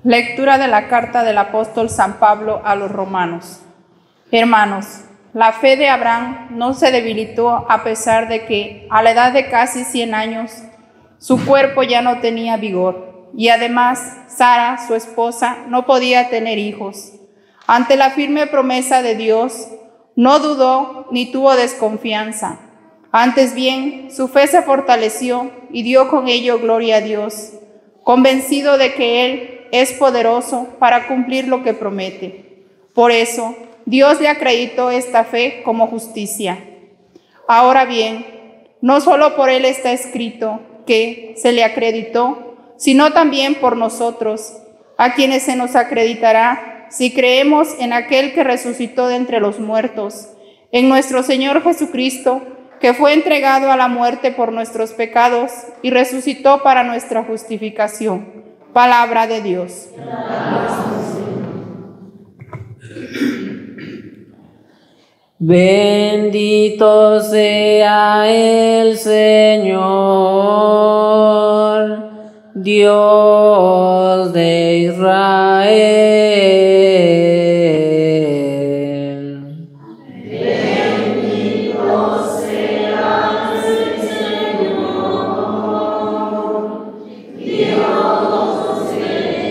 Lectura de la carta del apóstol San Pablo a los romanos. Hermanos, la fe de Abraham no se debilitó a pesar de que, a la edad de casi 100 años, su cuerpo ya no tenía vigor, y además Sara, su esposa, no podía tener hijos. Ante la firme promesa de Dios, no dudó ni tuvo desconfianza. Antes bien, su fe se fortaleció y dio con ello gloria a Dios, convencido de que Él es poderoso para cumplir lo que promete. Por eso, Dios le acreditó esta fe como justicia. Ahora bien, no solo por Él está escrito que se le acreditó, sino también por nosotros, a quienes se nos acreditará si creemos en aquel que resucitó de entre los muertos, en nuestro Señor Jesucristo, que fue entregado a la muerte por nuestros pecados y resucitó para nuestra justificación. Palabra de Dios. Bendito sea el Señor, Dios de Israel. Bendito sea el Señor, Dios de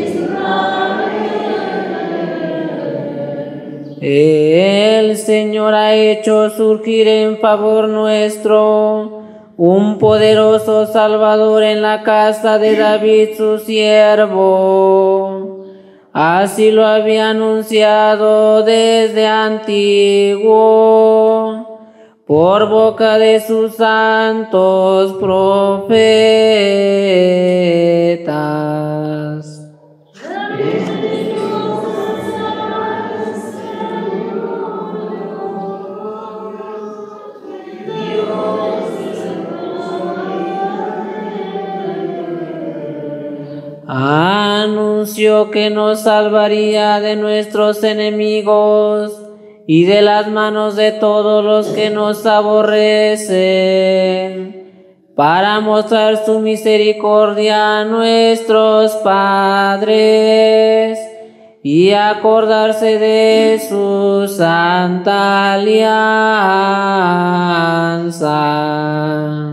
Israel. El Señor ha hecho surgir en favor nuestro un poderoso Salvador en la casa de David su siervo. Así lo había anunciado desde antiguo por boca de sus santos profetas. Anunció que nos salvaría de nuestros enemigos y de las manos de todos los que nos aborrecen, para mostrar su misericordia a nuestros padres y acordarse de su santa alianza.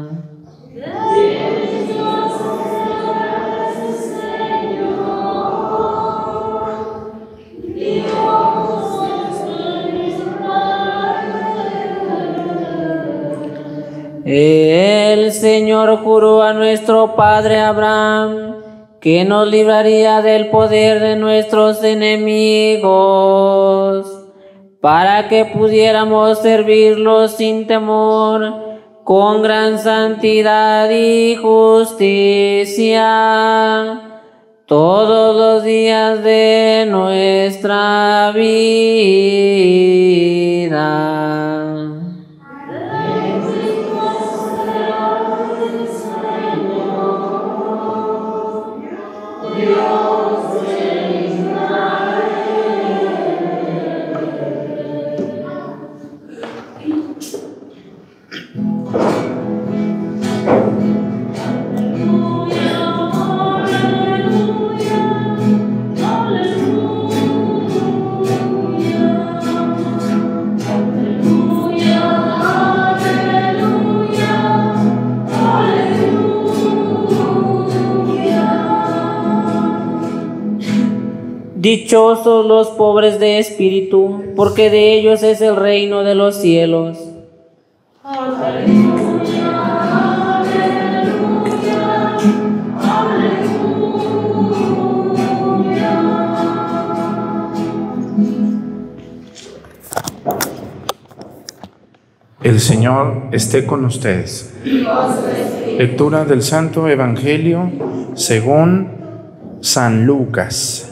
El Señor juró a nuestro padre Abraham que nos libraría del poder de nuestros enemigos, para que pudiéramos servirlo sin temor, con gran santidad y justicia, todos los días de nuestra vida. Dichosos los pobres de espíritu, porque de ellos es el reino de los cielos. Aleluya, aleluya, aleluya. El Señor esté con ustedes. Lectura del Santo Evangelio según San Lucas.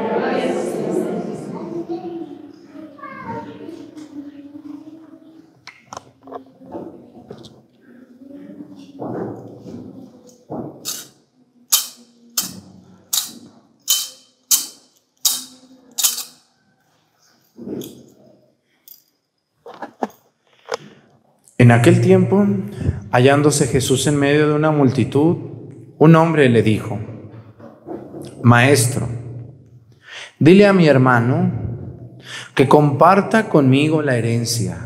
En aquel tiempo, hallándose Jesús en medio de una multitud, un hombre le dijo: Maestro, dile a mi hermano que comparta conmigo la herencia.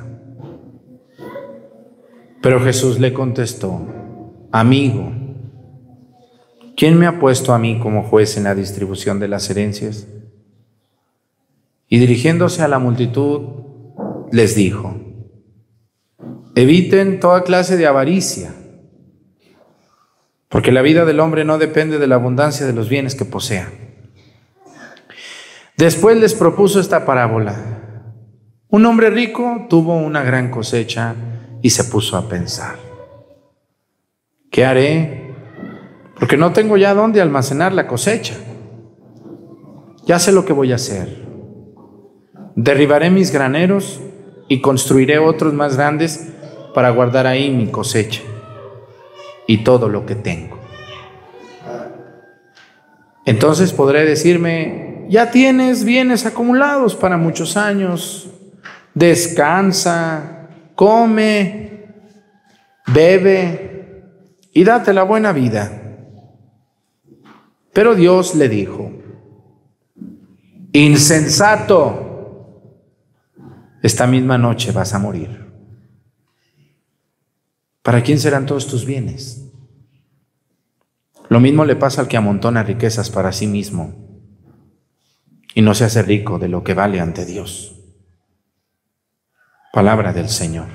Pero Jesús le contestó: amigo, ¿quién me ha puesto a mí como juez en la distribución de las herencias? Y dirigiéndose a la multitud, les dijo: eviten toda clase de avaricia, porque la vida del hombre no depende de la abundancia de los bienes que posea. Después les propuso esta parábola. Un hombre rico tuvo una gran cosecha y se puso a pensar: ¿qué haré? Porque no tengo ya dónde almacenar la cosecha. Ya sé lo que voy a hacer. Derribaré mis graneros y construiré otros más grandes para guardar ahí mi cosecha y todo lo que tengo. Entonces podré decirme: ya tienes bienes acumulados para muchos años. Descansa, come, bebe y date la buena vida. Pero Dios le dijo: insensato, esta misma noche vas a morir. ¿Para quién serán todos tus bienes? Lo mismo le pasa al que amontona riquezas para sí mismo y no se hace rico de lo que vale ante Dios. Palabra del Señor.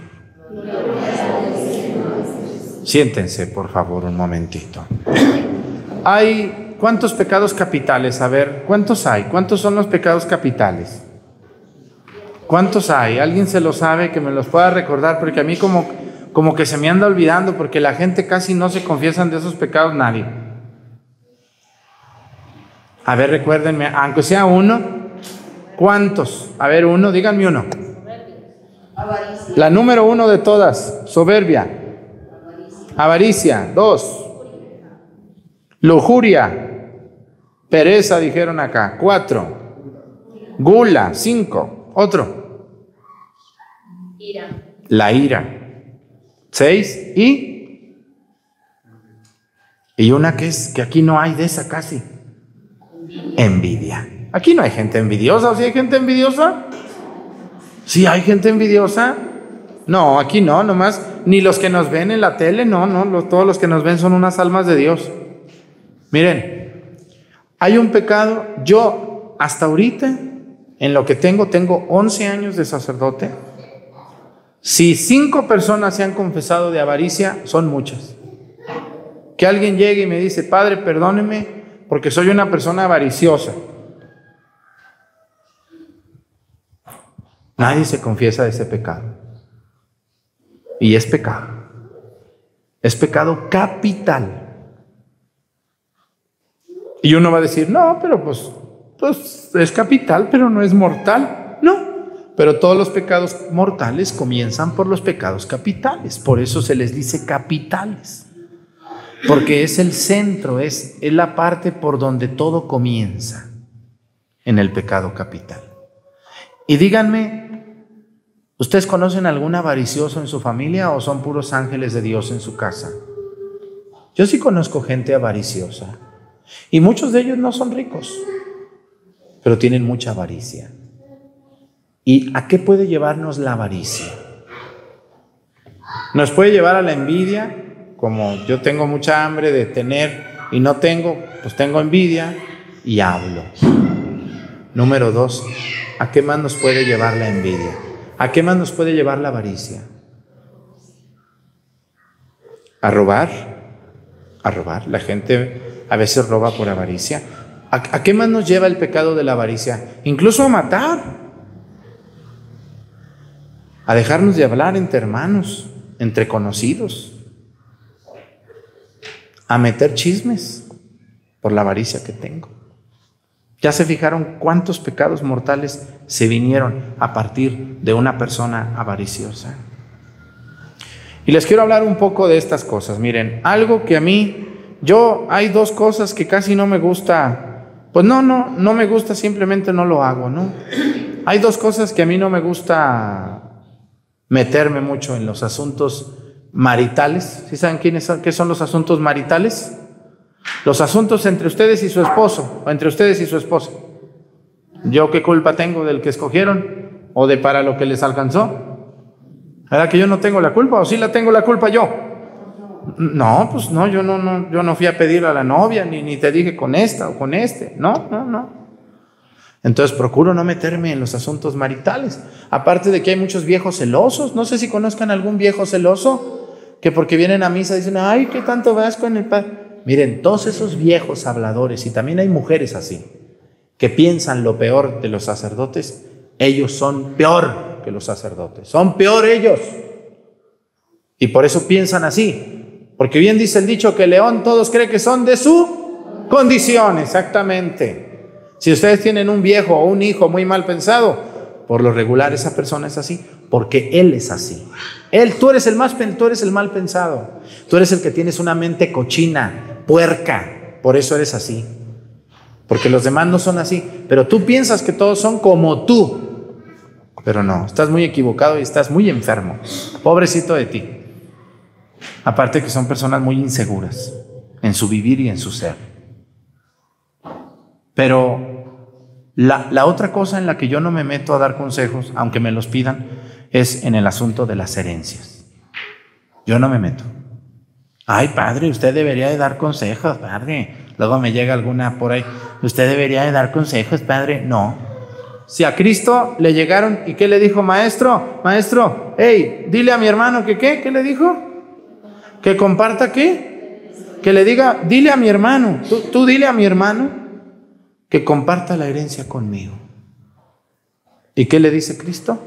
Siéntense, por favor, un momentito. Hay ¿cuántos pecados capitales? A ver, ¿cuántos hay? ¿Cuántos son los pecados capitales? ¿Cuántos hay? ¿Alguien se lo sabe que me los pueda recordar? Porque a mí como que se me anda olvidando, porque la gente casi no se confiesan de esos pecados, nadie. A ver, recuérdenme, aunque sea uno. ¿Cuántos? A ver, uno, díganme uno. La número uno de todas, soberbia. Avaricia, 2. Lujuria. Pereza, dijeron acá, 4. Gula, 5. Otro. Ira. La ira. 6. Y una que aquí no hay de esa casi. Envidia. Aquí no hay gente envidiosa. ¿O sí hay gente envidiosa? ¿Sí hay gente envidiosa? No, aquí no, nomás. Ni los que nos ven en la tele, no, todos los que nos ven son unas almas de Dios. Miren, hay un pecado. Yo hasta ahorita, en lo que tengo 11 años de sacerdote. Si 5 personas se han confesado de avaricia, son muchas. Que alguien llegue y me dice: padre, perdóneme porque soy una persona avariciosa. Nadie se confiesa de ese pecado. Y es pecado. Es pecado capital. Y uno va a decir: no, pero pues es capital, pero no es mortal. No. Pero todos los pecados mortales comienzan por los pecados capitales. Por eso se les dice capitales. Porque es el centro, es la parte por donde todo comienza en el pecado capital. Y díganme, ¿ustedes conocen algún avaricioso en su familia o son puros ángeles de Dios en su casa? Yo sí conozco gente avariciosa. Y muchos de ellos no son ricos, pero tienen mucha avaricia. ¿Y a qué puede llevarnos la avaricia? Nos puede llevar a la envidia, como yo tengo mucha hambre de tener y no tengo, pues tengo envidia y hablo. Número 2, ¿a qué más nos puede llevar la envidia? ¿A qué más nos puede llevar la avaricia? ¿A robar? A robar. La gente a veces roba por avaricia. ¿A qué más nos lleva el pecado de la avaricia? Incluso a matar. A dejarnos de hablar entre hermanos, entre conocidos. A meter chismes por la avaricia que tengo. ¿Ya se fijaron cuántos pecados mortales se vinieron a partir de una persona avariciosa? Y les quiero hablar un poco de estas cosas. Miren, algo que a mí, hay 2 cosas que casi no me gusta. Pues no me gusta, simplemente no lo hago, ¿no? Hay 2 cosas que a mí no me gusta meterme mucho en los asuntos maritales. ¿Sí saben qué son los asuntos maritales? Los asuntos entre ustedes y su esposo, o entre ustedes y su esposa. ¿Yo qué culpa tengo del que escogieron? ¿O de para lo que les alcanzó? ¿Verdad que yo no tengo la culpa? ¿O sí la tengo la culpa yo? No, pues no, yo no fui a pedir a la novia, ni te dije con esta o con este. No. Entonces procuro no meterme en los asuntos maritales. Aparte de que hay muchos viejos celosos. No sé si conozcan algún viejo celoso que porque vienen a misa dicen, ay, qué tanto vas con el padre. Miren, todos esos viejos habladores, y también hay mujeres así, que piensan lo peor de los sacerdotes, ellos son peor que los sacerdotes. Son peor ellos. Y por eso piensan así. Porque bien dice el dicho que el león todos creen que son de su condición. Exactamente. Si ustedes tienen un viejo o un hijo muy mal pensado, por lo regular esa persona es así, porque él es así. Tú eres el mal pensado. Tú eres el que tienes una mente cochina, puerca. Por eso eres así. Porque los demás no son así. Pero tú piensas que todos son como tú. Pero no, estás muy equivocado y estás muy enfermo. Pobrecito de ti. Aparte que son personas muy inseguras en su vivir y en su ser. Pero la otra cosa en la que yo no me meto a dar consejos, aunque me los pidan, es en el asunto de las herencias. Yo no me meto. Ay, padre, usted debería de dar consejos, padre. Luego me llega alguna por ahí. Usted debería de dar consejos, padre. No. Si a Cristo le llegaron, ¿y qué le dijo? Maestro, hey, dile a mi hermano que ¿qué? ¿Qué le dijo? ¿Que comparta qué? Que le diga, dile a mi hermano, tú dile a mi hermano que comparta la herencia conmigo. ¿Y qué le dice Cristo?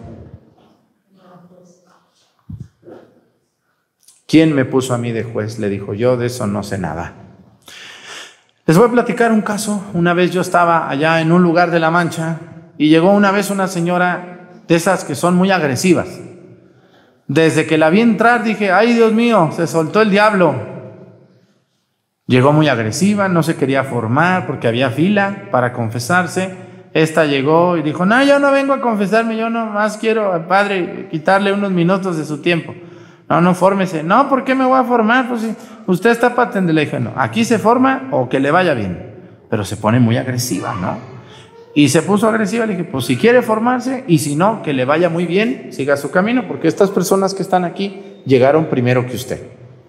¿Quién me puso a mí de juez? Le dijo, yo de eso no sé nada. Les voy a platicar un caso. Una vez yo estaba allá en un lugar de La Mancha y llegó una vez una señora de esas que son muy agresivas. Desde que la vi entrar dije, ay Dios mío, se soltó el diablo. Llegó muy agresiva, no se quería formar porque había fila para confesarse. Esta llegó y dijo, no, yo no vengo a confesarme, yo nomás quiero al padre quitarle unos minutos de su tiempo. No, fórmese. No, ¿por qué me voy a formar? Pues si usted está para atender. Le dije, no, aquí se forma o que le vaya bien. Pero se pone muy agresiva, ¿no? Y se puso agresiva, le dije, pues si quiere formarse y si no, que le vaya muy bien, siga su camino, porque estas personas que están aquí llegaron primero que usted.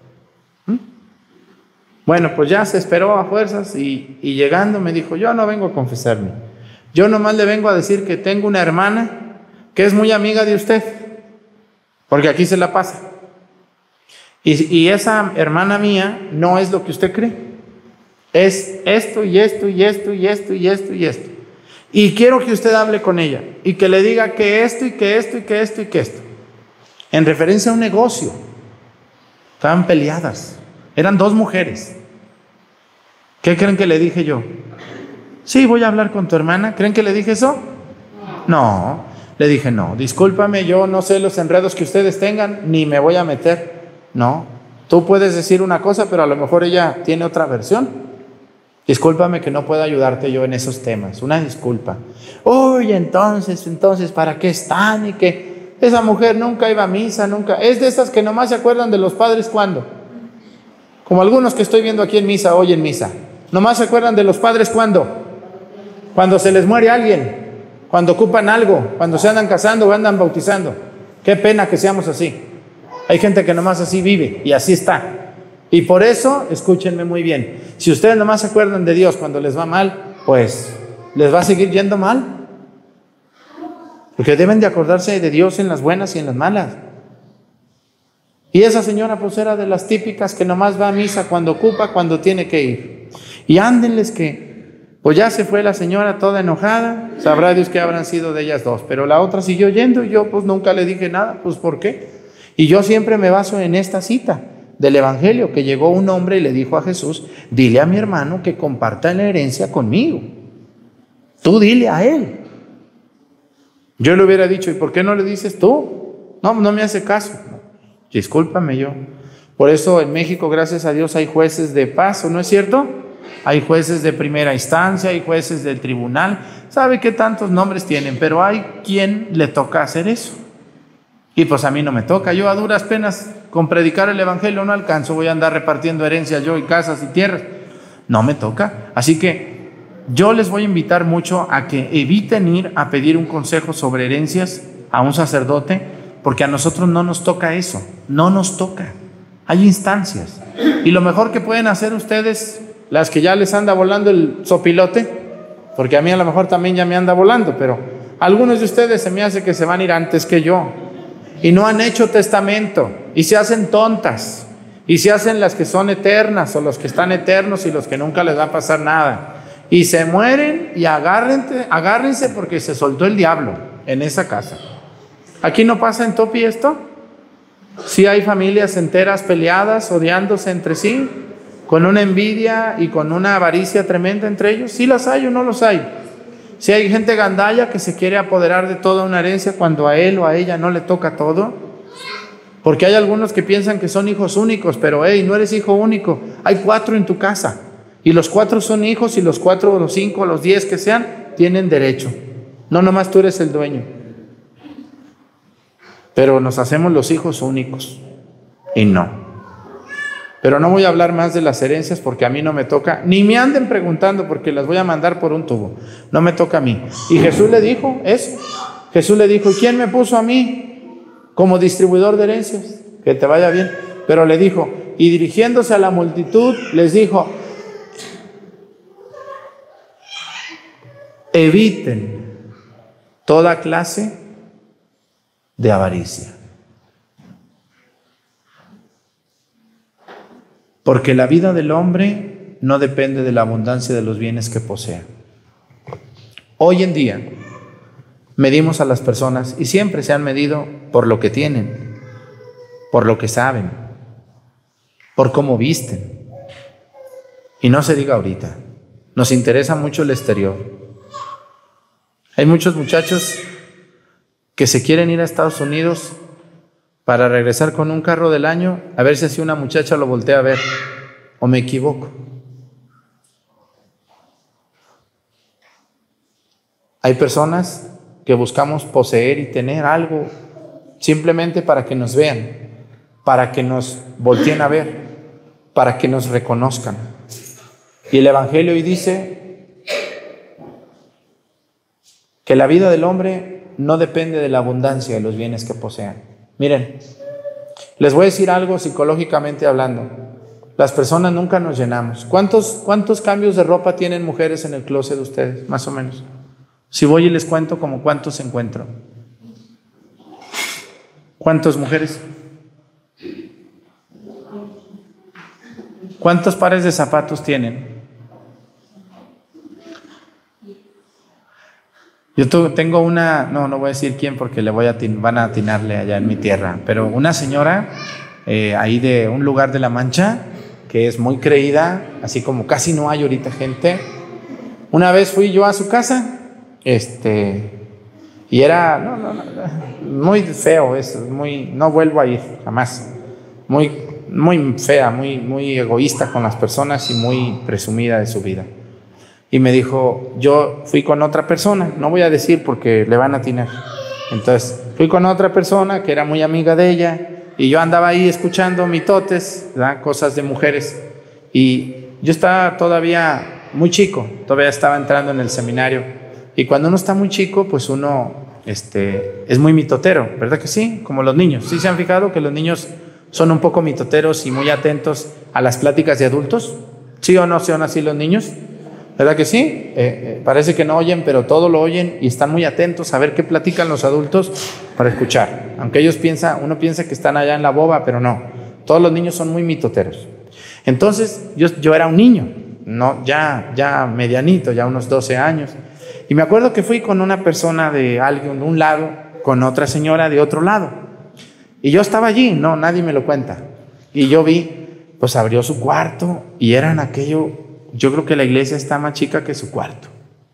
Bueno, pues ya se esperó a fuerzas y llegando me dijo, yo no vengo a confesarme. Yo nomás le vengo a decir que tengo una hermana que es muy amiga de usted, porque aquí se la pasa. Y esa hermana mía no es lo que usted cree. Es esto y esto y esto y esto y esto y esto. Y quiero que usted hable con ella y que le diga que esto y que esto y que esto y que esto. En referencia a un negocio. Estaban peleadas. Eran dos mujeres. ¿Qué creen que le dije yo? Sí, voy a hablar con tu hermana. ¿Creen que le dije eso? No. Le dije, no, discúlpame, yo no sé los enredos que ustedes tengan, ni me voy a meter. No. Tú puedes decir una cosa, pero a lo mejor ella tiene otra versión. Discúlpame que no pueda ayudarte yo en esos temas. Una disculpa. Uy, entonces, ¿para qué están? Y que esa mujer nunca iba a misa, nunca. Es de esas que nomás se acuerdan de los padres cuando. Como algunos que estoy viendo aquí en misa, hoy en misa. Nomás se acuerdan de los padres cuando. Cuando se les muere alguien. Cuando ocupan algo. Cuando se andan casando o andan bautizando. Qué pena que seamos así. Hay gente que nomás así vive y así está. Y por eso, escúchenme muy bien. Si ustedes nomás se acuerdan de Dios cuando les va mal, pues les va a seguir yendo mal. Porque deben de acordarse de Dios en las buenas y en las malas. Y esa señora pues era de las típicas que nomás va a misa cuando ocupa, cuando tiene que ir. Y ándenles que, pues ya se fue la señora toda enojada, sabrá Dios que habrán sido de ellas dos, pero la otra siguió yendo y yo pues nunca le dije nada, pues ¿por qué? Y yo siempre me baso en esta cita del Evangelio, que llegó un hombre y le dijo a Jesús, dile a mi hermano que comparta la herencia conmigo. Tú dile a él. Yo le hubiera dicho, ¿y por qué no le dices tú? No me hace caso. Discúlpame yo. Por eso en México, gracias a Dios, hay jueces de paz, ¿no es cierto? Hay jueces de primera instancia, hay jueces del tribunal. ¿Sabe qué tantos nombres tienen? Pero hay quien le toca hacer eso. Y pues a mí no me toca. Yo a duras penas con predicar el Evangelio no alcanzo. Voy a andar repartiendo herencias yo y casas y tierras. No me toca. Así que yo les voy a invitar mucho a que eviten ir a pedir un consejo sobre herencias a un sacerdote, porque a nosotros no nos toca eso, no nos toca. Hay instancias. Y lo mejor que pueden hacer ustedes, las que ya les anda volando el sopilote, porque a mí a lo mejor también ya me anda volando, pero algunos de ustedes se me hace que se van a ir antes que yo. Y no han hecho testamento, y se hacen tontas, y se hacen las que son eternas, o los que están eternos y los que nunca les va a pasar nada. Y se mueren y agárrense porque se soltó el diablo en esa casa. ¿Aquí no pasa en Topi esto? Sí hay familias enteras peleadas, odiándose entre sí, con una envidia y con una avaricia tremenda entre ellos. ¿Sí las hay o no los hay? Si hay gente gandalla que se quiere apoderar de toda una herencia cuando a él o a ella no le toca todo. Porque hay algunos que piensan que son hijos únicos, pero hey, no eres hijo único. Hay 4 en tu casa y los 4 son hijos, y los 4 o los 5 o los 10 que sean tienen derecho. No nomás tú eres el dueño. Pero nos hacemos los hijos únicos y no. Pero no voy a hablar más de las herencias porque a mí no me toca, ni me anden preguntando porque las voy a mandar por un tubo. No me toca a mí. Y Jesús le dijo eso. Jesús le dijo, ¿y quién me puso a mí como distribuidor de herencias? Que te vaya bien. Pero le dijo, y dirigiéndose a la multitud, les dijo, eviten toda clase de avaricia. Porque la vida del hombre no depende de la abundancia de los bienes que posea. Hoy en día medimos a las personas y siempre se han medido por lo que tienen, por lo que saben, por cómo visten. Y no se diga ahorita, nos interesa mucho el exterior. Hay muchos muchachos que se quieren ir a Estados Unidos para regresar con un carro del año, a ver si así una muchacha lo voltea a ver, o me equivoco. Hay personas que buscamos poseer y tener algo simplemente para que nos vean, para que nos volteen a ver, para que nos reconozcan. Y el Evangelio hoy dice que la vida del hombre no depende de la abundancia de los bienes que posean. Miren, les voy a decir algo psicológicamente hablando. Las personas nunca nos llenamos. ¿Cuántos cambios de ropa tienen mujeres en el closet de ustedes? Más o menos. Si voy y les cuento, como cuántos encuentro. ¿Cuántas mujeres? ¿Cuántos pares de zapatos tienen? Yo tengo una, no voy a decir quién porque van a atinarle allá en mi tierra, pero una señora ahí de un lugar de La Mancha que es muy creída, así como casi no hay ahorita gente. Una vez fui yo a su casa, y era muy feo eso, no vuelvo a ir jamás, muy fea, muy egoísta con las personas y muy presumida de su vida. Y me dijo, yo fui con otra persona, no voy a decir porque le van a atinar. Entonces, fui con otra persona que era muy amiga de ella y yo andaba ahí escuchando mitotes, ¿verdad? Cosas de mujeres. Y yo estaba todavía muy chico, todavía estaba entrando en el seminario. Y cuando uno está muy chico, pues uno es muy mitotero, ¿verdad que sí? Como los niños. ¿Sí se han fijado que los niños son un poco mitoteros y muy atentos a las pláticas de adultos? ¿Sí o no son así los niños? ¿Verdad que sí? Parece que no oyen, pero todo lo oyen y están muy atentos a ver qué platican los adultos para escuchar. Aunque uno piensa que están allá en la boba, pero no. Todos los niños son muy mitoteros. Entonces, yo era un niño, no, ya medianito, ya unos 12 años. Y me acuerdo que fui con una persona de alguien de un lado, con otra señora de otro lado. Y yo estaba allí, no, nadie me lo cuenta. Y yo vi, pues abrió su cuarto y eran aquello. Yo creo que la iglesia está más chica que su cuarto.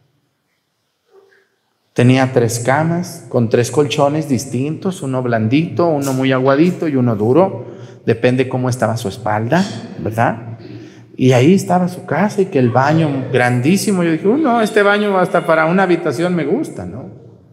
Tenía 3 camas con 3 colchones distintos, uno blandito, uno muy aguadito y uno duro. Depende cómo estaba su espalda, ¿verdad? Y ahí estaba su casa y que el baño grandísimo. Yo dije, no, este baño hasta para una habitación me gusta, ¿no?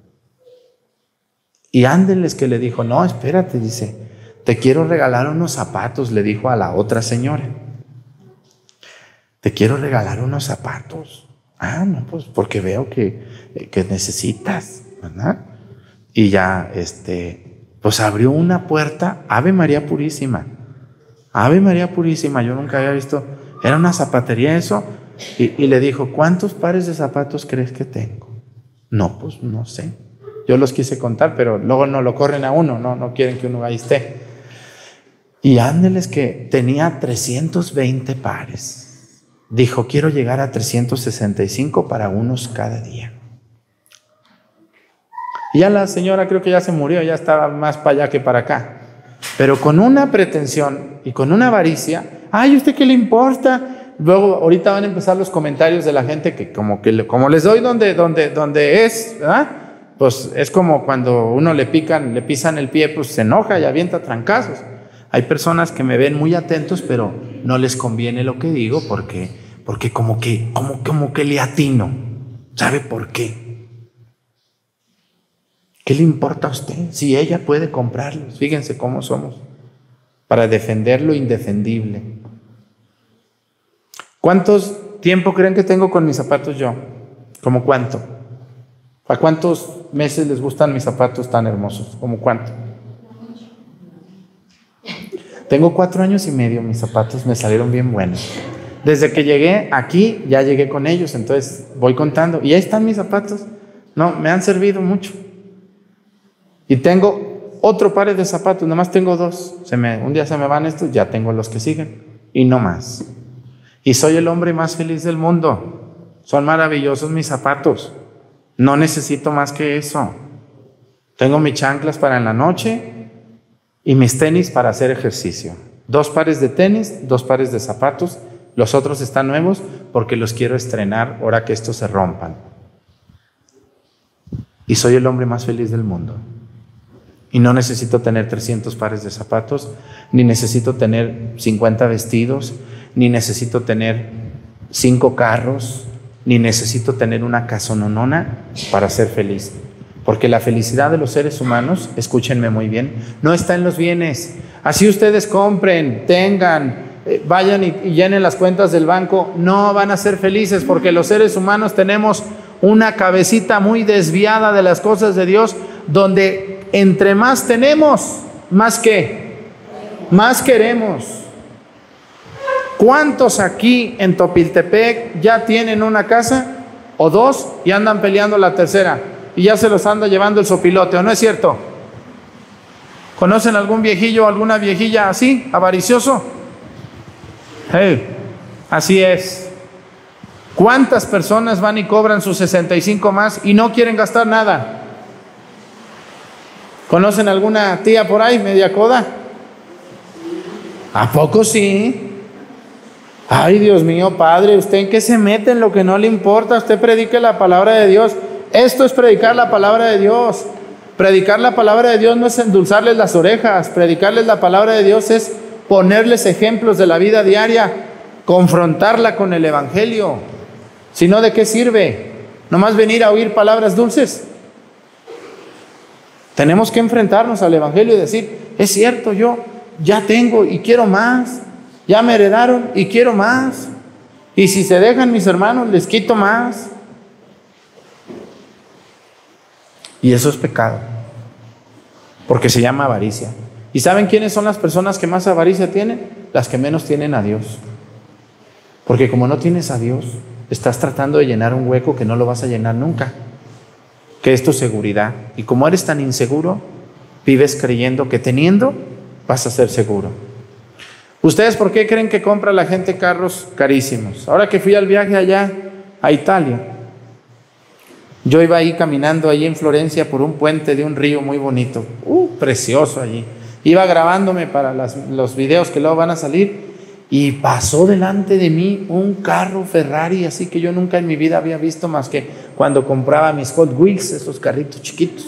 Y ándenles que le dijo, no, espérate, dice, te quiero regalar unos zapatos, le dijo a la otra señora. Te quiero regalar unos zapatos. Ah, no, pues porque veo que necesitas, ¿verdad? Y ya, pues abrió una puerta, Ave María Purísima. Ave María Purísima, yo nunca había visto, era una zapatería eso, y le dijo, ¿cuántos pares de zapatos crees que tengo? No, pues no sé. Yo los quise contar, pero luego no lo corren a uno, no quieren que uno ahí esté. Y ándeles que tenía 320 pares. Dijo, quiero llegar a 365 para unos cada día. Y ya la señora creo que ya se murió, ya estaba más para allá que para acá. Pero con una pretensión y con una avaricia, ay, ¿usted qué le importa? Luego, ahorita van a empezar los comentarios de la gente que como les doy donde es, ¿verdad? Pues es como cuando uno le pisan el pie, pues se enoja y avienta trancazos. Hay personas que me ven muy atentos, pero no les conviene lo que digo porque como que le atino. ¿Sabe por qué? ¿Qué le importa a usted? Si ella puede comprarlos. Fíjense cómo somos para defender lo indefendible. ¿Cuántos tiempo creen que tengo con mis zapatos yo? ¿Cómo cuánto? ¿A cuántos meses les gustan mis zapatos tan hermosos? ¿Cómo cuánto? Tengo 4 años y medio, mis zapatos me salieron bien buenos. Desde que llegué aquí, ya llegué con ellos, entonces voy contando. Y ahí están mis zapatos. No, me han servido mucho. Y tengo otro par de zapatos, nada más tengo 2. Un día se me van estos, ya tengo los que siguen. Y no más. Y soy el hombre más feliz del mundo. Son maravillosos mis zapatos. No necesito más que eso. Tengo mis chanclas para en la noche y mis tenis para hacer ejercicio. 2 pares de tenis, 2 pares de zapatos. Los otros están nuevos porque los quiero estrenar ahora que estos se rompan. Y soy el hombre más feliz del mundo. Y no necesito tener 300 pares de zapatos, ni necesito tener 50 vestidos, ni necesito tener 5 carros, ni necesito tener una casononona para ser feliz. Porque la felicidad de los seres humanos, escúchenme muy bien, no está en los bienes. Así ustedes compren, tengan, vayan y llenen las cuentas del banco, no van a ser felices porque los seres humanos tenemos una cabecita muy desviada de las cosas de Dios, donde entre más tenemos, más queremos. ¿Cuántos aquí en Topiltepec ya tienen una casa o 2 y andan peleando la tercera y ya se los anda llevando el sopilote, o no es cierto? ¿Conocen algún viejillo o alguna viejilla así, avaricioso? Así es. ¿Cuántas personas van y cobran sus 65 más y no quieren gastar nada? ¿Conocen alguna tía por ahí, media coda? ¿A poco sí? Ay, Dios mío, Padre, ¿usted en qué se mete en lo que no le importa? Usted predique la palabra de Dios. Esto es predicar la palabra de Dios. Predicar la palabra de Dios no es endulzarles las orejas. Predicarles la palabra de Dios es ponerles ejemplos de la vida diaria, confrontarla con el Evangelio. Si no, ¿de qué sirve? ¿Nomás venir a oír palabras dulces? Tenemos que enfrentarnos al Evangelio y decir, es cierto, yo ya tengo y quiero más. Ya me heredaron y quiero más. Y si se dejan mis hermanos, les quito más. Y eso es pecado, porque se llama avaricia. ¿Y saben quiénes son las personas que más avaricia tienen? Las que menos tienen a Dios. Porque como no tienes a Dios, estás tratando de llenar un hueco que no lo vas a llenar nunca, que es tu seguridad. Y como eres tan inseguro, vives creyendo que teniendo vas a ser seguro. ¿Ustedes por qué creen que compra la gente carros carísimos? Ahora que fui al viaje allá a Italia, yo iba ahí caminando allí en Florencia por un puente de un río muy bonito, precioso allí. Iba grabándome para los videos que luego van a salir y pasó delante de mí un carro Ferrari, así que yo nunca en mi vida había visto más que cuando compraba mis Hot Wheels, esos carritos chiquitos.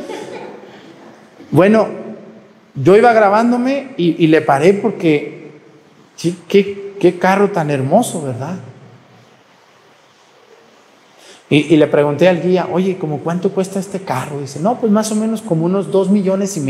Bueno, yo iba grabándome y le paré porque qué carro tan hermoso, ¿verdad? Y le pregunté al guía, oye, ¿cómo cuánto cuesta este carro? Dice, no, pues más o menos como unos 2,5 millones.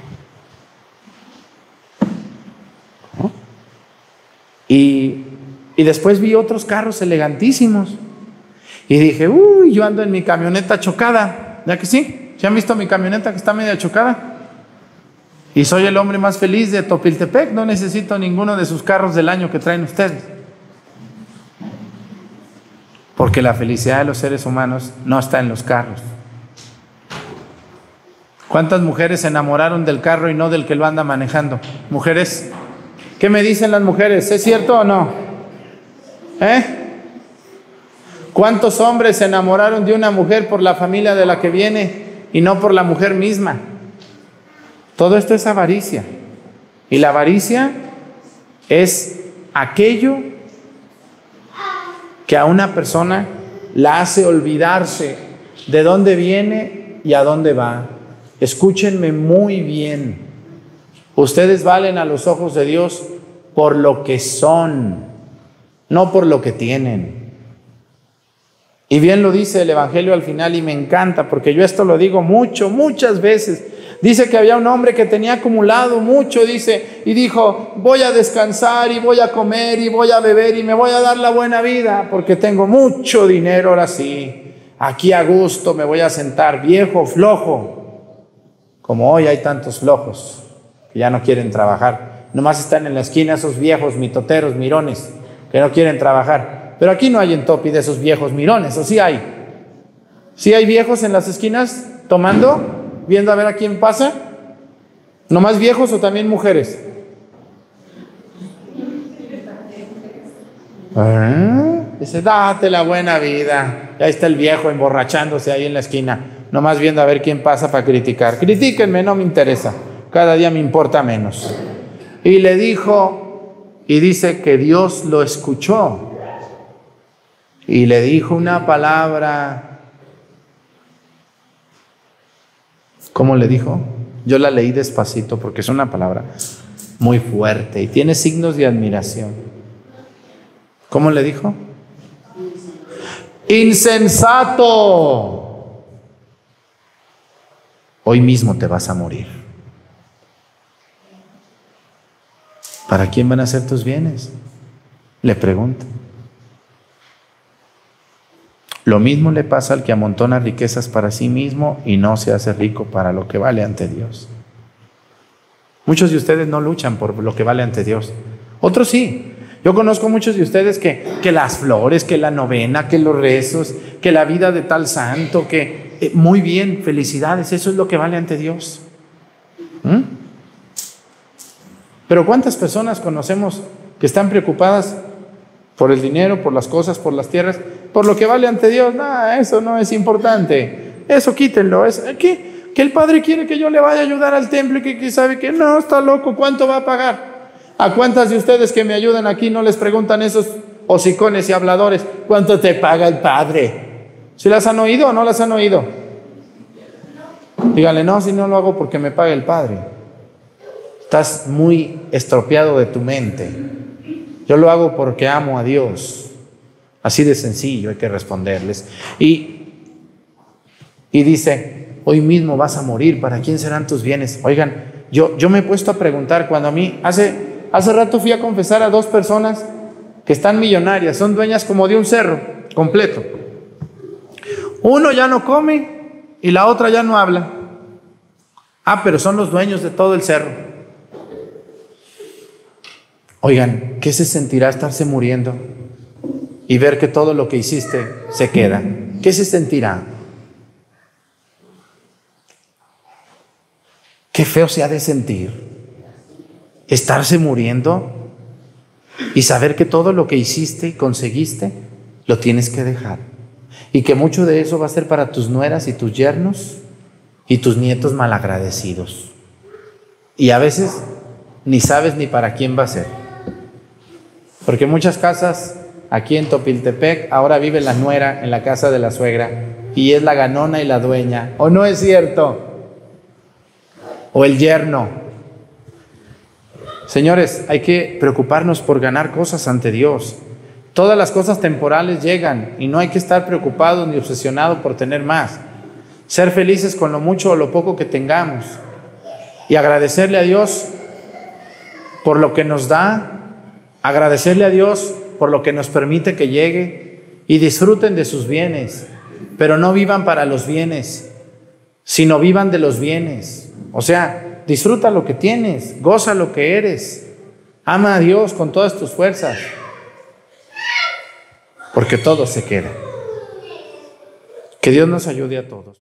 ¿No? Y Y después vi otros carros elegantísimos. Y dije, uy, yo ando en mi camioneta chocada. ¿Ya que sí? ¿Se han visto mi camioneta que está media chocada? Y soy el hombre más feliz de Topiltepec. No necesito ninguno de sus carros del año que traen ustedes. Porque la felicidad de los seres humanos no está en los carros. ¿Cuántas mujeres se enamoraron del carro y no del que lo anda manejando? Mujeres, ¿qué me dicen las mujeres? ¿Es cierto o no? ¿Cuántos hombres se enamoraron de una mujer por la familia de la que viene y no por la mujer misma? Todo esto es avaricia. Y la avaricia es aquello que a una persona la hace olvidarse de dónde viene y a dónde va. Escúchenme muy bien. Ustedes valen a los ojos de Dios por lo que son, no por lo que tienen. Y bien lo dice el Evangelio al final y me encanta porque yo esto lo digo muchas veces. Dice que había un hombre que tenía acumulado mucho, dice, y dijo, voy a descansar y voy a comer y voy a beber y me voy a dar la buena vida porque tengo mucho dinero, ahora sí, aquí a gusto me voy a sentar, viejo, flojo. Como hoy hay tantos flojos que ya no quieren trabajar, nomás están en la esquina esos viejos mitoteros, mirones, que no quieren trabajar. Pero aquí no hay en Topi de esos viejos mirones, ¿o sí hay? ¿Sí hay viejos en las esquinas tomando? Viendo a ver a quién pasa. ¿Nomás viejos o también mujeres? Dice, date la buena vida. Y ahí está el viejo emborrachándose ahí en la esquina, nomás viendo a ver quién pasa para criticar. Critíquenme, no me interesa. Cada día me importa menos. Y le dijo, y dice que Dios lo escuchó. Y le dijo una palabra. ¿Cómo le dijo? Yo la leí despacito porque es una palabra muy fuerte y tiene signos de admiración. ¿Cómo le dijo? Insensato. Hoy mismo te vas a morir. ¿Para quién van a ser tus bienes? Le pregunto. Lo mismo le pasa al que amontona riquezas para sí mismo y no se hace rico para lo que vale ante Dios. Muchos de ustedes no luchan por lo que vale ante Dios. Otros sí. Yo conozco muchos de ustedes que las flores, que la novena, que los rezos, que la vida de tal santo, que muy bien, felicidades, eso es lo que vale ante Dios. Pero ¿cuántas personas conocemos que están preocupadas por el dinero, por las cosas, por las tierras, por lo que vale ante Dios? Nada, eso no es importante. Eso quítenlo. Que el Padre quiere que yo le vaya a ayudar al templo y que sabe que no, está loco, ¿cuánto va a pagar? ¿A cuántas de ustedes que me ayudan aquí no les preguntan esos hocicones y habladores, ¿cuánto te paga el Padre? ¿Sí las han oído o no las han oído? Díganle, no, si no lo hago porque me paga el Padre. Estás muy estropeado de tu mente. Yo lo hago porque amo a Dios. Así de sencillo hay que responderles. Y dice, hoy mismo vas a morir, ¿para quién serán tus bienes? Oigan, yo me he puesto a preguntar cuando a mí, hace rato fui a confesar a 2 personas que están millonarias, son dueñas como de un cerro completo. Uno ya no come y la otra ya no habla. Pero son los dueños de todo el cerro. Oigan, ¿qué se sentirá estarse muriendo y ver que todo lo que hiciste se queda? ¿Qué se sentirá? Qué feo se ha de sentir estarse muriendo y saber que todo lo que hiciste y conseguiste lo tienes que dejar. Y que mucho de eso va a ser para tus nueras y tus yernos y tus nietos malagradecidos. Y a veces ni sabes ni para quién va a ser. Porque muchas casas aquí en Topiltepec ahora vive la nuera en la casa de la suegra y es la ganona y la dueña. ¿O no es cierto? O el yerno. Señores, hay que preocuparnos por ganar cosas ante Dios. Todas las cosas temporales llegan y no hay que estar preocupados ni obsesionados por tener más. Ser felices con lo mucho o lo poco que tengamos y agradecerle a Dios por lo que nos da, agradecerle a Dios por lo que nos permite que llegue y disfruten de sus bienes, pero no vivan para los bienes, sino vivan de los bienes. O sea, disfruta lo que tienes, goza lo que eres, ama a Dios con todas tus fuerzas, porque todo se queda. Que Dios nos ayude a todos.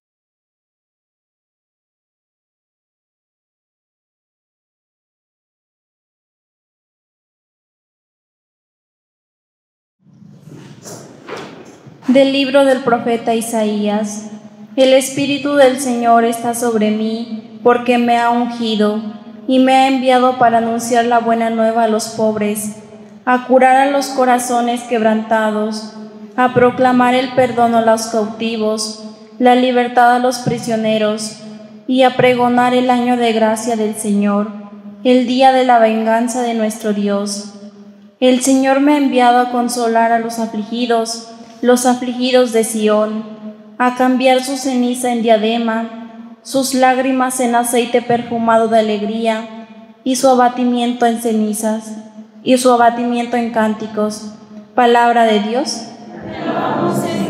Del libro del profeta Isaías. El Espíritu del Señor está sobre mí, porque me ha ungido, y me ha enviado para anunciar la buena nueva a los pobres, a curar a los corazones quebrantados, a proclamar el perdón a los cautivos, la libertad a los prisioneros, y a pregonar el año de gracia del Señor, el día de la venganza de nuestro Dios. El Señor me ha enviado a consolar a los afligidos de Sión, a cambiar su ceniza en diadema, sus lágrimas en aceite perfumado de alegría, y su abatimiento en cenizas, y su abatimiento en cánticos. Palabra de Dios. Alabamos, Señor.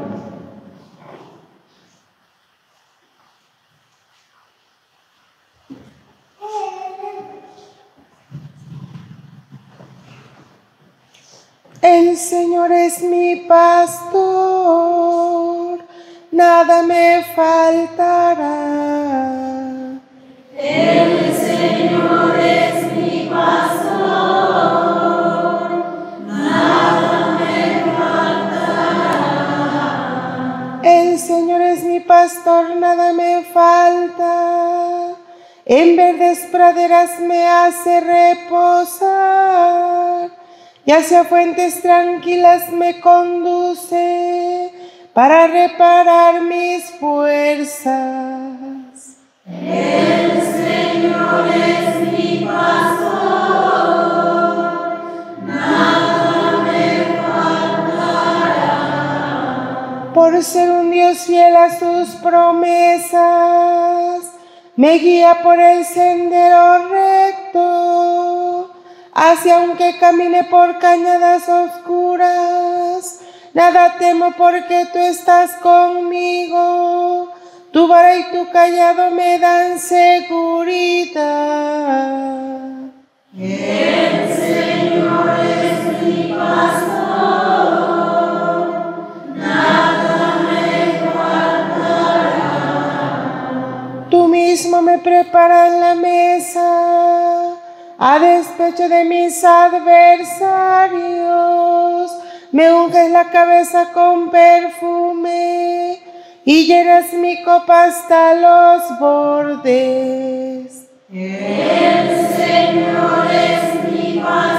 El Señor es mi pastor, nada me faltará. El Señor es mi pastor, nada me faltará. El Señor es mi pastor, nada me falta. En verdes praderas me hace reposar, y hacia fuentes tranquilas me conduce para reparar mis fuerzas. El Señor es mi pastor, nada me faltará. Por ser un Dios fiel a sus promesas, me guía por el sendero recto. Así aunque camine por cañadas oscuras, nada temo porque tú estás conmigo. Tu vara y tu callado me dan seguridad. El Señor es mi pastor, nada me faltará. Tú mismo me preparas la mesa, a despecho de mis adversarios. Me unges la cabeza con perfume y llenas mi copa hasta los bordes. El Señor es mi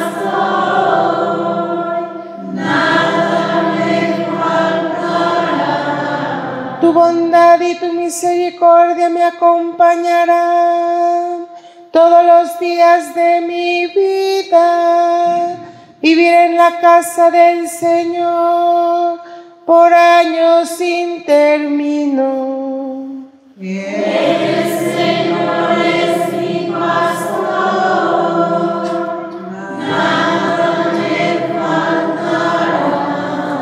pastor, nada me faltará. Tu bondad y tu misericordia me acompañarán todos los días de mi vida. Viviré en la casa del Señor por años sin término. El Señor es mi pastor, nada me faltará.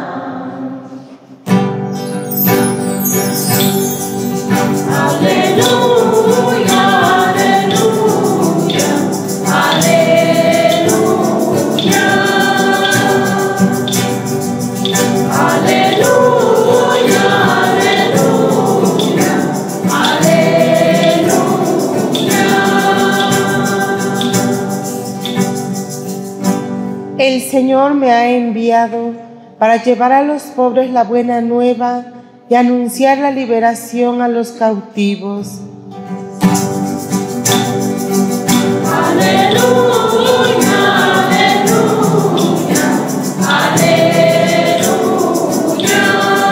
Aleluya, aleluya, aleluya. Aleluya, aleluya, aleluya. El Señor me ha enviado para llevar a los pobres la buena nueva y anunciar la liberación a los cautivos. Aleluya, aleluya, aleluya.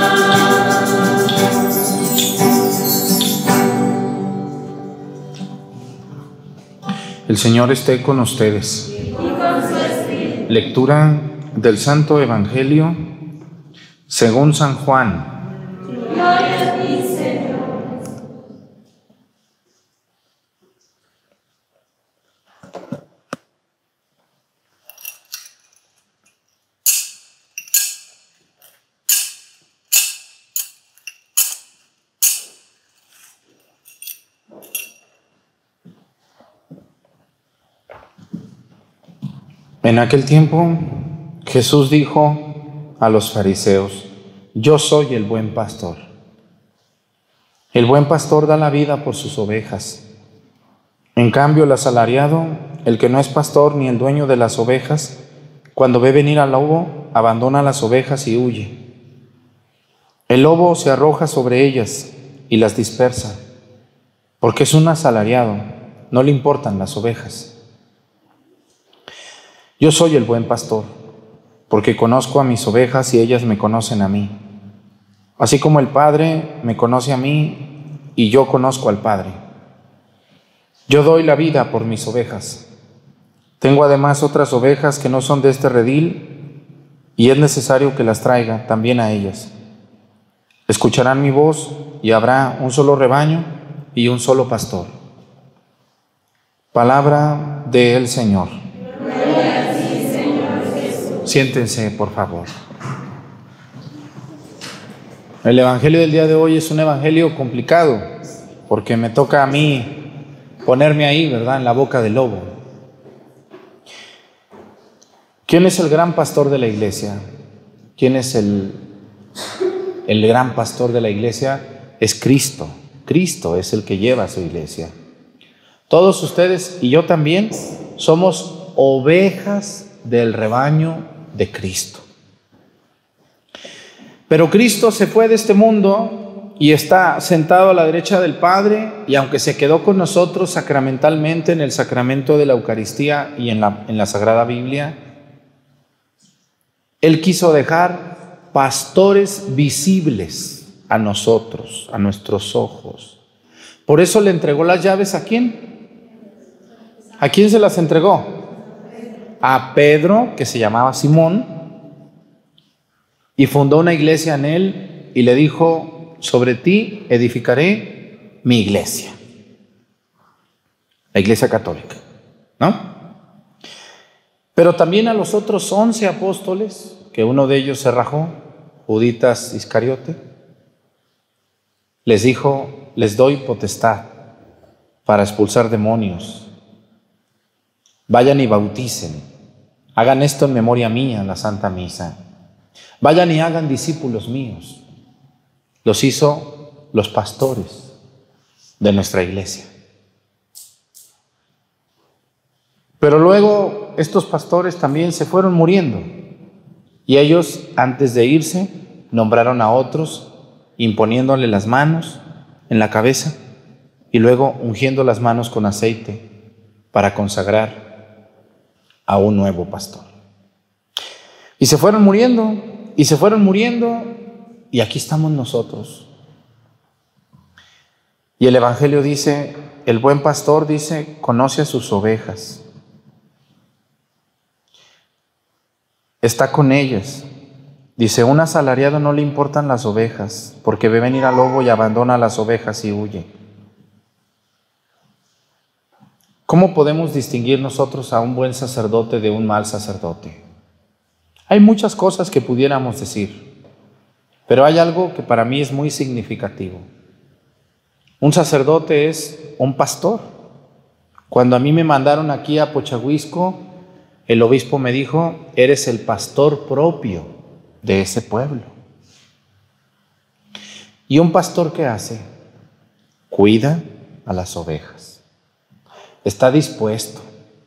El Señor esté con ustedes. Lectura del Santo Evangelio según San Juan. Gloria a ti, Señor. En aquel tiempo Jesús dijo a los fariseos: yo soy el buen pastor. El buen pastor da la vida por sus ovejas. En cambio, el asalariado, el que no es pastor ni el dueño de las ovejas, cuando ve venir al lobo, abandona las ovejas y huye. El lobo se arroja sobre ellas y las dispersa, porque es un asalariado, no le importan las ovejas. Yo soy el buen pastor, porque conozco a mis ovejas y ellas me conocen a mí. Así como el Padre me conoce a mí y yo conozco al Padre. Yo doy la vida por mis ovejas. Tengo además otras ovejas que no son de este redil y es necesario que las traiga también a ellas. Escucharán mi voz y habrá un solo rebaño y un solo pastor. Palabra del Señor. Gloria a ti, Señor Jesús. Siéntense, por favor. El evangelio del día de hoy es un evangelio complicado, porque me toca a mí ponerme ahí, ¿verdad?, en la boca del lobo. ¿Quién es el gran pastor de la iglesia? ¿Quién es el gran pastor de la iglesia? Es Cristo. Cristo es el que lleva a su iglesia. Todos ustedes y yo también somos ovejas del rebaño de Cristo. Pero Cristo se fue de este mundo y está sentado a la derecha del Padre, y aunque se quedó con nosotros sacramentalmente en el sacramento de la Eucaristía y en la Sagrada Biblia, Él quiso dejar pastores visibles a nosotros, a nuestros ojos. Por eso le entregó las llaves ¿a quién? ¿A quién se las entregó? A Pedro, que se llamaba Simón, y fundó una iglesia en él y le dijo: sobre ti edificaré mi iglesia. La iglesia católica, ¿no? Pero también a los otros 11 apóstoles, que uno de ellos se rajó, Juditas Iscariote, les dijo: les doy potestad para expulsar demonios. Vayan y bauticen. Hagan esto en memoria mía, en la Santa Misa. Vayan y hagan discípulos míos. Los hizo los pastores de nuestra iglesia. Pero luego estos pastores también se fueron muriendo, y ellos, antes de irse, nombraron a otros, imponiéndole las manos en la cabeza y luego ungiendo las manos con aceite para consagrar a un nuevo pastor. Y se fueron muriendo, y se fueron muriendo, y aquí estamos nosotros. Y el Evangelio dice, el buen pastor dice, conoce a sus ovejas. Está con ellas. Dice, un asalariado no le importan las ovejas, porque ve venir al lobo y abandona las ovejas y huye. ¿Cómo podemos distinguir nosotros a un buen sacerdote de un mal sacerdote? Hay muchas cosas que pudiéramos decir, pero hay algo que para mí es muy significativo. Un sacerdote es un pastor. Cuando a mí me mandaron aquí a Pochahuisco, el obispo me dijo, eres el pastor propio de ese pueblo. ¿Y un pastor qué hace? Cuida a las ovejas. Está dispuesto.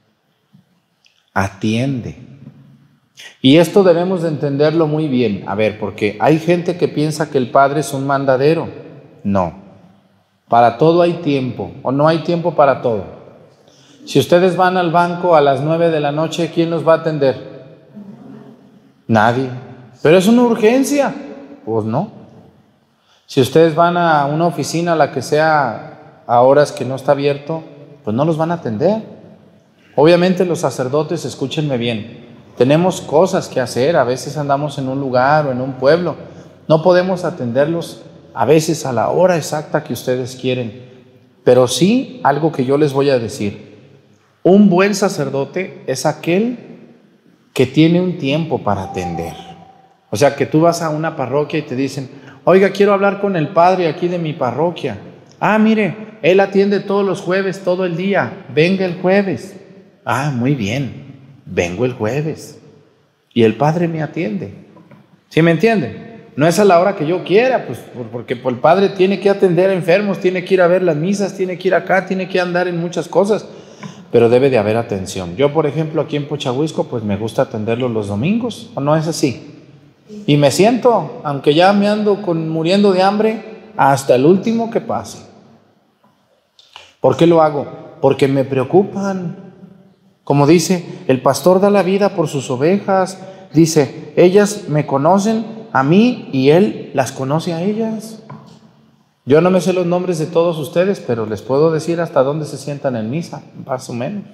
Atiende. Y esto debemos de entenderlo muy bien. A ver, porque hay gente que piensa que el padre es un mandadero. No. Para todo hay tiempo, o no hay tiempo para todo. Si ustedes van al banco a las 9 de la noche, ¿quién los va a atender? Nadie. ¿Pero es una urgencia? Pues no. Si ustedes van a una oficina, la que sea, a horas que no está abierto, pues no los van a atender. Obviamente los sacerdotes, escúchenme bien, tenemos cosas que hacer, a veces andamos en un lugar o en un pueblo, no podemos atenderlos a veces a la hora exacta que ustedes quieren, pero sí algo que yo les voy a decir, un buen sacerdote es aquel que tiene un tiempo para atender. O sea, que tú vas a una parroquia y te dicen, oiga, quiero hablar con el padre aquí de mi parroquia. Ah, mire, él atiende todos los jueves, todo el día, venga el jueves. Ah, muy bien. vengo el jueves y el padre me atiende. ¿Sí me entienden? No es a la hora que yo quiera, pues porque el padre tiene que atender a enfermos, tiene que ir a ver las misas, tiene que ir acá, tiene que andar en muchas cosas, pero debe de haber atención. Yo, por ejemplo, aquí en Pochahuisco, pues me gusta atenderlo los domingos, ¿o no es así? Y me siento, aunque ya me ando muriendo de hambre, hasta el último que pase. ¿Por qué lo hago? Porque me preocupan. Como dice, el pastor da la vida por sus ovejas. Dice, ellas me conocen a mí y él las conoce a ellas. Yo no me sé los nombres de todos ustedes, pero les puedo decir hasta dónde se sientan en misa, más o menos.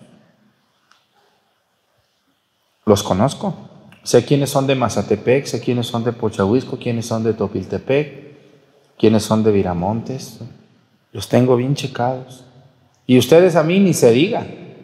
Los conozco. Sé quiénes son de Mazatepec, sé quiénes son de Pochahuisco, quiénes son de Topiltepec, quiénes son de Viramontes. Los tengo bien checados. Y ustedes a mí ni se digan.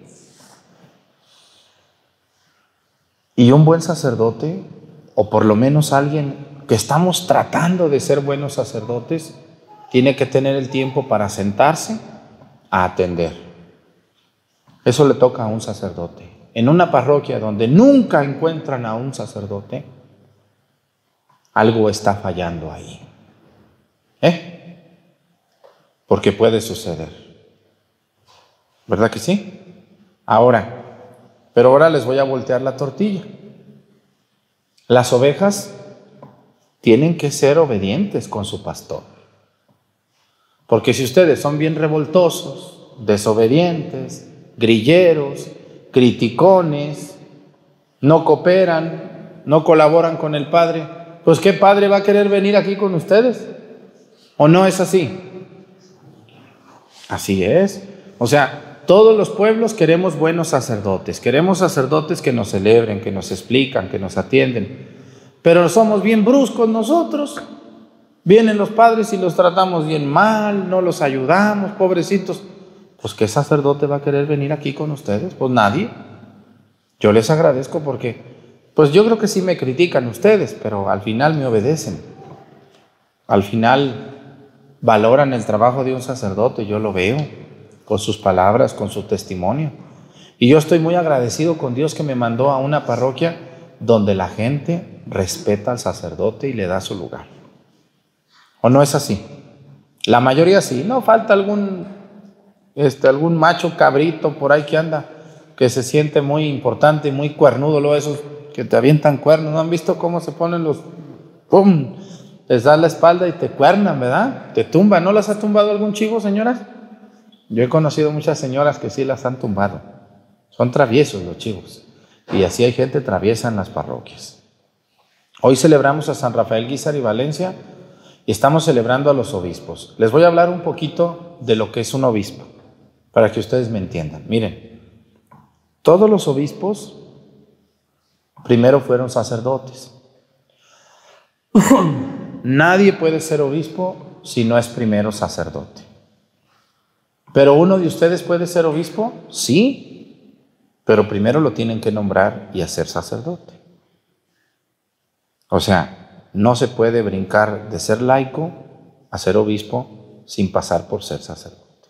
Y un buen sacerdote, o por lo menos alguien que estamos tratando de ser buenos sacerdotes, tiene que tener el tiempo para sentarse a atender. Eso le toca a un sacerdote. En una parroquia donde nunca encuentran a un sacerdote, algo está fallando ahí. Porque puede suceder. ¿Verdad que sí? Pero ahora les voy a voltear la tortilla. Las ovejas tienen que ser obedientes con su pastor. Porque si ustedes son bien revoltosos, desobedientes, grilleros, criticones, no cooperan, no colaboran con el padre, pues ¿qué padre va a querer venir aquí con ustedes? ¿O no es así? Así es. O sea, todos los pueblos queremos buenos sacerdotes, queremos sacerdotes que nos celebren, que nos explican, que nos atienden, pero somos bien bruscos nosotros. Vienen los padres y los tratamos bien mal, no los ayudamos, pobrecitos. Pues ¿qué sacerdote va a querer venir aquí con ustedes? Pues nadie. Yo les agradezco porque, pues yo creo que sí me critican ustedes, pero al final me obedecen. Al final valoran el trabajo de un sacerdote, yo lo veo, con sus palabras, con su testimonio. Y yo estoy muy agradecido con Dios que me mandó a una parroquia donde la gente respeta al sacerdote y le da su lugar. ¿O no es así? La mayoría sí. No falta algún macho cabrito por ahí que anda, que se siente muy importante y muy cuernudo, luego esos que te avientan cuernos. ¿No han visto cómo se ponen los... ¡Pum! Les das la espalda y te cuernan, ¿verdad? Te tumban. ¿No las ha tumbado algún chivo, señoras? Yo he conocido muchas señoras que sí las han tumbado. Son traviesos los chivos. Y así hay gente traviesa en las parroquias. Hoy celebramos a San Rafael Guízar y Valencia y estamos celebrando a los obispos. Les voy a hablar un poquito de lo que es un obispo, para que ustedes me entiendan. Miren, todos los obispos primero fueron sacerdotes. Nadie puede ser obispo si no es primero sacerdote. ¿Pero uno de ustedes puede ser obispo? Sí, pero primero lo tienen que nombrar y hacer sacerdote. O sea, no se puede brincar de ser laico a ser obispo sin pasar por ser sacerdote.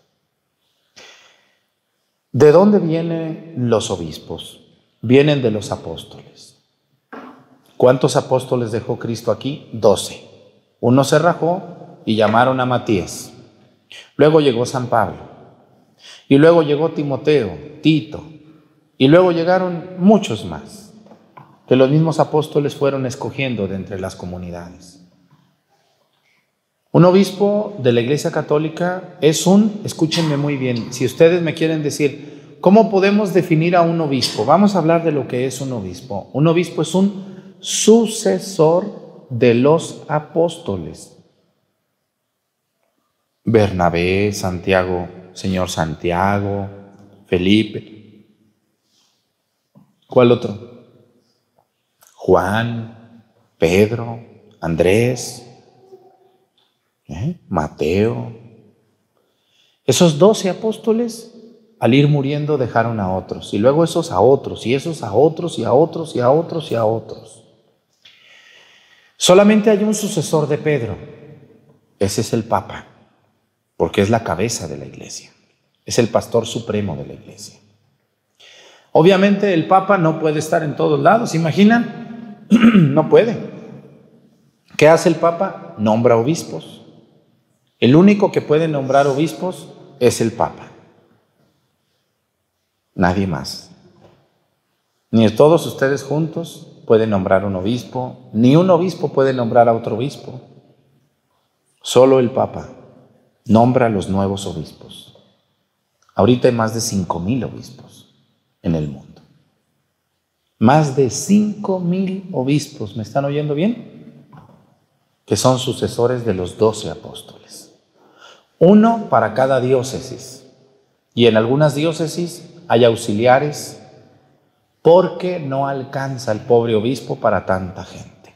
¿De dónde vienen los obispos? Vienen de los apóstoles. ¿Cuántos apóstoles dejó Cristo aquí? 12. Uno se rajó y llamaron a Matías. Luego llegó San Pablo. Y luego llegó Timoteo, Tito. Y luego llegaron muchos más, que los mismos apóstoles fueron escogiendo de entre las comunidades. Un obispo de la Iglesia Católica es escúchenme muy bien, si ustedes me quieren decir, ¿cómo podemos definir a un obispo? Vamos a hablar de lo que es un obispo. Un obispo es un sucesor de los apóstoles. Bernabé, Santiago, Señor Santiago, Felipe. ¿Cuál otro? Juan, Pedro, Andrés, Mateo. Esos 12 apóstoles, al ir muriendo, dejaron a otros. Y luego esos a otros, y esos a otros, y a otros, y a otros, y a otros. Solamente hay un sucesor de Pedro. Ese es el Papa, porque es la cabeza de la iglesia. Es el pastor supremo de la iglesia. Obviamente el Papa no puede estar en todos lados, ¿se imaginan? No puede. ¿Qué hace el Papa? Nombra obispos. El único que puede nombrar obispos es el Papa. Nadie más. Ni todos ustedes juntos pueden nombrar un obispo, ni un obispo puede nombrar a otro obispo. Solo el Papa nombra a los nuevos obispos. Ahorita hay más de 5,000 obispos en el mundo. Más de 5,000 obispos, ¿me están oyendo bien? Que son sucesores de los 12 apóstoles. Uno para cada diócesis. Y en algunas diócesis hay auxiliares porque no alcanza el pobre obispo para tanta gente.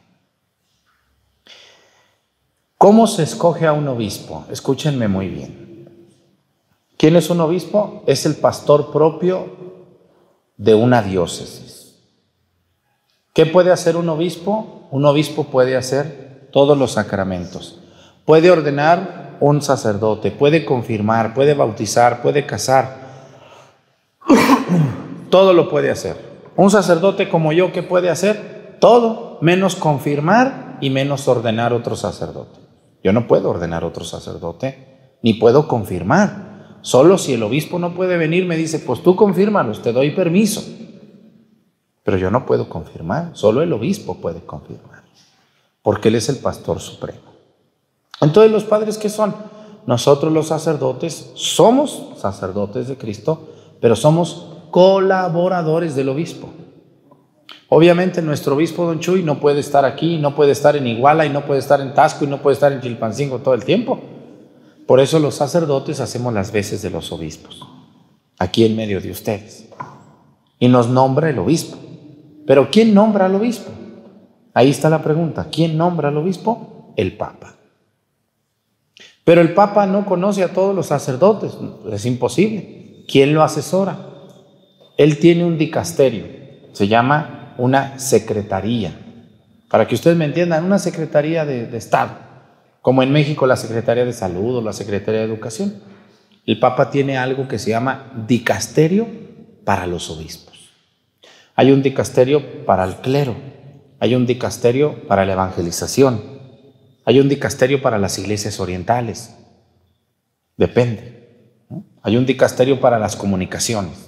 ¿Cómo se escoge a un obispo? Escúchenme muy bien. ¿Quién es un obispo? Es el pastor propio de una diócesis. ¿Qué puede hacer un obispo? Un obispo puede hacer todos los sacramentos. Puede ordenar un sacerdote, puede confirmar, puede bautizar, puede casar. Todo lo puede hacer. Un sacerdote como yo, ¿qué puede hacer? Todo, menos confirmar y menos ordenar otro sacerdote. Yo no puedo ordenar otro sacerdote, ni puedo confirmar. Solo si el obispo no puede venir, me dice, pues tú confírmalos, te doy permiso. Pero yo no puedo confirmar, solo el obispo puede confirmar, porque él es el pastor supremo. Entonces, ¿los padres qué son? Nosotros los sacerdotes somos sacerdotes de Cristo, pero somos colaboradores del obispo. Obviamente nuestro obispo Don Chuy no puede estar aquí, no puede estar en Iguala, y no puede estar en Tasco, y no puede estar en Chilpancingo todo el tiempo. Por eso los sacerdotes hacemos las veces de los obispos, aquí en medio de ustedes. Y nos nombra el obispo. Pero ¿quién nombra al obispo? Ahí está la pregunta. ¿Quién nombra al obispo? El Papa. Pero el Papa no conoce a todos los sacerdotes, es imposible. ¿Quién lo asesora? Él tiene un dicasterio, se llama una secretaría. Para que ustedes me entiendan, una secretaría de Estado, como en México la Secretaría de Salud o la Secretaría de Educación. El Papa tiene algo que se llama dicasterio para los obispos. Hay un dicasterio para el clero, hay un dicasterio para la evangelización, hay un dicasterio para las iglesias orientales, depende, ¿no? Hay un dicasterio para las comunicaciones.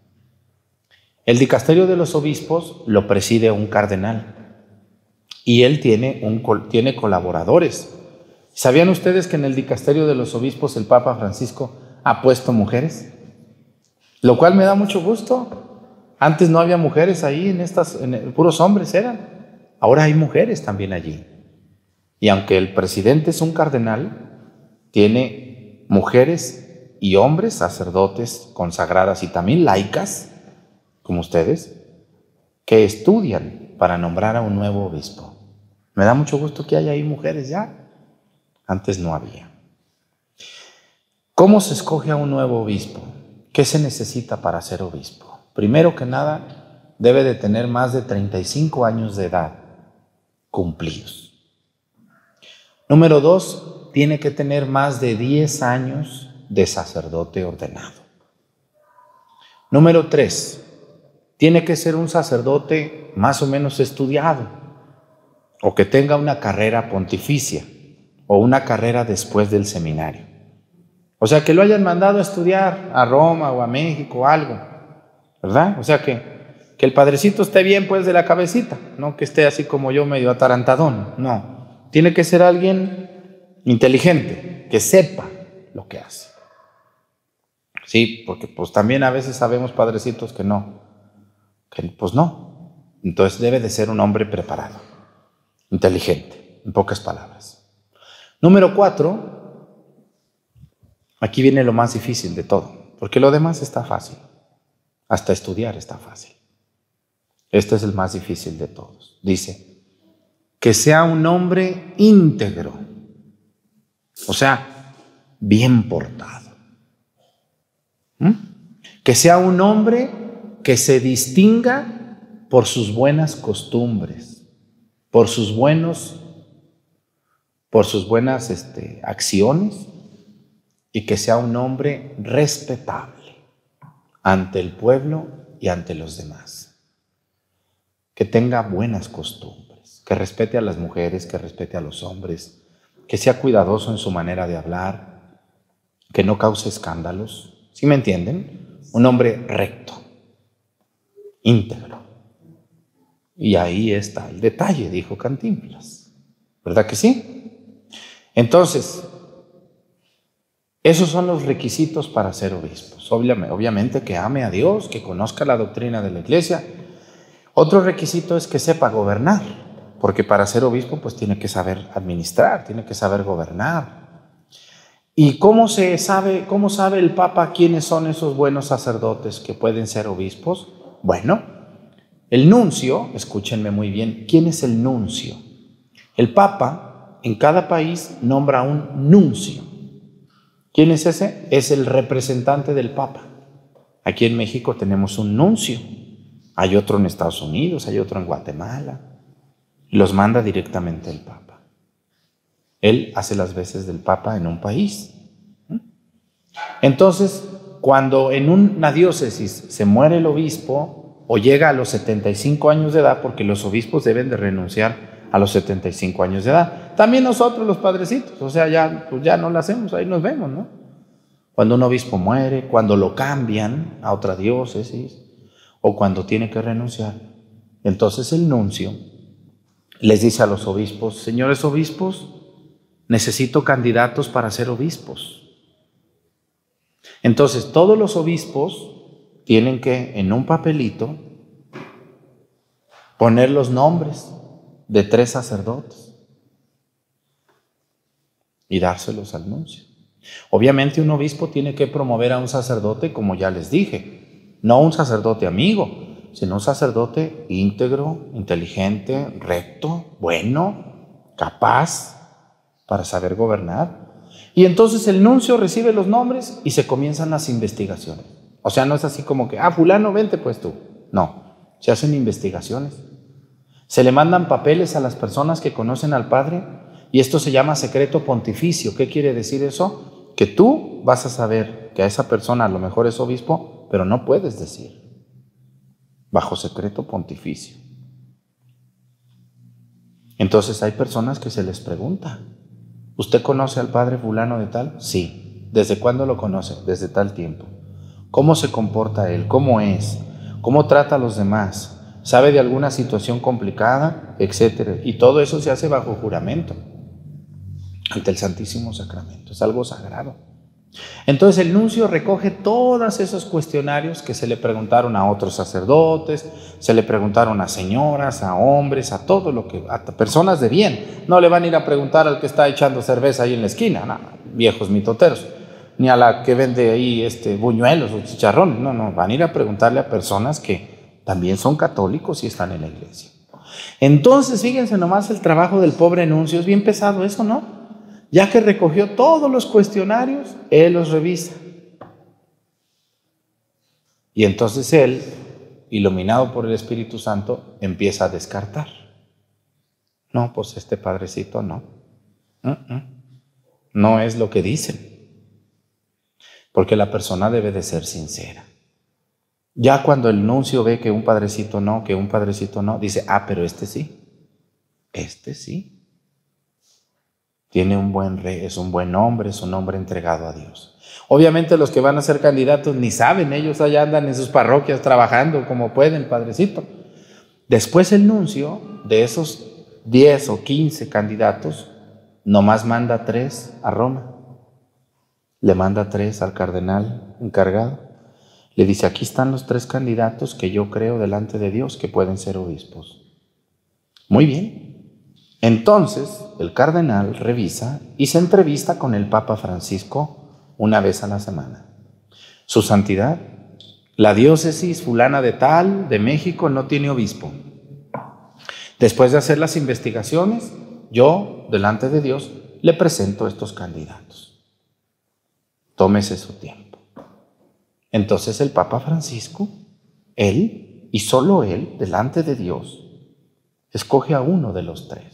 El dicasterio de los obispos lo preside un cardenal y él tiene colaboradores. ¿Sabían ustedes que en el dicasterio de los obispos el Papa Francisco ha puesto mujeres? Lo cual me da mucho gusto. Antes no había mujeres ahí, puros hombres eran. Ahora hay mujeres también allí. Y aunque el presidente es un cardenal, tiene mujeres y hombres, sacerdotes, consagradas y también laicas, como ustedes, que estudian para nombrar a un nuevo obispo. Me da mucho gusto que haya ahí mujeres ya. Antes no había. ¿Cómo se escoge a un nuevo obispo? ¿Qué se necesita para ser obispo? Primero que nada, debe de tener más de 35 años de edad cumplidos. Número 2, tiene que tener más de 10 años de sacerdote ordenado. Número 3, tiene que ser un sacerdote más o menos estudiado, o que tenga una carrera pontificia, o una carrera después del seminario. O sea, que lo hayan mandado a estudiar a Roma o a México o algo, ¿verdad? O sea, que el padrecito esté bien pues de la cabecita, no que esté así como yo medio atarantadón, no. Tiene que ser alguien inteligente, que sepa lo que hace. Sí, porque pues también a veces sabemos padrecitos que pues no. Entonces debe de ser un hombre preparado, inteligente, en pocas palabras. Número 4, aquí viene lo más difícil de todo, porque lo demás está fácil, hasta estudiar está fácil. Este es el más difícil de todos. Dice, que sea un hombre íntegro, o sea, bien portado. Que sea un hombre que se distinga por sus buenas costumbres, por sus buenas acciones, y que sea un hombre respetable ante el pueblo y ante los demás. Que tenga buenas costumbres, que respete a las mujeres, que respete a los hombres, que sea cuidadoso en su manera de hablar, que no cause escándalos. ¿Sí me entienden? Un hombre recto, íntegro. Y ahí está el detalle, dijo Cantinflas. ¿Verdad que sí? Entonces, esos son los requisitos para ser obispos. Obviamente que ame a Dios, que conozca la doctrina de la Iglesia. Otro requisito es que sepa gobernar, porque para ser obispo pues tiene que saber administrar, tiene que saber gobernar. ¿Y cómo sabe el Papa quiénes son esos buenos sacerdotes que pueden ser obispos? Bueno, el nuncio, escúchenme muy bien, ¿quién es el nuncio? El Papa en cada país nombra un nuncio. ¿Quién es ese? Es el representante del Papa. Aquí en México tenemos un nuncio. Hay otro en Estados Unidos, hay otro en Guatemala. Los manda directamente el Papa. Él hace las veces del Papa en un país. Entonces, cuando en una diócesis se muere el obispo o llega a los 75 años de edad, porque los obispos deben de renunciar a los 75 años de edad. También nosotros los padrecitos, o sea, ya no lo hacemos, ahí nos vemos, ¿no? Cuando un obispo muere, cuando lo cambian a otra diócesis, o cuando tiene que renunciar. Entonces el nuncio les dice a los obispos: señores obispos, necesito candidatos para ser obispos. Entonces todos los obispos tienen que en un papelito poner los nombres de 3 sacerdotes y dárselos al nuncio. Obviamente un obispo tiene que promover a un sacerdote, como ya les dije, no un sacerdote amigo, sino un sacerdote íntegro, inteligente, recto, bueno, capaz para saber gobernar. Y entonces el nuncio recibe los nombres y se comienzan las investigaciones. O sea, no es así como que, fulano, vente pues tú. No, se hacen investigaciones. Se le mandan papeles a las personas que conocen al Padre y esto se llama secreto pontificio. ¿Qué quiere decir eso? Que tú vas a saber que a esa persona a lo mejor es obispo, pero no puedes decir, bajo secreto pontificio. Entonces hay personas que se les pregunta: ¿usted conoce al padre fulano de tal? Sí. ¿Desde cuándo lo conoce? Desde tal tiempo. ¿Cómo se comporta él? ¿Cómo es? ¿Cómo trata a los demás? ¿Sabe de alguna situación complicada? Etcétera. Y todo eso se hace bajo juramento ante el Santísimo Sacramento. Es algo sagrado. Entonces el nuncio recoge todos esos cuestionarios que se le preguntaron a otros sacerdotes, se le preguntaron a señoras, a hombres, a todo lo que, a personas de bien. No le van a ir a preguntar al que está echando cerveza ahí en la esquina, no, viejos mitoteros, ni a la que vende ahí buñuelos o chicharrones, no, van a ir a preguntarle a personas que también son católicos y están en la iglesia. Entonces fíjense nomás el trabajo del pobre nuncio, es bien pesado eso, ¿no? Ya que recogió todos los cuestionarios, él los revisa. Y entonces él, iluminado por el Espíritu Santo, empieza a descartar. No, pues este padrecito no. No es lo que dicen. Porque la persona debe de ser sincera. Ya cuando el nuncio ve que un padrecito no, dice, pero este sí. Este sí. Tiene es un buen hombre, es un hombre entregado a Dios. Obviamente los que van a ser candidatos ni saben, ellos allá andan en sus parroquias trabajando como pueden, padrecito. Después el nuncio, de esos 10 o 15 candidatos, nomás manda 3 a Roma. Le manda 3 al cardenal encargado. Le dice: aquí están los 3 candidatos que yo creo delante de Dios que pueden ser obispos. Muy bien. Entonces el cardenal revisa y se entrevista con el Papa Francisco una vez a la semana. Su santidad, la diócesis fulana de tal de México no tiene obispo. Después de hacer las investigaciones, yo, delante de Dios, le presento estos candidatos. Tómese su tiempo. Entonces el Papa Francisco, él y solo él, delante de Dios, escoge a uno de los 3.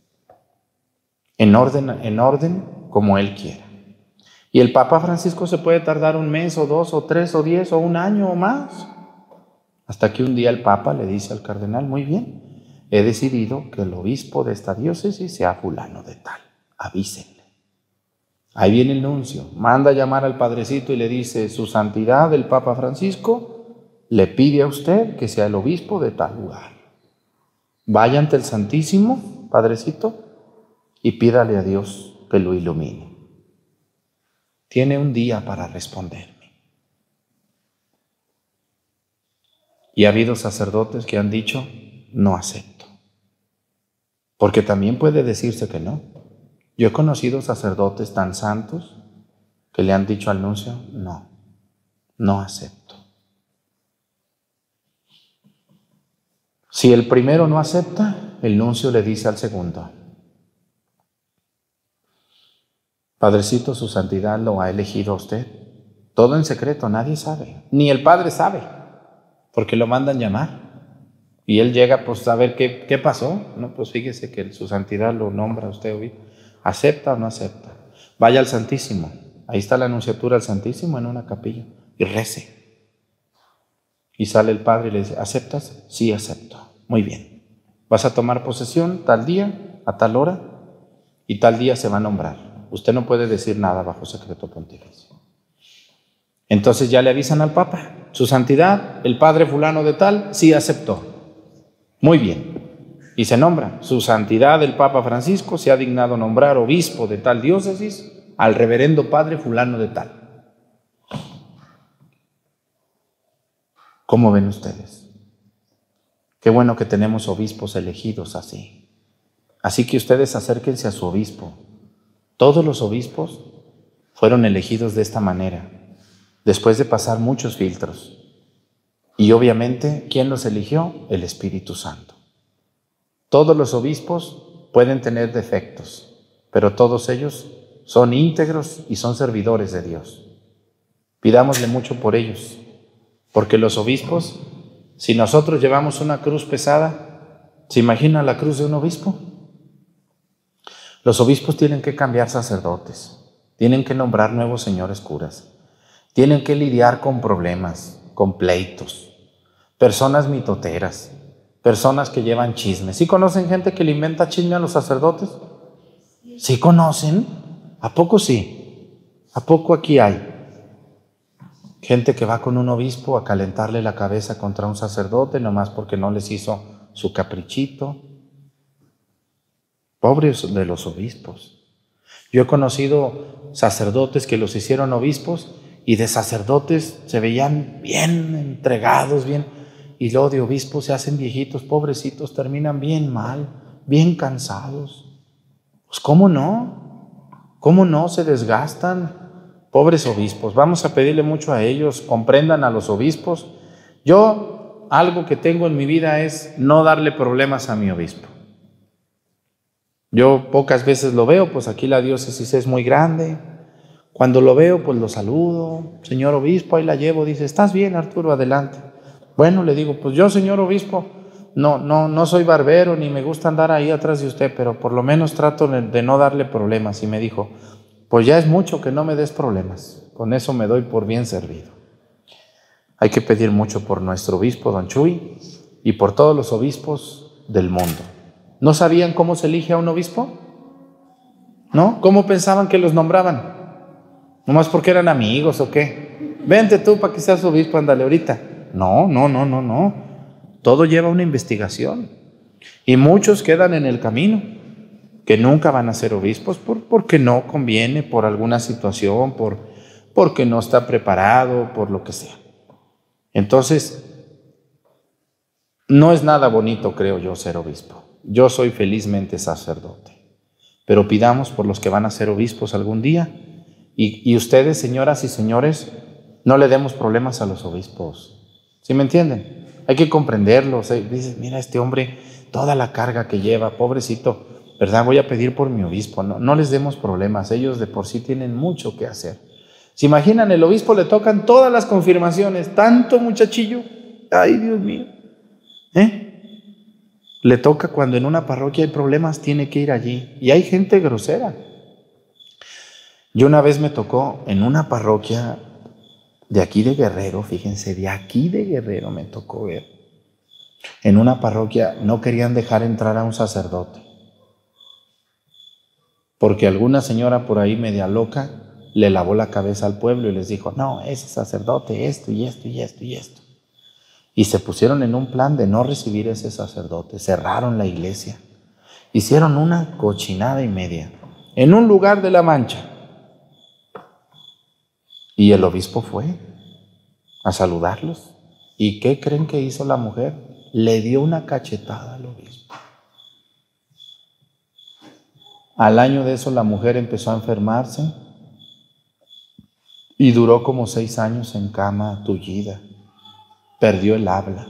En orden como él quiera. Y el Papa Francisco se puede tardar 1 mes o 2 o 3 o 10 o 1 año o más. Hasta que un día el Papa le dice al cardenal, muy bien, he decidido que el obispo de esta diócesis sea fulano de tal, avísenle. Ahí viene el nuncio, manda a llamar al padrecito y le dice, su santidad el Papa Francisco le pide a usted que sea el obispo de tal lugar. Vaya ante el Santísimo, padrecito, y pídale a Dios que lo ilumine. Tiene un día para responderme. Y ha habido sacerdotes que han dicho, no acepto. Porque también puede decirse que no. Yo he conocido sacerdotes tan santos que le han dicho al nuncio, no acepto. Si el primero no acepta, el nuncio le dice al segundo, Padrecito, su santidad lo ha elegido a usted. Todo en secreto, nadie sabe. Ni el padre sabe, porque lo mandan llamar. Y él llega pues a ver qué pasó. No, pues fíjese que su santidad lo nombra a usted obispo. ¿Acepta o no acepta? Vaya al Santísimo. Ahí está la anunciatura al Santísimo en una capilla. Y rece. Y sale el padre y le dice, ¿aceptas? Sí, acepto. Muy bien. Vas a tomar posesión tal día, a tal hora, y tal día se va a nombrar. Usted no puede decir nada bajo secreto pontificio. Entonces ya le avisan al Papa, su santidad, el padre fulano de tal, sí aceptó. Muy bien. Y se nombra, su santidad el Papa Francisco se ha dignado nombrar obispo de tal diócesis al reverendo padre fulano de tal. ¿Cómo ven ustedes? Qué bueno que tenemos obispos elegidos así. Así que ustedes acérquense a su obispo. Todos los obispos fueron elegidos de esta manera, después de pasar muchos filtros. Y obviamente, ¿quién los eligió? El Espíritu Santo. Todos los obispos pueden tener defectos, pero todos ellos son íntegros y son servidores de Dios. Pidámosle mucho por ellos, porque los obispos, si nosotros llevamos una cruz pesada, ¿se imagina la cruz de un obispo? Los obispos tienen que cambiar sacerdotes, tienen que nombrar nuevos señores curas, tienen que lidiar con problemas, con pleitos, personas mitoteras, personas que llevan chismes. ¿Sí conocen gente que le inventa chisme a los sacerdotes? ¿Sí conocen? ¿A poco sí? ¿A poco aquí hay? Gente que va con un obispo a calentarle la cabeza contra un sacerdote nomás porque no les hizo su caprichito. Pobres de los obispos. Yo he conocido sacerdotes que los hicieron obispos y de sacerdotes se veían bien entregados, bien, y luego de obispos se hacen viejitos, pobrecitos, terminan bien mal, bien cansados. Pues ¿cómo no? ¿Cómo no se desgastan? Pobres obispos. Vamos a pedirle mucho a ellos, comprendan a los obispos. Yo, algo que tengo en mi vida es no darle problemas a mi obispo. Yo pocas veces lo veo, pues aquí la diócesis es muy grande. Cuando lo veo, pues lo saludo. Señor obispo, ahí la llevo. Dice, ¿estás bien, Arturo? Adelante. Bueno, le digo, pues yo, señor obispo, no soy barbero ni me gusta andar ahí atrás de usted, pero por lo menos trato de no darle problemas. Y me dijo, pues ya es mucho que no me des problemas. Con eso me doy por bien servido. Hay que pedir mucho por nuestro obispo, don Chuy, y por todos los obispos del mundo. ¿No sabían cómo se elige a un obispo? ¿No? ¿Cómo pensaban que los nombraban? ¿Nomás porque eran amigos o qué? Vente tú para que seas obispo, ándale ahorita. No. Todo lleva una investigación. Y muchos quedan en el camino, que nunca van a ser obispos porque no conviene, por alguna situación, porque no está preparado, por lo que sea. Entonces, no es nada bonito, creo yo, ser obispo. Yo soy felizmente sacerdote, pero pidamos por los que van a ser obispos algún día. Y ustedes, señoras y señores, no le demos problemas a los obispos. ¿Sí me entienden? Hay que comprenderlos. Dices, mira, este hombre, toda la carga que lleva, pobrecito, ¿verdad? Voy a pedir por mi obispo. No les demos problemas. Ellos de por sí tienen mucho que hacer. ¿Se imaginan? El obispo le tocan todas las confirmaciones. Tanto muchachillo. Ay, Dios mío. Le toca cuando en una parroquia hay problemas, tiene que ir allí. Y hay gente grosera. Yo una vez me tocó en una parroquia De aquí de Guerrero, fíjense, de aquí de Guerrero me tocó ver. En una parroquia no querían dejar entrar a un sacerdote, porque alguna señora por ahí media loca le lavó la cabeza al pueblo y les dijo, no, ese sacerdote, esto y esto y esto y esto. Y se pusieron en un plan de no recibir a ese sacerdote, cerraron la iglesia, hicieron una cochinada y media en un lugar de La Mancha. Y el obispo fue a saludarlos. ¿Y qué creen que hizo la mujer? Le dio una cachetada al obispo. Al año de eso la mujer empezó a enfermarse y duró como 6 años en cama tullida. Perdió el habla.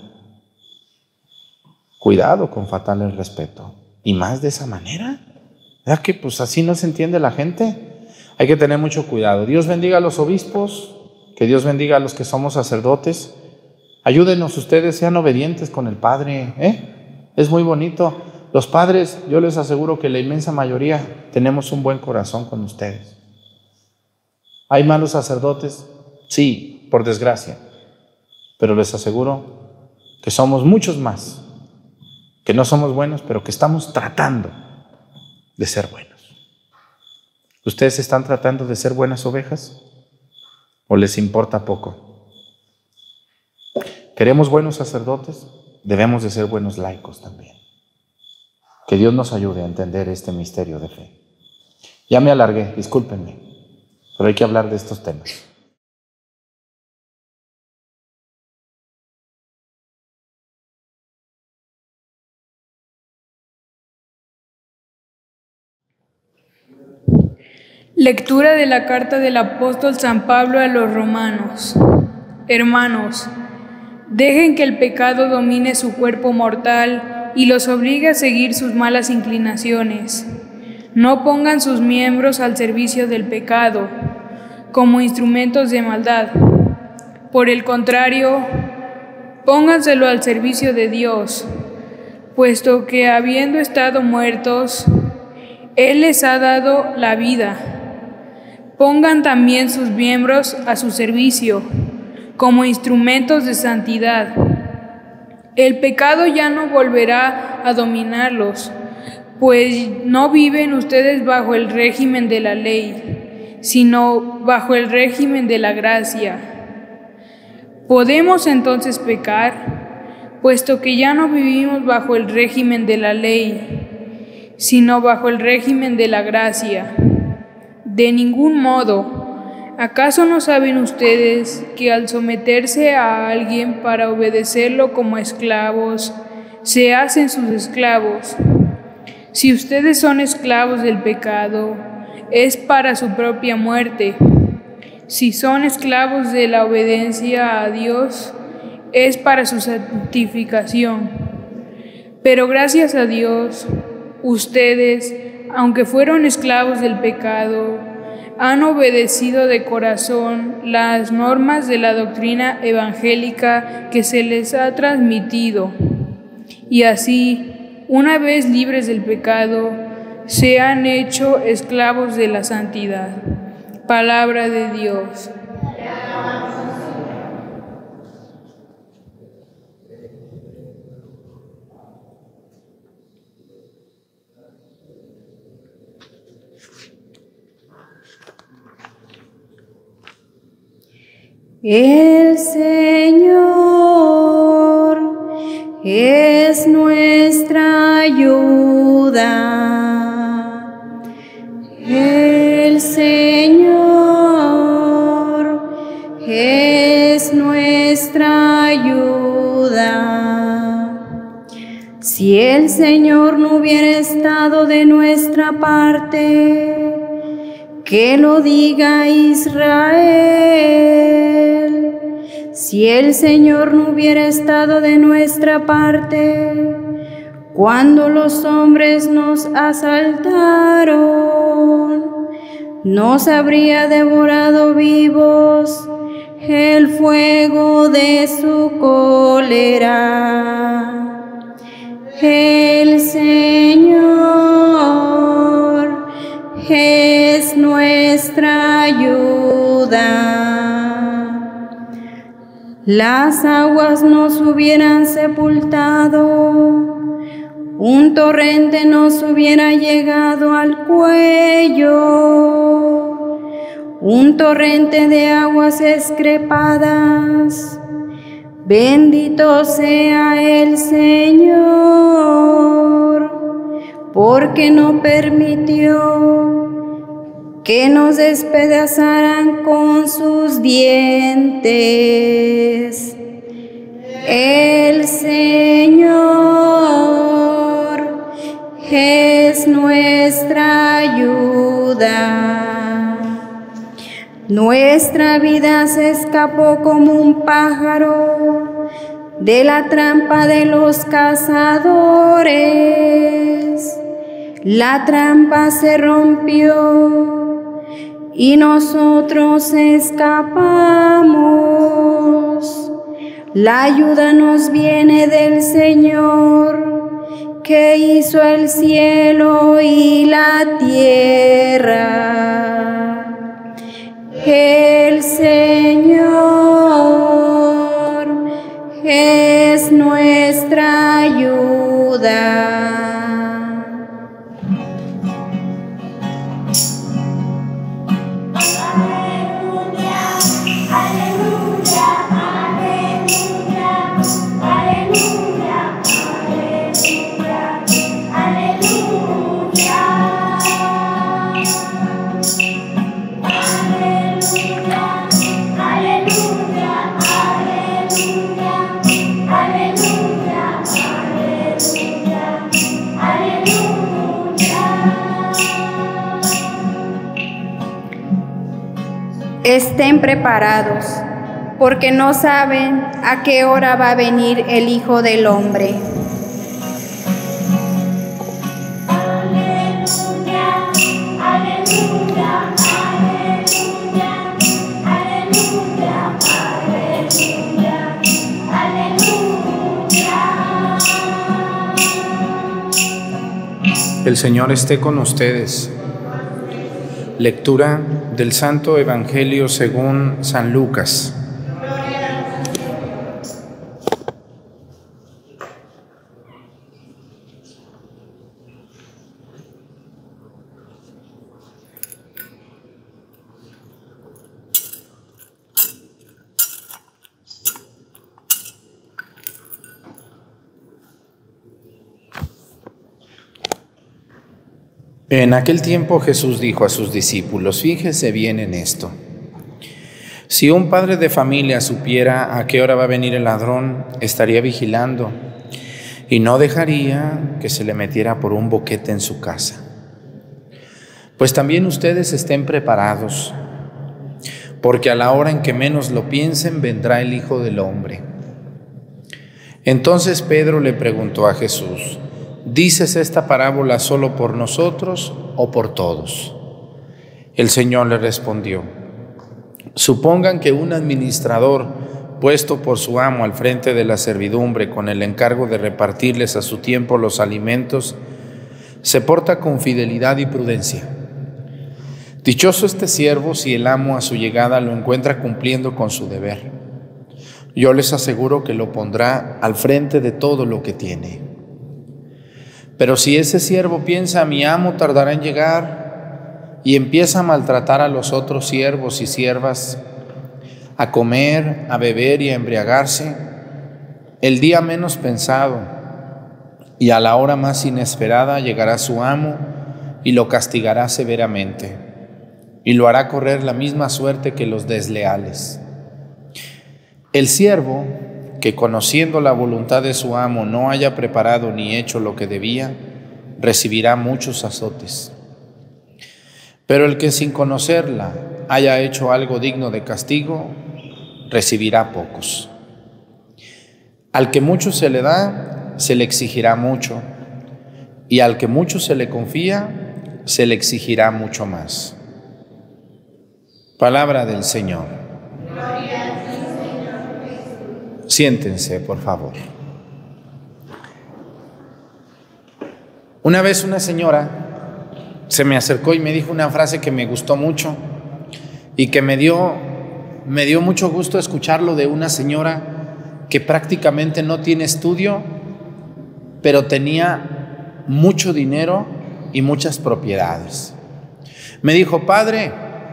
Cuidado con faltarle el respeto. Y más de esa manera. ¿Verdad que pues así no se entiende la gente? Hay que tener mucho cuidado. Dios bendiga a los obispos, que Dios bendiga a los que somos sacerdotes. Ayúdenos ustedes, sean obedientes con el Padre, Es muy bonito. Los padres, yo les aseguro que la inmensa mayoría tenemos un buen corazón con ustedes. ¿Hay malos sacerdotes? Sí, por desgracia. Pero les aseguro que somos muchos más, que no somos buenos, pero que estamos tratando de ser buenos. ¿Ustedes están tratando de ser buenas ovejas? ¿O les importa poco? ¿Queremos buenos sacerdotes? Debemos de ser buenos laicos también. Que Dios nos ayude a entender este misterio de fe. Ya me alargué, discúlpenme, pero hay que hablar de estos temas. Lectura de la carta del apóstol San Pablo a los romanos. Hermanos, dejen que el pecado domine su cuerpo mortal y los obligue a seguir sus malas inclinaciones. No pongan sus miembros al servicio del pecado, como instrumentos de maldad. Por el contrario, pónganselo al servicio de Dios, puesto que habiendo estado muertos, Él les ha dado la vida. Pongan también sus miembros a su servicio, como instrumentos de santidad. El pecado ya no volverá a dominarlos, pues no viven ustedes bajo el régimen de la ley, sino bajo el régimen de la gracia. ¿Podemos entonces pecar, puesto que ya no vivimos bajo el régimen de la ley, sino bajo el régimen de la gracia? De ningún modo. ¿Acaso no saben ustedes que al someterse a alguien para obedecerlo como esclavos, se hacen sus esclavos? Si ustedes son esclavos del pecado, es para su propia muerte. Si son esclavos de la obediencia a Dios, es para su santificación. Pero gracias a Dios, ustedes, aunque fueron esclavos del pecado, han obedecido de corazón las normas de la doctrina evangélica que se les ha transmitido. Y así, una vez libres del pecado, se han hecho esclavos de la santidad. Palabra de Dios. El Señor es nuestra ayuda. El Señor es nuestra ayuda. Si el Señor no hubiera estado de nuestra parte, que lo diga Israel. Si el Señor no hubiera estado de nuestra parte, cuando los hombres nos asaltaron, nos habría devorado vivos el fuego de su cólera. El Señor es nuestra ayuda. las aguas nos hubieran sepultado, un torrente nos hubiera llegado al cuello, un torrente de aguas excrepadas. Bendito sea el Señor, porque no permitió que nos despedazaran con sus dientes. El Señor es nuestra ayuda. Nuestra vida se escapó como un pájaro de la trampa de los cazadores. La trampa se rompió y nosotros escapamos. La ayuda nos viene del Señor, que hizo el cielo y la tierra. El Señor es nuestra ayuda. Estén preparados, porque no saben a qué hora va a venir el Hijo del Hombre. El Señor esté con ustedes. Lectura del Santo Evangelio según San Lucas. En aquel tiempo Jesús dijo a sus discípulos: fíjense bien en esto. Si un padre de familia supiera a qué hora va a venir el ladrón, estaría vigilando y no dejaría que se le metiera por un boquete en su casa. Pues también ustedes estén preparados, porque a la hora en que menos lo piensen vendrá el Hijo del Hombre. Entonces Pedro le preguntó a Jesús: ¿dices esta parábola solo por nosotros o por todos? El Señor le respondió: supongan que un administrador puesto por su amo al frente de la servidumbre con el encargo de repartirles a su tiempo los alimentos, se porta con fidelidad y prudencia. Dichoso este siervo si el amo a su llegada lo encuentra cumpliendo con su deber. Yo les aseguro que lo pondrá al frente de todo lo que tiene. Pero si ese siervo piensa: mi amo tardará en llegar, y empieza a maltratar a los otros siervos y siervas, a comer, a beber y a embriagarse, el día menos pensado y a la hora más inesperada llegará su amo y lo castigará severamente, y lo hará correr la misma suerte que los desleales. El siervo que, conociendo la voluntad de su amo, no haya preparado ni hecho lo que debía, recibirá muchos azotes. Pero el que sin conocerla haya hecho algo digno de castigo, recibirá pocos. Al que mucho se le da, se le exigirá mucho, y al que mucho se le confía, se le exigirá mucho más. Palabra del Señor. Siéntense, por favor. Una vez una señora se me acercó y me dijo una frase que me gustó mucho y que me dio me dio mucho gusto escucharlo de una señora que prácticamente no tiene estudio, pero tenía mucho dinero y muchas propiedades. Me dijo: padre,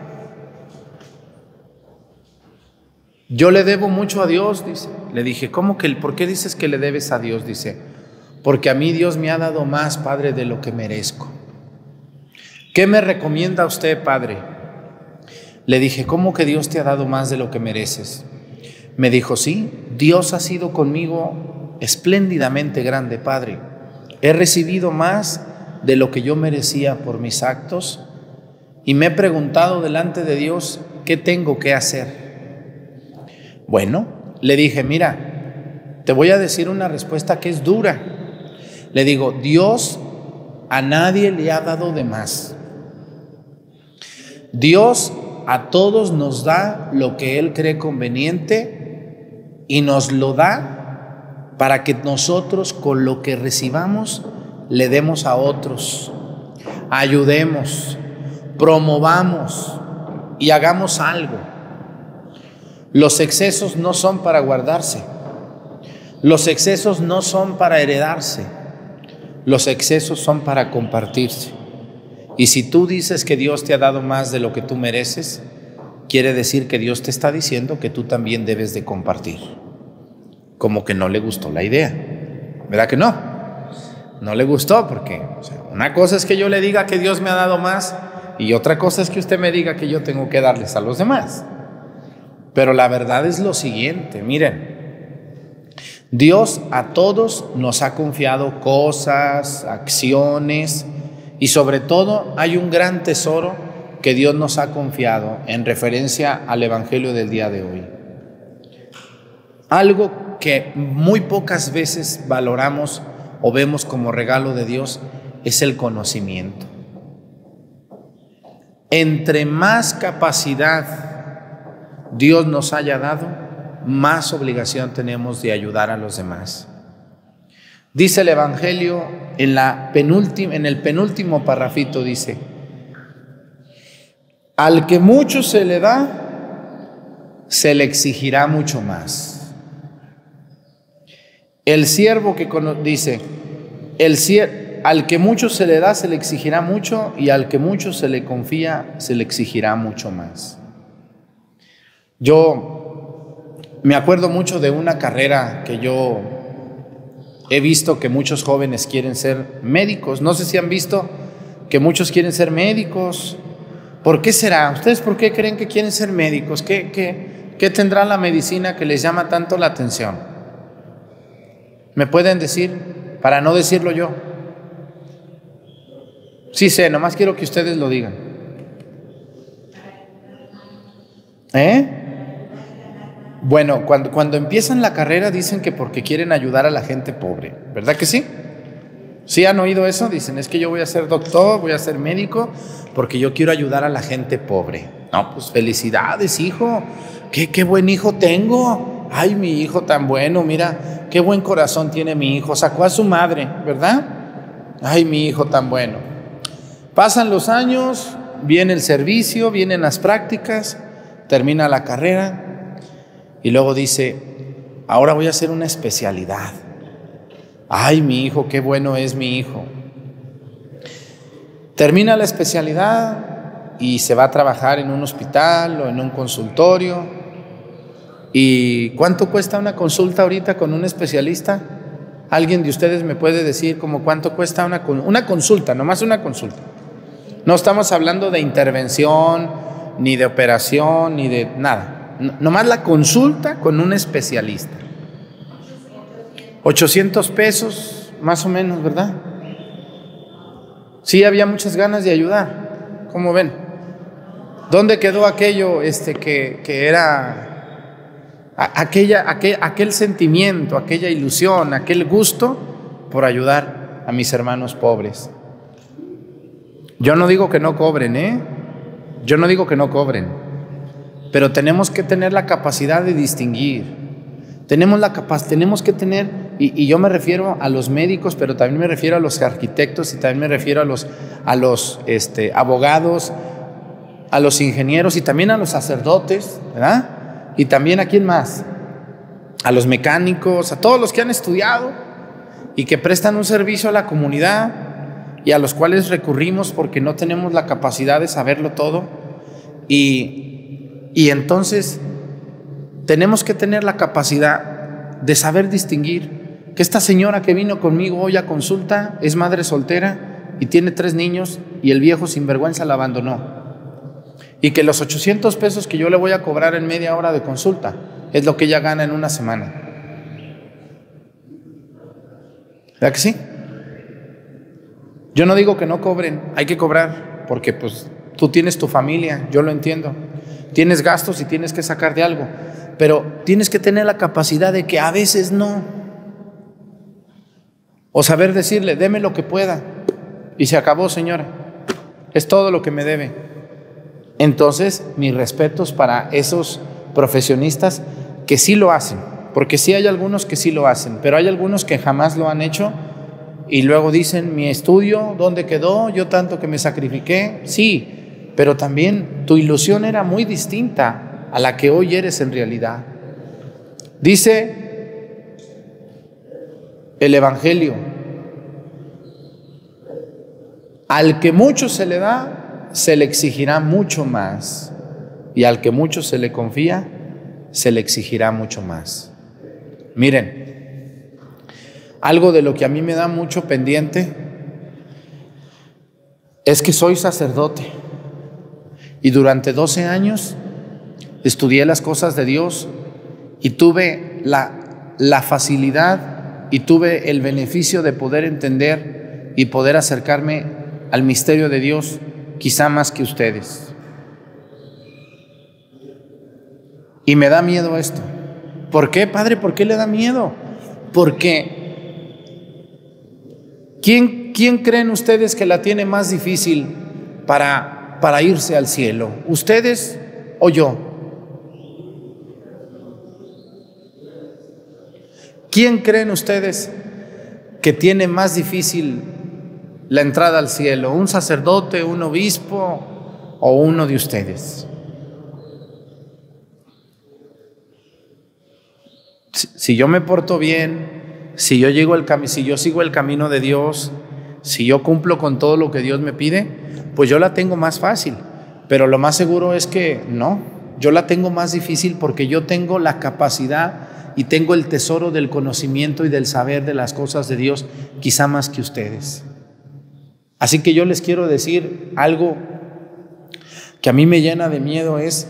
yo le debo mucho a Dios, dice. Le dije: ¿cómo que? ¿Por qué dices que le debes a Dios? Dice: porque a mí Dios me ha dado más, padre, de lo que merezco. ¿Qué me recomienda usted, padre? Le dije: ¿cómo que Dios te ha dado más de lo que mereces? Me dijo: sí, Dios ha sido conmigo espléndidamente grande, padre. He recibido más de lo que yo merecía por mis actos y me he preguntado delante de Dios, ¿qué tengo que hacer? Bueno, le dije: mira, te voy a decir una respuesta que es dura. Le digo: Dios a nadie le ha dado de más. Dios a todos nos da lo que Él cree conveniente y nos lo da para que nosotros con lo que recibamos le demos a otros, ayudemos, promovamos y hagamos algo. Los excesos no son para guardarse, los excesos no son para heredarse, los excesos son para compartirse. Y si tú dices que Dios te ha dado más de lo que tú mereces, quiere decir que Dios te está diciendo que tú también debes de compartir. Como que no le gustó la idea, ¿verdad que no? No le gustó porque una cosa es que yo le diga que Dios me ha dado más y otra cosa es que usted me diga que yo tengo que darles a los demás. Pero la verdad es lo siguiente, miren, Dios a todos nos ha confiado cosas, acciones, y sobre todo hay un gran tesoro que Dios nos ha confiado en referencia al Evangelio del día de hoy. Algo que muy pocas veces valoramos o vemos como regalo de Dios es el conocimiento. Entre más capacidad Dios nos haya dado, más obligación tenemos de ayudar a los demás. Dice el Evangelio en el penúltimo parrafito, dice: al que mucho se le da, se le exigirá mucho más. El siervo que dice, al que mucho se le da, se le exigirá mucho, y al que mucho se le confía, se le exigirá mucho más. Yo me acuerdo mucho de una carrera que yo he visto que muchos jóvenes quieren ser médicos. No sé si han visto que muchos quieren ser médicos. ¿Por qué será? ¿Ustedes por qué creen que quieren ser médicos? ¿Qué tendrá la medicina que les llama tanto la atención? ¿Me pueden decir? Para no decirlo yo. Sí sé, nomás quiero que ustedes lo digan. Bueno, cuando empiezan la carrera dicen que porque quieren ayudar a la gente pobre, ¿verdad que sí? ¿Sí han oído eso? Dicen: es que yo voy a ser doctor, voy a ser médico porque yo quiero ayudar a la gente pobre. No, pues felicidades, hijo. Qué buen hijo tengo. Ay, mi hijo tan bueno, mira, qué buen corazón tiene mi hijo. Sacó a su madre, ¿verdad? Ay, mi hijo tan bueno. Pasan los años, viene el servicio, vienen las prácticas, termina la carrera. Y luego dice: ahora voy a hacer una especialidad. Ay, mi hijo, qué bueno es mi hijo. Termina la especialidad y se va a trabajar en un hospital o en un consultorio. ¿Y cuánto cuesta una consulta ahorita con un especialista? ¿Alguien de ustedes me puede decir como cuánto cuesta una consulta? Nomás una consulta. No estamos hablando de intervención, ni de operación, ni de nada. Nomás la consulta con un especialista. 800 pesos, más o menos, ¿verdad? Sí, había muchas ganas de ayudar. ¿Cómo ven? ¿Dónde quedó aquello que era aquel sentimiento, aquella ilusión, aquel gusto por ayudar a mis hermanos pobres? Yo no digo que no cobren, Yo no digo que no cobren. Pero tenemos que tener la capacidad de distinguir. Tenemos que tener, y yo me refiero a los médicos, pero también me refiero a los arquitectos y también me refiero a los abogados, a los ingenieros y también a los sacerdotes, ¿verdad? Y también a quién más, a los mecánicos, a todos los que han estudiado y que prestan un servicio a la comunidad y a los cuales recurrimos porque no tenemos la capacidad de saberlo todo. Y entonces tenemos que tener la capacidad de saber distinguir que esta señora que vino conmigo hoy a consulta es madre soltera y tiene 3 niños y el viejo sinvergüenza la abandonó. Y que los 800 pesos que yo le voy a cobrar en media hora de consulta es lo que ella gana en una semana. ¿Verdad que sí? Yo no digo que no cobren, hay que cobrar, porque pues tú tienes tu familia, yo lo entiendo. Tienes gastos y tienes que sacar de algo, pero tienes que tener la capacidad de que a veces no. O saber decirle, deme lo que pueda. Y se acabó, señora. Es todo lo que me debe. Entonces, mis respetos para esos profesionistas que sí lo hacen, porque sí hay algunos que sí lo hacen, pero hay algunos que jamás lo han hecho y luego dicen, mi estudio, ¿dónde quedó? Yo tanto que me sacrifiqué. Sí, pero también tu ilusión era muy distinta a la que hoy eres en realidad. Dice el Evangelio, al que mucho se le da, se le exigirá mucho más, y al que mucho se le confía, se le exigirá mucho más. Miren, algo de lo que a mí me da mucho pendiente es que soy sacerdote y durante 12 años estudié las cosas de Dios y tuve la facilidad y tuve el beneficio de poder entender y poder acercarme al misterio de Dios, quizá más que ustedes. Y me da miedo esto. ¿Por qué, padre? ¿Por qué le da miedo? Porque ¿quién creen ustedes que la tiene más difícil para irse al cielo? ¿Ustedes o yo? ¿Quién creen ustedes que tiene más difícil la entrada al cielo? ¿Un sacerdote, un obispo o uno de ustedes? Si yo me porto bien, si yo sigo el camino de Dios, si yo cumplo con todo lo que Dios me pide, pues yo la tengo más fácil. Pero lo más seguro es que no, yo la tengo más difícil porque yo tengo la capacidad y tengo el tesoro del conocimiento y del saber de las cosas de Dios, quizá más que ustedes. Así que yo les quiero decir algo que a mí me llena de miedo, es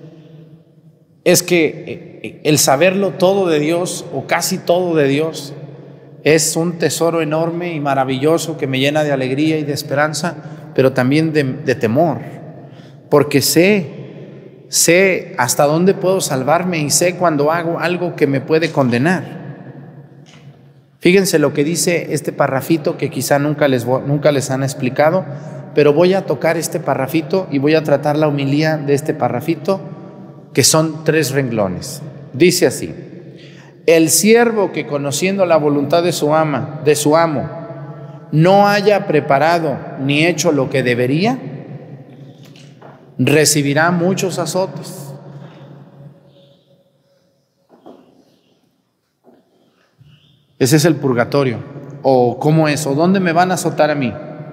que el saberlo todo de Dios o casi todo de Dios es un tesoro enorme y maravilloso que me llena de alegría y de esperanza, pero también de temor, porque sé hasta dónde puedo salvarme y sé cuando hago algo que me puede condenar. Fíjense lo que dice este parrafito que quizá nunca les han explicado, pero voy a tocar este parrafito y voy a tratar la homilía de este parrafito, que son 3 renglones. Dice así: el siervo que conociendo la voluntad de su amo, no haya preparado ni hecho lo que debería, recibirá muchos azotes. Ese es el purgatorio. ¿O cómo es? ¿O dónde me van a azotar a mí?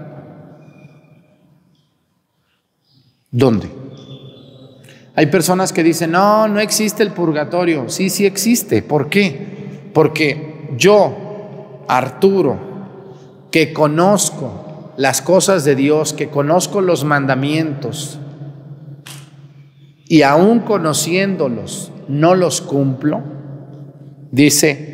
¿Dónde? Hay personas que dicen, no existe el purgatorio. Sí, sí existe. ¿Por qué? Porque yo, Arturo, que conozco las cosas de Dios, que conozco los mandamientos, y aún conociéndolos, no los cumplo, dice,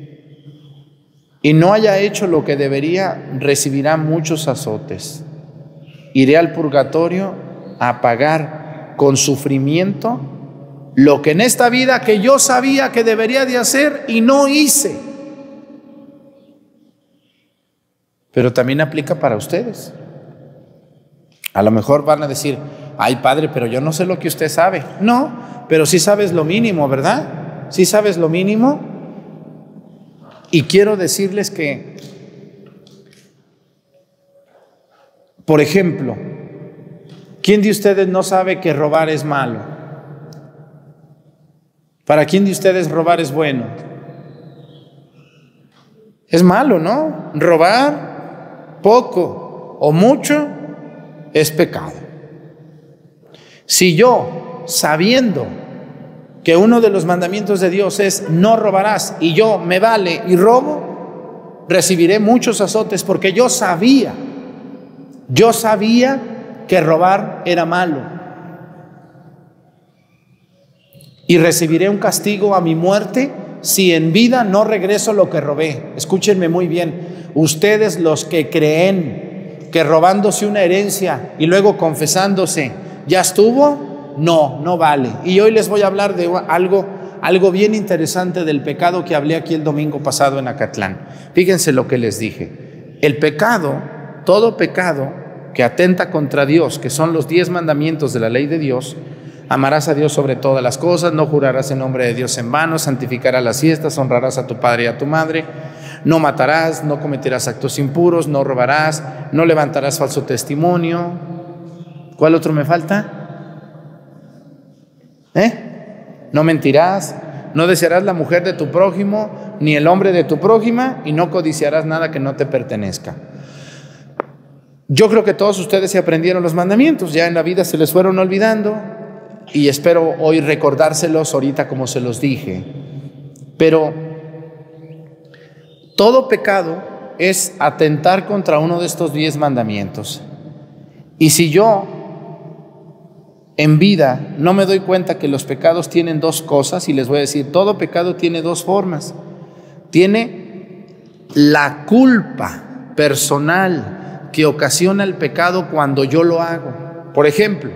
y no haya hecho lo que debería, recibirá muchos azotes. Iré al purgatorio a pagar con sufrimiento lo que en esta vida que yo sabía que debería de hacer y no hice. Pero también aplica para ustedes. A lo mejor van a decir, ay padre, pero yo no sé lo que usted sabe. No, pero sí sabes lo mínimo, ¿verdad? Sí sabes lo mínimo. Y quiero decirles que, por ejemplo, ¿quién de ustedes no sabe que robar es malo? ¿Para quién de ustedes robar es bueno? Es malo, ¿no? Robar poco o mucho es pecado. Si yo, sabiendo que uno de los mandamientos de Dios es no robarás, y yo me vale y robo, recibiré muchos azotes porque yo sabía que robar era malo. Y recibiré un castigo a mi muerte si en vida no regreso lo que robé. Escúchenme muy bien, ustedes los que creen que robándose una herencia y luego confesándose ya estuvo, no vale. Y hoy les voy a hablar de algo bien interesante del pecado que hablé aquí el domingo pasado en Acatlán. Fíjense lo que les dije. El pecado, todo pecado que atenta contra Dios, que son los 10 mandamientos de la ley de Dios: amarás a Dios sobre todas las cosas, no jurarás en nombre de Dios en vano, santificarás las fiestas, honrarás a tu padre y a tu madre, no matarás, no cometerás actos impuros, no robarás, no levantarás falso testimonio. ¿Cuál otro me falta? No mentirás, no desearás la mujer de tu prójimo, ni el hombre de tu prójima, y no codiciarás nada que no te pertenezca. Yo creo que todos ustedes se aprendieron los mandamientos, ya en la vida se les fueron olvidando, y espero hoy recordárselos ahorita como se los dije. Pero todo pecado es atentar contra uno de estos 10 mandamientos. Y si yo en vida no me doy cuenta que los pecados tienen 2 cosas, y les voy a decir, todo pecado tiene 2 formas. Tiene la culpa personal que ocasiona el pecado cuando yo lo hago. Por ejemplo,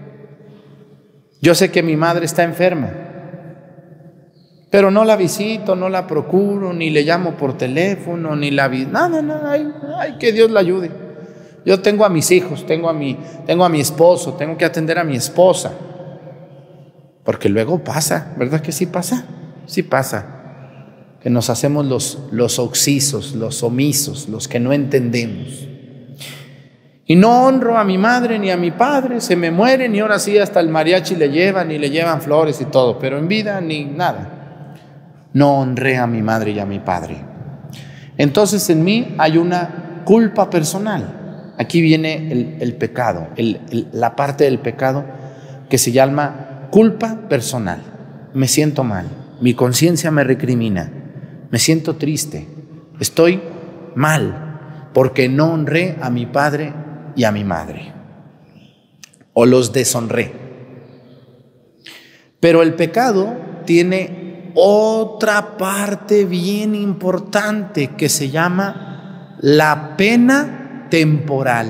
yo sé que mi madre está enferma, pero no la visito, no la procuro, ni le llamo por teléfono, ni la visito. No, ay, que Dios la ayude. Yo tengo a mis hijos, tengo a mi esposo, tengo que atender a mi esposa. Porque luego pasa, ¿verdad que sí pasa? Sí pasa. Que nos hacemos los oxisos, los omisos, los que no entendemos. Y no honro a mi madre ni a mi padre, se me mueren y ahora sí hasta el mariachi le llevan y le llevan flores y todo, pero en vida ni nada. No honré a mi madre y a mi padre. Entonces en mí hay una culpa personal. Aquí viene el pecado, la parte del pecado que se llama culpa personal. Me siento mal, mi conciencia me recrimina, me siento triste, estoy mal porque no honré a mi padre y a mi madre, o los deshonré. Pero el pecado tiene otra parte bien importante que se llama la pena temporal.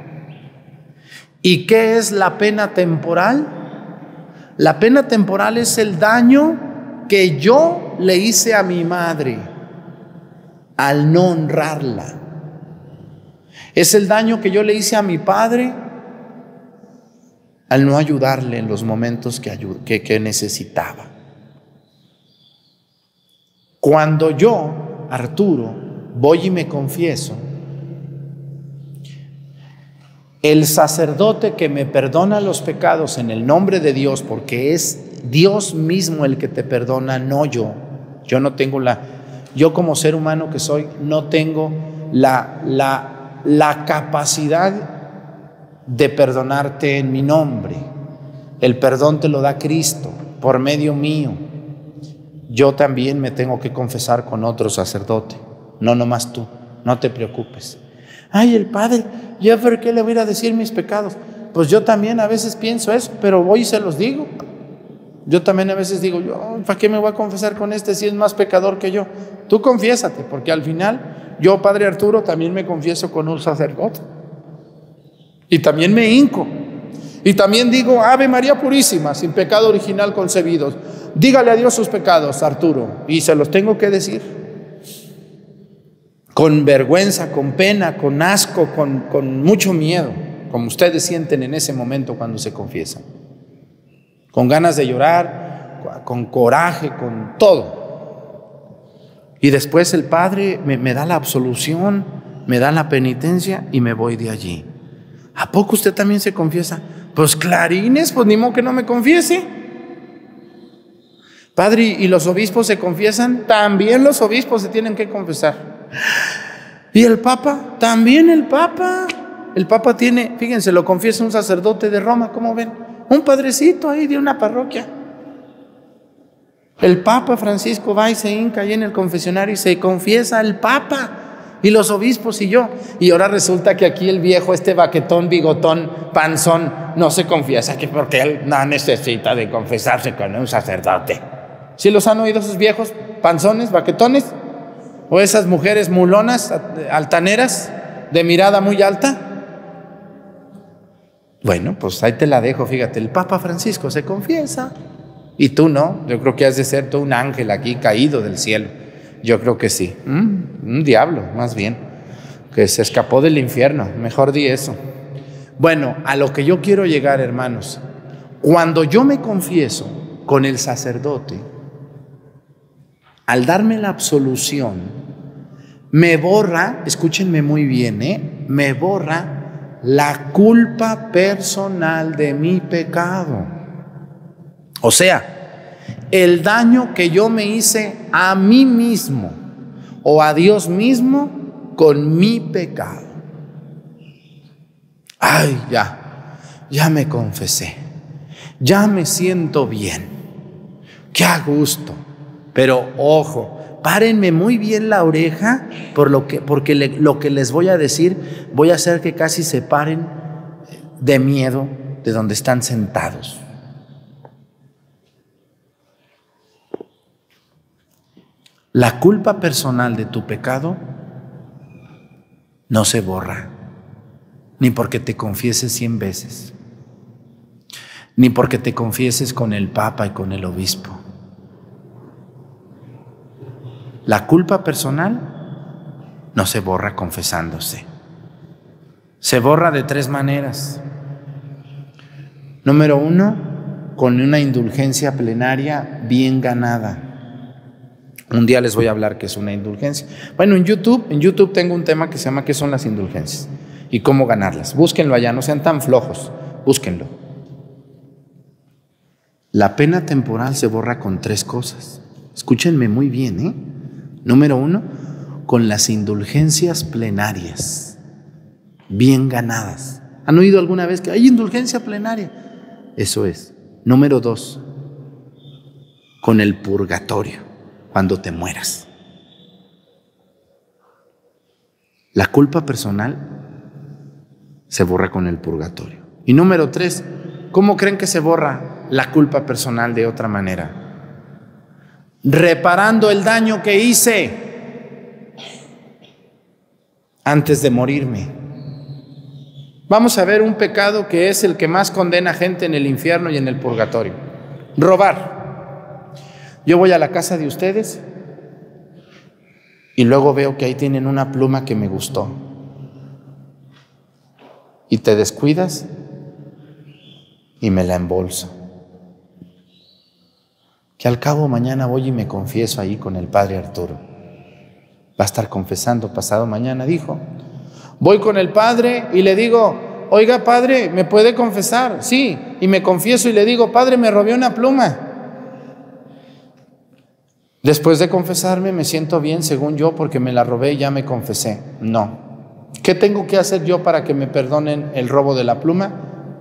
¿Y qué es la pena temporal? La pena temporal es el daño que yo le hice a mi madre al no honrarla. Es el daño que yo le hice a mi padre al no ayudarle en los momentos que necesitaba. Cuando yo, Arturo, voy y me confieso, el sacerdote que me perdona los pecados en el nombre de Dios, porque es Dios mismo el que te perdona, no yo. Yo no tengo yo como ser humano que soy, no tengo la capacidad de perdonarte en mi nombre. El perdón te lo da Cristo por medio mío. Yo también me tengo que confesar con otro sacerdote, no nomás tú, no te preocupes. Ay, el padre, ¿yo por qué le voy a decir mis pecados? Pues yo también a veces pienso eso, pero voy y se los digo. Yo también a veces digo, ¿para qué me voy a confesar con este si es más pecador que yo? Tú confiésate, porque al final yo, padre Arturo, también me confieso con un sacerdote. Y también me hinco. Y también digo, Ave María Purísima, sin pecado original concebidos. Dígale a Dios sus pecados, Arturo. Y se los tengo que decir. Con vergüenza, con pena, con asco, con mucho miedo, como ustedes sienten en ese momento cuando se confiesan. Con ganas de llorar, con coraje, con todo. Y después el Padre me da la absolución, me da la penitencia y me voy de allí. ¿A poco usted también se confiesa? Pues clarines, pues ni modo que no me confiese. Padre, ¿y los obispos se confiesan? También los obispos se tienen que confesar. ¿Y el Papa? También el Papa. El Papa tiene, fíjense, lo confiesa un sacerdote de Roma, ¿cómo ven? Un padrecito ahí de una parroquia. El Papa Francisco va y se hinca ahí en el confesionario y se confiesa el Papa, y los obispos y yo. Y ahora resulta que aquí el viejo, baquetón, bigotón, panzón, no se confiesa, que porque él no necesita de confesarse con un sacerdote. ¿Sí los han oído esos viejos panzones, baquetones? ¿O esas mujeres mulonas, altaneras, de mirada muy alta? Bueno, pues ahí te la dejo, fíjate, el Papa Francisco se confiesa y tú no. Yo creo que has de ser tú un ángel aquí caído del cielo. Yo creo que sí, un diablo más bien, que se escapó del infierno, mejor di eso. Bueno, a lo que yo quiero llegar, hermanos, cuando yo me confieso con el sacerdote, al darme la absolución, me borra, escúchenme muy bien, me borra la culpa personal de mi pecado. O sea, el daño que yo me hice a mí mismo o a Dios mismo con mi pecado. Ay, ya me confesé, ya me siento bien, qué a gusto. Pero ojo, párenme muy bien la oreja porque lo que les voy a decir, voy a hacer que casi se paren de miedo de donde están sentados. La culpa personal de tu pecado no se borra, ni porque te confieses 100 veces, ni porque te confieses con el Papa y con el obispo. La culpa personal no se borra confesándose. Se borra de 3 maneras. Número 1, con una indulgencia plenaria bien ganada. Un día les voy a hablar qué es una indulgencia. Bueno, en YouTube tengo un tema que se llama ¿qué son las indulgencias? Y cómo ganarlas. Búsquenlo allá, no sean tan flojos, búsquenlo. La pena temporal se borra con 3 cosas. Escúchenme muy bien, Número 1, con las indulgencias plenarias, bien ganadas. ¿Han oído alguna vez que hay indulgencia plenaria? Eso es. Número 2, con el purgatorio, cuando te mueras. La culpa personal se borra con el purgatorio. Y número 3, ¿cómo creen que se borra la culpa personal de otra manera? Reparando el daño que hice antes de morirme. Vamos a ver un pecado que es el que más condena gente en el infierno y en el purgatorio. Robar. Yo voy a la casa de ustedes y luego veo que ahí tienen una pluma que me gustó. Y te descuidas y me la embolso. Que al cabo mañana voy y me confieso ahí con el padre Arturo. Va a estar confesando pasado mañana, dijo. Voy con el padre y le digo, oiga padre, ¿me puede confesar? Sí, y me confieso y le digo, padre, me robé una pluma. Después de confesarme me siento bien según yo porque me la robé y ya me confesé. No. ¿Qué tengo que hacer yo para que me perdonen el robo de la pluma?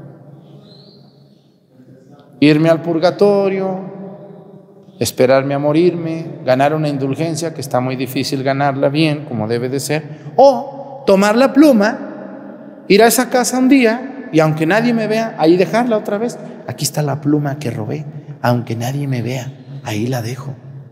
Irme al purgatorio, esperarme a morirme, ganar una indulgencia que está muy difícil ganarla bien, como debe de ser, o tomar la pluma, ir a esa casa un día y aunque nadie me vea, ahí dejarla otra vez. Aquí está la pluma que robé, aunque nadie me vea, ahí la dejo.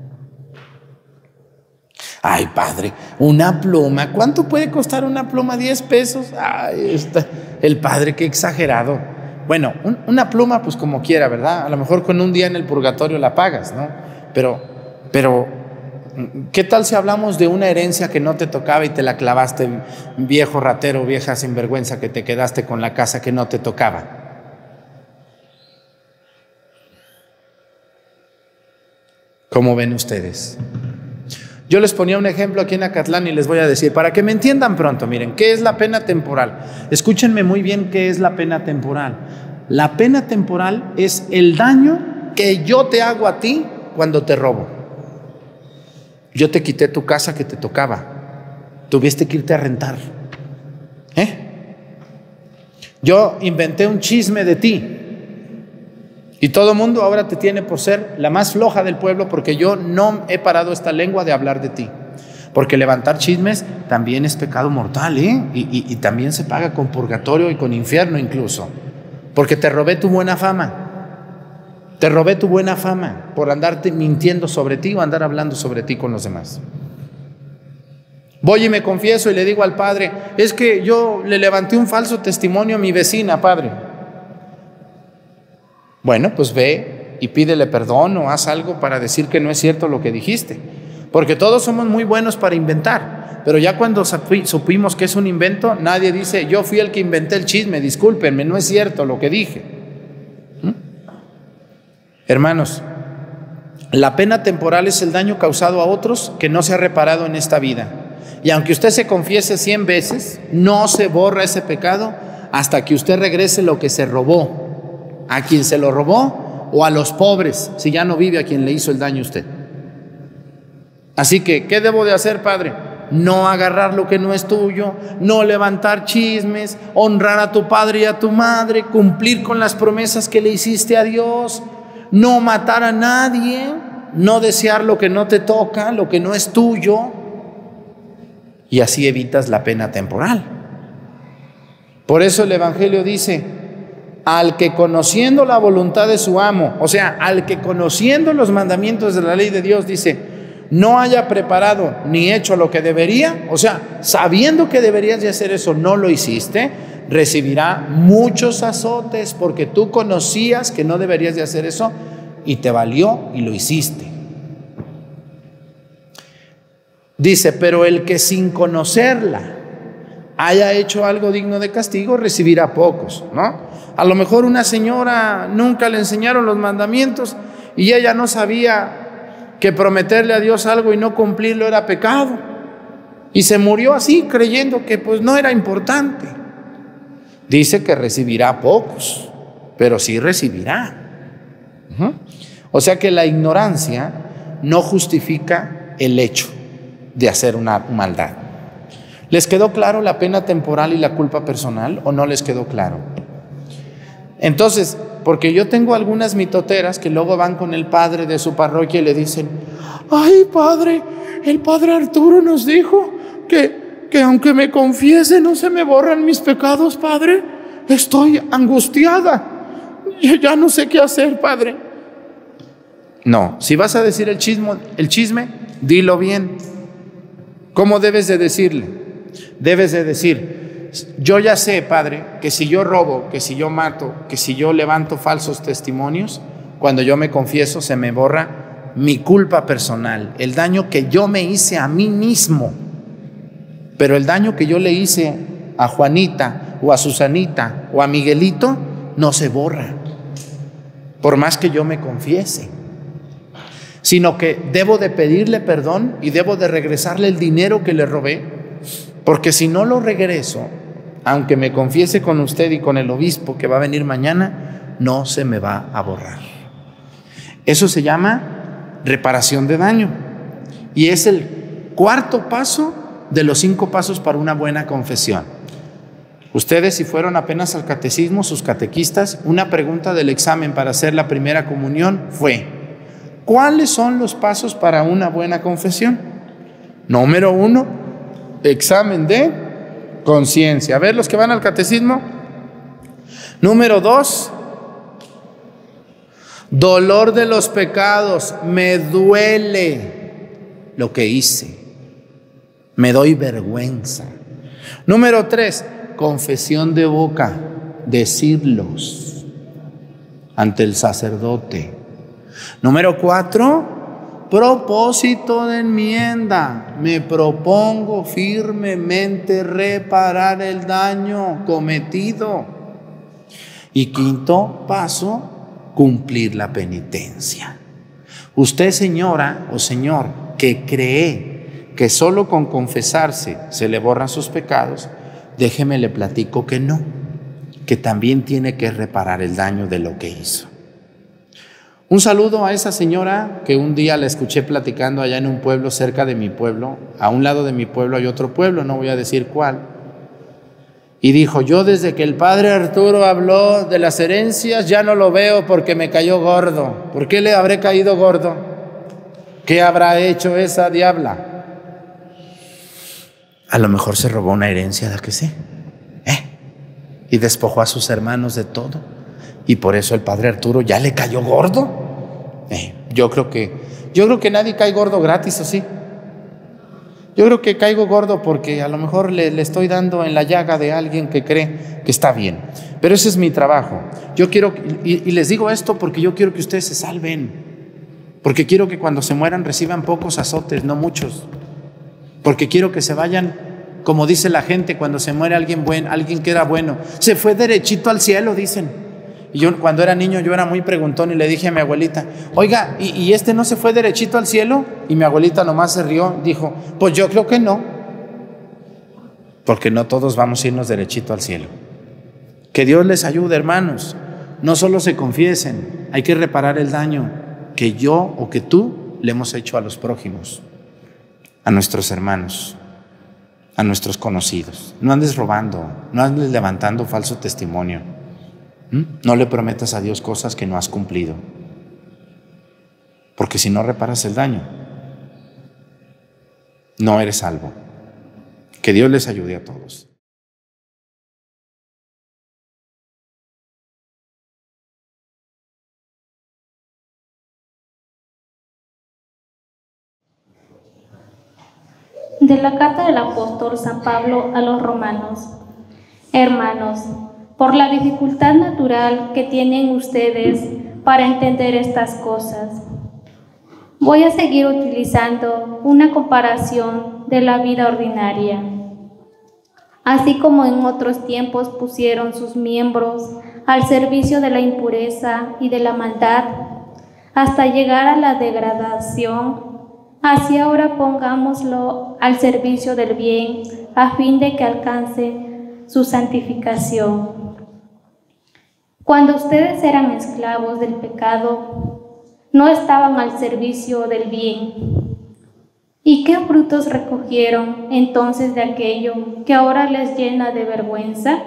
Ay, padre, una pluma, ¿cuánto puede costar una pluma? 10 pesos. Ay, el padre, qué exagerado. Bueno, una pluma pues como quiera, ¿verdad? A lo mejor con un día en el purgatorio la pagas, ¿no? Pero, ¿qué tal si hablamos de una herencia que no te tocaba y te la clavaste, viejo ratero, vieja sinvergüenza, que te quedaste con la casa que no te tocaba? ¿Cómo ven ustedes? Yo les ponía un ejemplo aquí en Acatlán y les voy a decir, para que me entiendan pronto, miren, ¿qué es la pena temporal? Escúchenme muy bien qué es la pena temporal. La pena temporal es el daño que yo te hago a ti cuando te robo. Yo te quité tu casa que te tocaba. Tuviste que irte a rentar. Yo inventé un chisme de ti. Y todo el mundo ahora te tiene por ser la más floja del pueblo, porque yo no he parado esta lengua de hablar de ti. Porque levantar chismes también es pecado mortal, y también se paga con purgatorio y con infierno incluso. Porque te robé tu buena fama. Te robé tu buena fama por andarte mintiendo sobre ti o andar hablando sobre ti con los demás. Voy y me confieso y le digo al padre, es que yo le levanté un falso testimonio a mi vecina, padre. Bueno, pues ve y pídele perdón o haz algo para decir que no es cierto lo que dijiste. Porque todos somos muy buenos para inventar, pero ya cuando supimos que es un invento, nadie dice, yo fui el que inventé el chisme, discúlpenme, no es cierto lo que dije. Hermanos, la pena temporal es el daño causado a otros que no se ha reparado en esta vida. Y aunque usted se confiese 100 veces, no se borra ese pecado hasta que usted regrese lo que se robó, a quien se lo robó o a los pobres, si ya no vive a quien le hizo el daño a usted. Así que, ¿qué debo de hacer, padre? No agarrar lo que no es tuyo, no levantar chismes, honrar a tu padre y a tu madre, cumplir con las promesas que le hiciste a Dios, no matar a nadie, no desear lo que no te toca, lo que no es tuyo, y así evitas la pena temporal. Por eso el Evangelio dice, al que conociendo la voluntad de su amo, o sea, al que conociendo los mandamientos de la ley de Dios, dice, no haya preparado ni hecho lo que debería, o sea, sabiendo que deberías de hacer eso, no lo hiciste, recibirá muchos azotes porque tú conocías que no deberías de hacer eso y te valió y lo hiciste. Dice, pero el que sin conocerla haya hecho algo digno de castigo, recibirá pocos, ¿no? A lo mejor una señora nunca le enseñaron los mandamientos y ella no sabía que prometerle a Dios algo y no cumplirlo era pecado, y se murió así creyendo que pues no era importante. Dice que recibirá pocos, pero sí recibirá. O sea que la ignorancia no justifica el hecho de hacer una maldad. ¿Les quedó claro la pena temporal y la culpa personal o no les quedó claro? Entonces, porque yo tengo algunas mitoteras que luego van con el padre de su parroquia y le dicen, ay padre, el padre Arturo nos dijo que aunque me confiese no se me borran mis pecados, padre. Estoy angustiada, ya no sé qué hacer, padre. No, si vas a decir el chisme, dilo bien. ¿Cómo debes de decirle? Debes de decir, yo ya sé, padre, que si yo robo, que si yo mato, que si yo levanto falsos testimonios, cuando yo me confieso se me borra mi culpa personal, el daño que yo me hice a mí mismo. Pero el daño que yo le hice a Juanita o a Susanita o a Miguelito no se borra, por más que yo me confiese, sino que debo de pedirle perdón y debo de regresarle el dinero que le robé, porque si no lo regreso, aunque me confiese con usted y con el obispo que va a venir mañana, no se me va a borrar. Eso se llama reparación de daño y es el cuarto paso de los 5 pasos para una buena confesión. Ustedes, si fueron apenas al catecismo, sus catequistas, una pregunta del examen para hacer la primera comunión fue: ¿cuáles son los pasos para una buena confesión? Número 1, examen de conciencia. A ver, los que van al catecismo. Número 2, dolor de los pecados. Me duele lo que hice, me doy vergüenza. Número 3, confesión de boca, decirlos ante el sacerdote. Número 4, propósito de enmienda. Me propongo firmemente reparar el daño cometido. Y quinto paso, cumplir la penitencia. Usted, señora o señor, que cree que solo con confesarse se le borran sus pecados, déjeme le platico que no, que también tiene que reparar el daño de lo que hizo. Un saludo a esa señora que un día la escuché platicando allá en un pueblo cerca de mi pueblo. A un lado de mi pueblo hay otro pueblo, no voy a decir cuál. Y dijo, yo desde que el padre Arturo habló de las herencias ya no lo veo porque me cayó gordo. ¿Por qué le habré caído gordo? ¿Qué habrá hecho esa diabla? A lo mejor se robó una herencia, ¿da que sí? Y despojó a sus hermanos de todo. Y por eso el padre Arturo ya le cayó gordo. Yo creo que nadie cae gordo gratis, ¿o sí? Yo creo que caigo gordo porque a lo mejor le estoy dando en la llaga de alguien que cree que está bien. Pero ese es mi trabajo. Yo quiero, y les digo esto porque yo quiero que ustedes se salven. Porque quiero que cuando se mueran reciban pocos azotes, no muchos. Porque quiero que se vayan, como dice la gente, cuando se muere alguien bueno, alguien que era bueno, se fue derechito al cielo, dicen. Y yo cuando era niño yo era muy preguntón y le dije a mi abuelita, oiga, ¿y este no se fue derechito al cielo? Y mi abuelita nomás se rió, dijo, pues yo creo que no. Porque no todos vamos a irnos derechito al cielo. Que Dios les ayude, hermanos. No solo se confiesen, hay que reparar el daño que yo o que tú le hemos hecho a los prójimos, a nuestros hermanos, a nuestros conocidos. No andes robando, no andes levantando falso testimonio. No le prometas a Dios cosas que no has cumplido, porque si no reparas el daño, no eres salvo. Que Dios les ayude a todos. De la carta del apóstol San Pablo a los romanos. Hermanos, por la dificultad natural que tienen ustedes para entender estas cosas, voy a seguir utilizando una comparación de la vida ordinaria. Así como en otros tiempos pusieron sus miembros al servicio de la impureza y de la maldad, hasta llegar a la degradación, así ahora pongámoslo al servicio del bien, a fin de que alcance su santificación. Cuando ustedes eran esclavos del pecado, no estaban al servicio del bien. ¿Y qué frutos recogieron entonces de aquello que ahora les llena de vergüenza?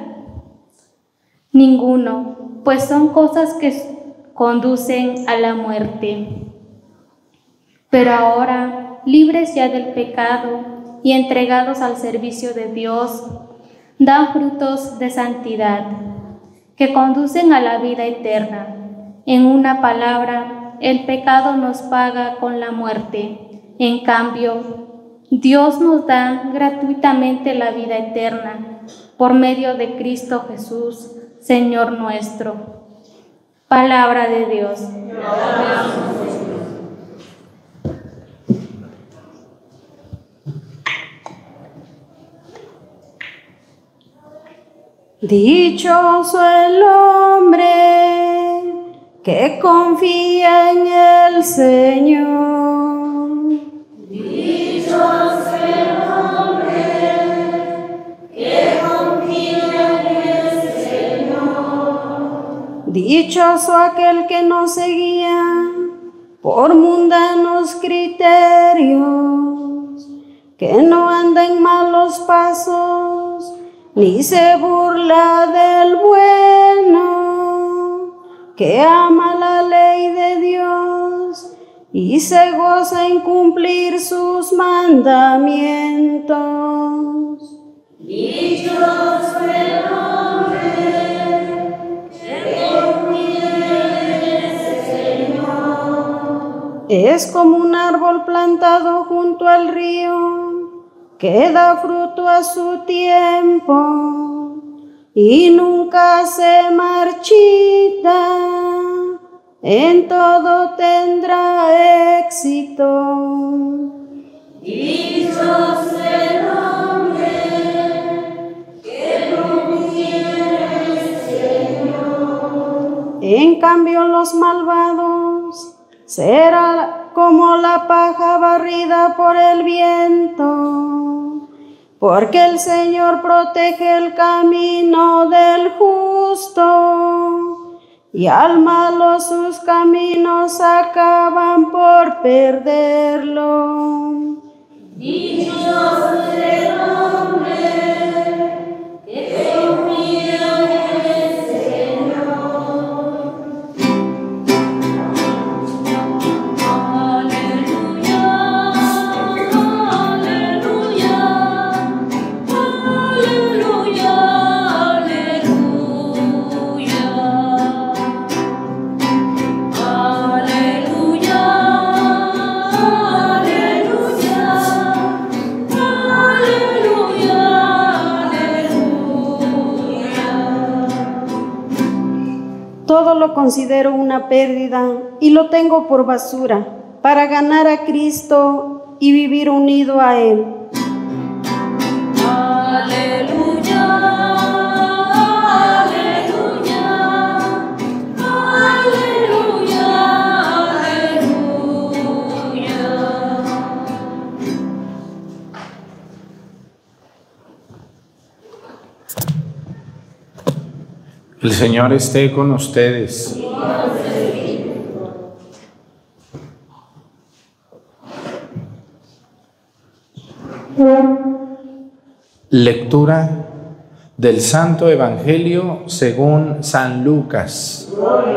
Ninguno, pues son cosas que conducen a la muerte. Pero ahora, libres ya del pecado y entregados al servicio de Dios, dan frutos de santidad que conducen a la vida eterna. En una palabra, el pecado nos paga con la muerte. En cambio, Dios nos da gratuitamente la vida eterna por medio de Cristo Jesús, Señor nuestro. Palabra de Dios. Dichoso el hombre que confía en el Señor. Dichoso el hombre que confía en el Señor. Dichoso aquel que no se guía por mundanos criterios, que no anda en malos pasos, ni se burla del bueno, que ama la ley de Dios y se goza en cumplir sus mandamientos. Dichoso el hombre que confía en el Señor. Es como un árbol plantado junto al río, que da fruto a su tiempo y nunca se marchita, en todo tendrá éxito. Dichoso el hombre que confía en el Señor. En cambio los malvados serán como la paja barrida por el viento, porque el Señor protege el camino del justo, y al malo sus caminos acaban por perderlo. Dichoso el hombre que confía en el Señor. Aleluya, aleluya, aleluya, aleluya. Todo lo considero una pérdida y lo tengo por basura para ganar a Cristo y vivir unido a Él. Aleluya, aleluya, aleluya, aleluya. El Señor esté con ustedes. Lectura del Santo Evangelio según San Lucas.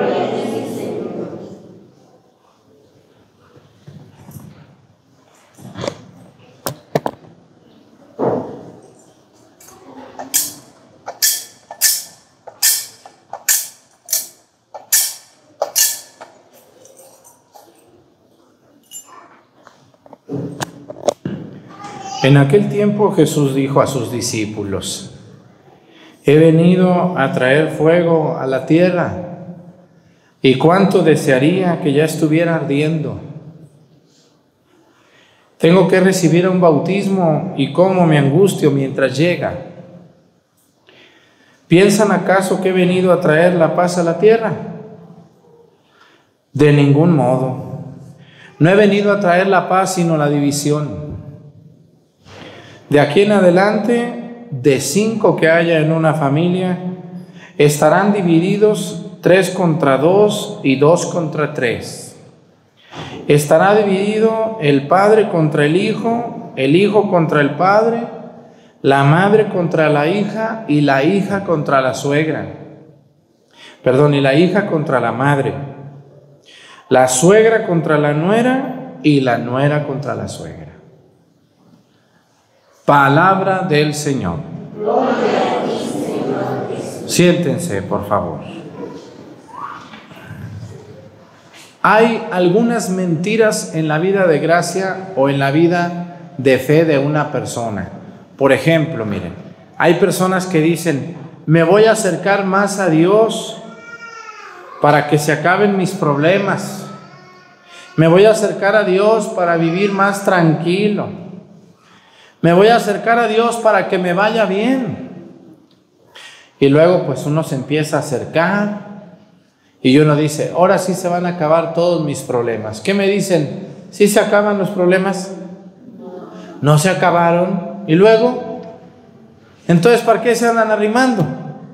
En aquel tiempo Jesús dijo a sus discípulos: he venido a traer fuego a la tierra, y cuánto desearía que ya estuviera ardiendo. Tengo que recibir un bautismo y cómo me angustio mientras llega. ¿Piensan acaso que he venido a traer la paz a la tierra? De ningún modo. No he venido a traer la paz sino la división. De aquí en adelante, de 5 que haya en una familia, estarán divididos 3 contra 2 y 2 contra 3. Estará dividido el padre contra el hijo contra el padre, la madre contra la hija y la hija contra la suegra. Perdón, y la hija contra la madre. La suegra contra la nuera y la nuera contra la suegra. Palabra del Señor. Gloria a ti, Señor Jesús. Siéntense, por favor. Hay algunas mentiras en la vida de gracia o en la vida de fe de una persona. Por ejemplo, miren, hay personas que dicen: me voy a acercar más a Dios para que se acaben mis problemas. Me voy a acercar a Dios para vivir más tranquilo. Me voy a acercar a Dios para que me vaya bien. Y luego pues uno se empieza a acercar y uno dice: ahora sí se van a acabar todos mis problemas. ¿Qué me dicen? ¿Sí se acaban los problemas? No se acabaron. ¿Y luego? Entonces, ¿para qué se andan arrimando?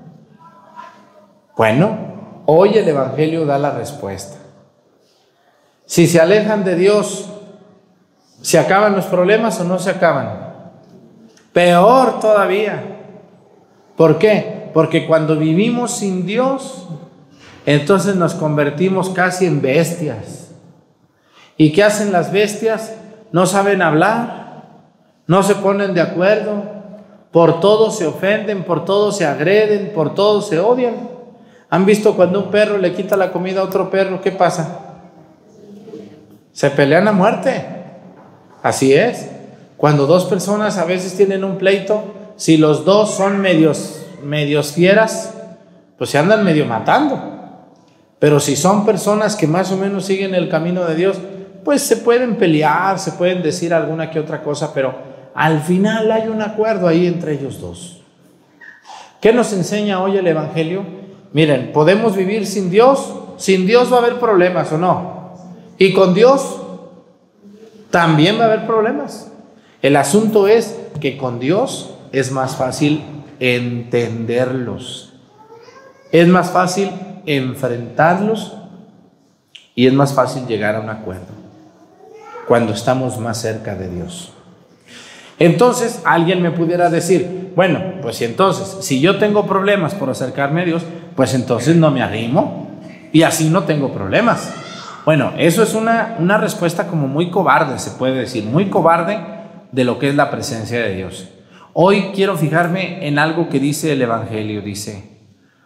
Bueno, hoy el Evangelio da la respuesta. Si se alejan de Dios, ¿se acaban los problemas o no se acaban? Peor todavía. ¿Por qué? Porque cuando vivimos sin Dios, entonces nos convertimos casi en bestias. ¿Y qué hacen las bestias? No saben hablar, no se ponen de acuerdo, por todo se ofenden, por todo se agreden, por todo se odian. ¿Han visto cuando un perro le quita la comida a otro perro? ¿Qué pasa? Se pelean a muerte. Así es. Cuando 2 personas a veces tienen un pleito, si los 2 son medios fieras, pues se andan medio matando. Pero si son personas que más o menos siguen el camino de Dios, pues se pueden pelear, se pueden decir alguna que otra cosa, pero al final hay un acuerdo ahí entre ellos 2. ¿Qué nos enseña hoy el Evangelio? Miren, podemos vivir sin Dios va a haber problemas, ¿o no? Y con Dios también va a haber problemas. El asunto es que con Dios es más fácil entenderlos. Es más fácil enfrentarlos y es más fácil llegar a un acuerdo cuando estamos más cerca de Dios. Entonces alguien me pudiera decir, bueno, pues entonces, si yo tengo problemas por acercarme a Dios, pues entonces no me arrimo y así no tengo problemas. Bueno, eso es una respuesta como muy cobarde, se puede decir, muy cobarde de lo que es la presencia de Dios. Hoy quiero fijarme en algo que dice el Evangelio, dice,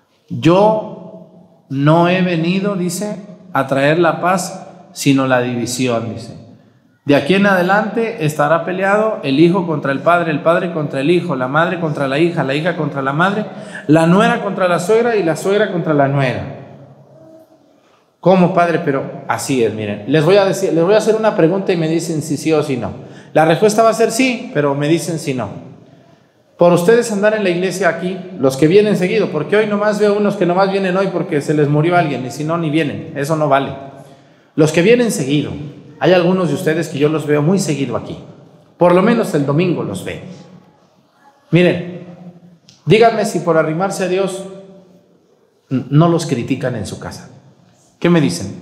yo no he venido, dice, a traer la paz, sino la división, dice. De aquí en adelante estará peleado el hijo contra el padre contra el hijo, la madre contra la hija contra la madre, la nuera contra la suegra y la suegra contra la nuera. ¿Cómo, padre? Pero así es, miren. Les voy a hacer una pregunta y me dicen si sí o si no. La respuesta va a ser sí, pero me dicen si no. Por ustedes andar en la iglesia aquí, los que vienen seguido, porque hoy nomás veo unos que nomás vienen hoy porque se les murió alguien, y si no, ni vienen. Eso no vale. Los que vienen seguido, hay algunos de ustedes que yo los veo muy seguido aquí. Por lo menos el domingo los veo. Miren, díganme si por arrimarse a Dios no los critican en su casa. ¿Qué me dicen?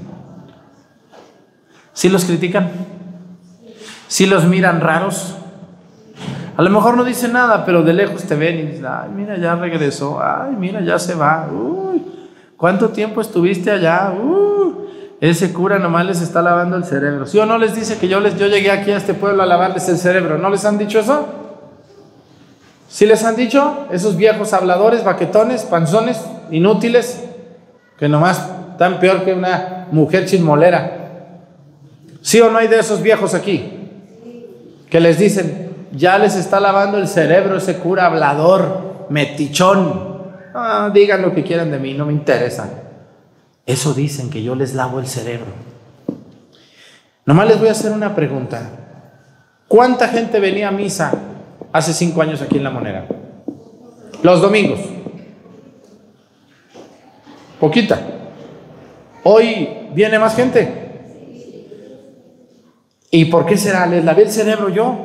¿Sí los critican? ¿Sí los miran raros? A lo mejor no dicen nada, pero de lejos te ven y dicen, ay, mira, ya regresó, ay, mira, ya se va, uy, ¿cuánto tiempo estuviste allá? Ese cura nomás les está lavando el cerebro. ¿Sí o no les dice que yo llegué aquí a este pueblo a lavarles el cerebro? ¿No les han dicho eso? ¿Sí les han dicho? Esos viejos habladores, baquetones, panzones, inútiles, que nomás están peor que una mujer chismolera. ¿Sí o no hay de esos viejos aquí? Que les dicen, ya les está lavando el cerebro ese cura hablador, metichón. Digan lo que quieran de mí, no me interesa. Eso dicen, que yo les lavo el cerebro. Nomás les voy a hacer una pregunta. ¿Cuánta gente venía a misa hace 5 años aquí en La Monera? Los domingos. Poquita. Hoy viene más gente. ¿Y por qué será? ¿Les lavé el cerebro yo?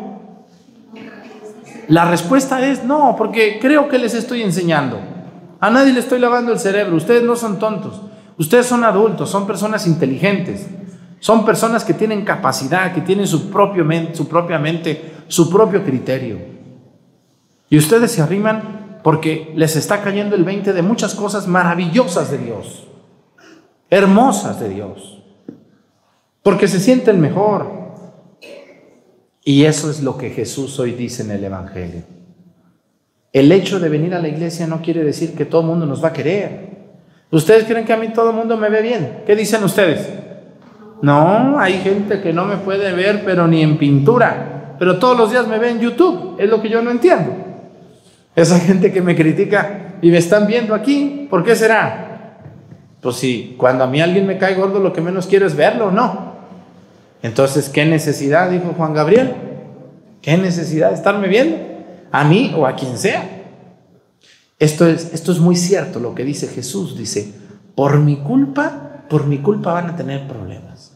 La respuesta es no, porque creo que les estoy enseñando. A nadie le estoy lavando el cerebro. Ustedes no son tontos. Ustedes son adultos, son personas inteligentes. Son personas que tienen capacidad, que tienen su propia mente, su propio criterio. Y ustedes se arriman porque les está cayendo el 20 de muchas cosas maravillosas de Dios, hermosas de Dios, porque se sienten mejor. Y eso es lo que Jesús hoy dice en el Evangelio. El hecho de venir a la iglesia no quiere decir que todo el mundo nos va a querer. ¿Ustedes creen que a mí todo el mundo me ve bien? ¿Qué dicen ustedes? No, hay gente que no me puede ver, pero ni en pintura. Pero todos los días me ve en YouTube. Es lo que yo no entiendo. Esa gente que me critica y me están viendo aquí, ¿por qué será? Pues si cuando a mí alguien me cae gordo, lo que menos quiero es verlo, ¿no? Entonces, ¿qué necesidad? Dijo Juan Gabriel. ¿Qué necesidad de estarme viendo? A mí o a quien sea. Esto es muy cierto lo que dice Jesús. Dice, por mi culpa van a tener problemas.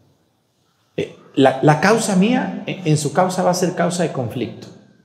La causa mía, en su causa va a ser causa de conflicto.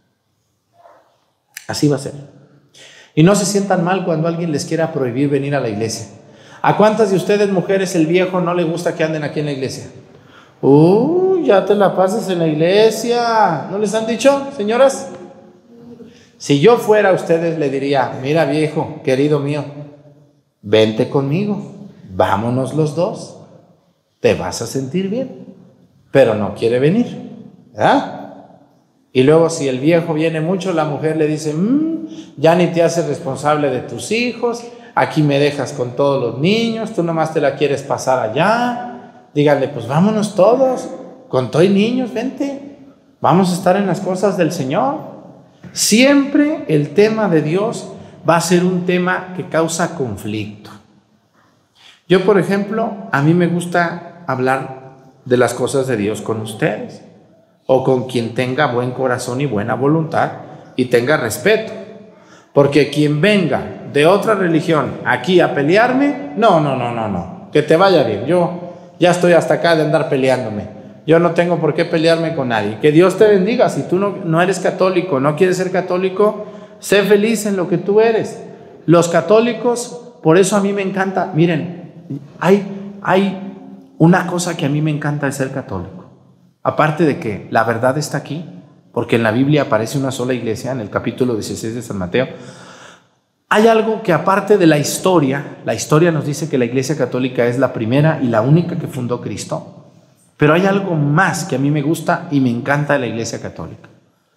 Así va a ser. Y no se sientan mal cuando alguien les quiera prohibir venir a la iglesia. ¿A cuántas de ustedes, mujeres, el viejo no le gusta que anden aquí en la iglesia? Ya te la pasas en la iglesia. ¿No les han dicho, señoras? Si yo fuera, a ustedes le diría, mira viejo, querido mío, vente conmigo, vámonos los dos, te vas a sentir bien, pero no quiere venir, ¿verdad? Y luego si el viejo viene mucho, la mujer le dice, ya ni te haces responsable de tus hijos, aquí me dejas con todos los niños, tú nomás te la quieres pasar allá. Díganle, pues vámonos todos, con todo y niños, vente, vamos a estar en las cosas del Señor. Siempre el tema de Dios va a ser un tema que causa conflicto. Yo, por ejemplo, a mí me gusta hablar de las cosas de Dios con ustedes, o con quien tenga buen corazón y buena voluntad y tenga respeto, porque quien venga de otra religión aquí a pelearme, no, que te vaya bien. Yo ya estoy hasta acá de andar peleándome. Yo no tengo por qué pelearme con nadie. Que Dios te bendiga. Si tú no eres católico, no quieres ser católico, sé feliz en lo que tú eres. Los católicos por eso a mí me encanta, miren, hay una cosa que a mí me encanta de ser católico. Aparte de que la verdad está aquí, porque en la Biblia aparece una sola iglesia, en el capítulo 16 de San Mateo. Hay algo que aparte de la historia nos dice que la Iglesia Católica es la primera y la única que fundó Cristo. Pero hay algo más que a mí me gusta y me encanta de la Iglesia Católica.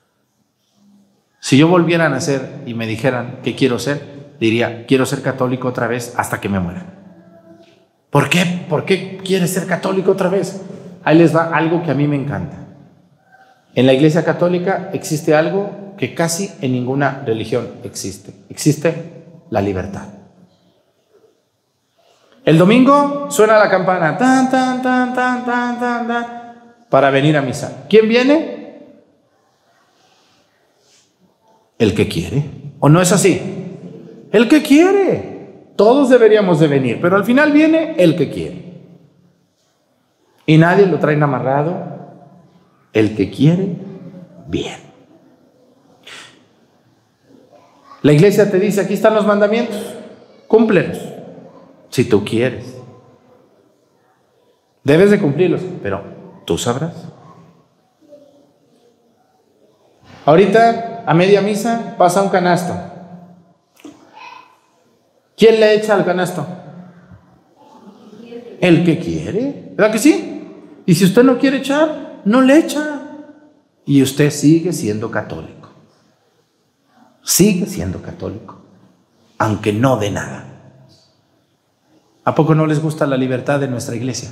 Si yo volviera a nacer y me dijeran qué quiero ser, diría, quiero ser católico otra vez hasta que me muera. ¿Por qué? ¿Por qué quieres ser católico otra vez? Ahí les va algo que a mí me encanta. En la Iglesia Católica existe algo que casi en ninguna religión existe. Existe la libertad. El domingo suena la campana tan, tan, tan, tan, tan, tan, tan, para venir a misa. ¿Quién viene? El que quiere. ¿O no es así? El que quiere. Todos deberíamos de venir, pero al final viene el que quiere. Y nadie lo traen amarrado. El que quiere, bien. La iglesia te dice, aquí están los mandamientos, cúmplelos, si tú quieres. Debes de cumplirlos, pero tú sabrás. Ahorita, a media misa, pasa un canasto. ¿Quién le echa al canasto? El que quiere, ¿verdad que sí? Y si usted no quiere echar, no le echa. Y usted sigue siendo católico. Sigue siendo católico, aunque no de nada. ¿A poco no les gusta la libertad de nuestra iglesia?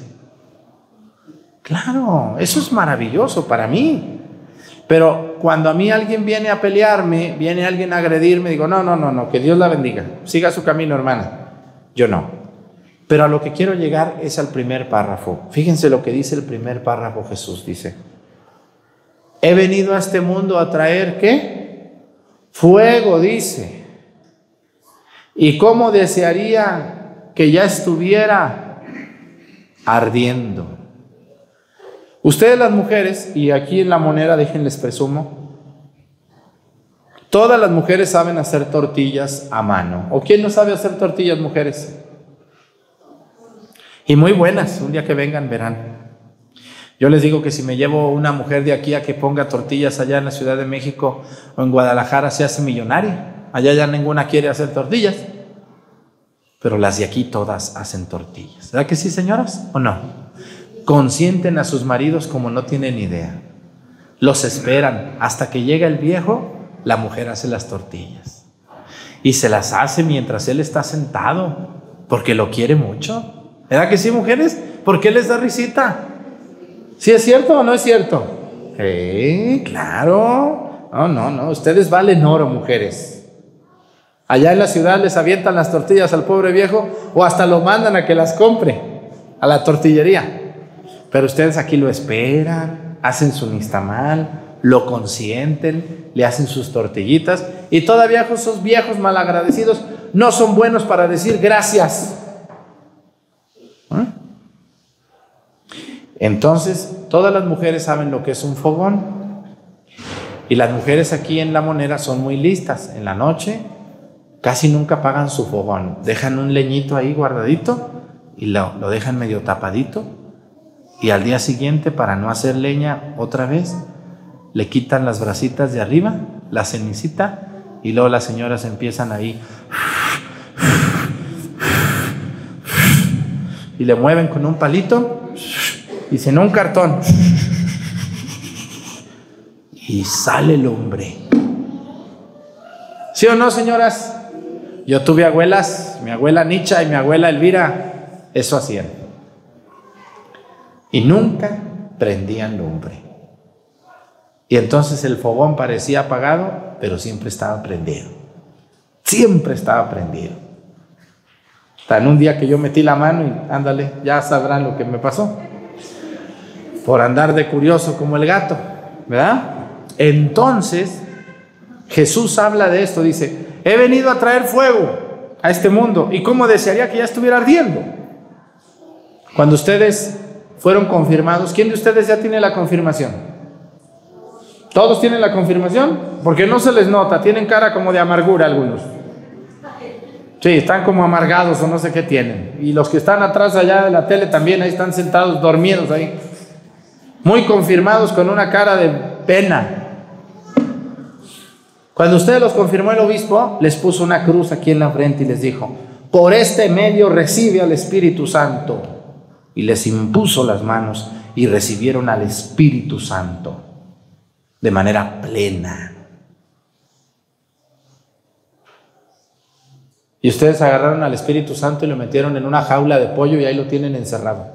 Claro, eso es maravilloso para mí. Pero cuando a mí alguien viene a pelearme, viene alguien a agredirme, digo, no, que Dios la bendiga. Siga su camino, hermana. Yo no. Pero a lo que quiero llegar es al primer párrafo. Fíjense lo que dice el primer párrafo. Jesús dice, he venido a este mundo a traer, ¿qué? Fuego, dice. Y cómo desearía que ya estuviera ardiendo. Ustedes las mujeres, y aquí en La Moneda, déjenles presumo, todas las mujeres saben hacer tortillas a mano. ¿O quién no sabe hacer tortillas, mujeres? Y muy buenas, un día que vengan verán. Yo les digo que si me llevo una mujer de aquí a que ponga tortillas allá en la Ciudad de México o en Guadalajara, se hace millonaria. Allá ya ninguna quiere hacer tortillas, pero las de aquí todas hacen tortillas. ¿Verdad que sí, señoras? ¿O no? Consienten a sus maridos como no tienen idea. Los esperan hasta que llega el viejo, la mujer hace las tortillas. Y se las hace mientras él está sentado, porque lo quiere mucho. ¿Verdad que sí, mujeres? ¿Por qué les da risita? ¿Sí es cierto o no es cierto? Claro. No, ustedes valen oro, mujeres. Allá en la ciudad les avientan las tortillas al pobre viejo o hasta lo mandan a que las compre a la tortillería. Pero ustedes aquí lo esperan, hacen su nixtamal, lo consienten, le hacen sus tortillitas y todavía esos viejos malagradecidos no son buenos para decir gracias. Entonces, todas las mujeres saben lo que es un fogón. Y las mujeres aquí en La Moneda son muy listas. En la noche casi nunca apagan su fogón. Dejan un leñito ahí guardadito y lo dejan medio tapadito. Y al día siguiente, para no hacer leña otra vez, le quitan las brasitas de arriba, la cenicita, y luego las señoras empiezan ahí y le mueven con un palito y sin un cartón y sale el hombre. ¿Sí o no, señoras? Yo tuve abuelas, mi abuela Nicha y mi abuela Elvira, eso hacían. Y nunca prendían lumbre. Y entonces el fogón parecía apagado, pero siempre estaba prendido. Siempre estaba prendido. Tan un día que yo metí la mano y ándale, ya sabrán lo que me pasó. Por andar de curioso como el gato, ¿verdad? Entonces, Jesús habla de esto, dice, he venido a traer fuego a este mundo. ¿Y cómo desearía que ya estuviera ardiendo? Cuando ustedes fueron confirmados, ¿quién de ustedes ya tiene la confirmación? ¿Todos tienen la confirmación? Porque no se les nota, tienen cara como de amargura algunos. Sí, están como amargados o no sé qué tienen. Y los que están atrás allá de la tele también, ahí están sentados, dormidos ahí. Muy confirmados con una cara de pena. Cuando ustedes los confirmó el obispo, les puso una cruz aquí en la frente y les dijo: por este medio recibe al Espíritu Santo. Y les impuso las manos y recibieron al Espíritu Santo de manera plena. Y ustedes agarraron al Espíritu Santo y lo metieron en una jaula de pollo y ahí lo tienen encerrado.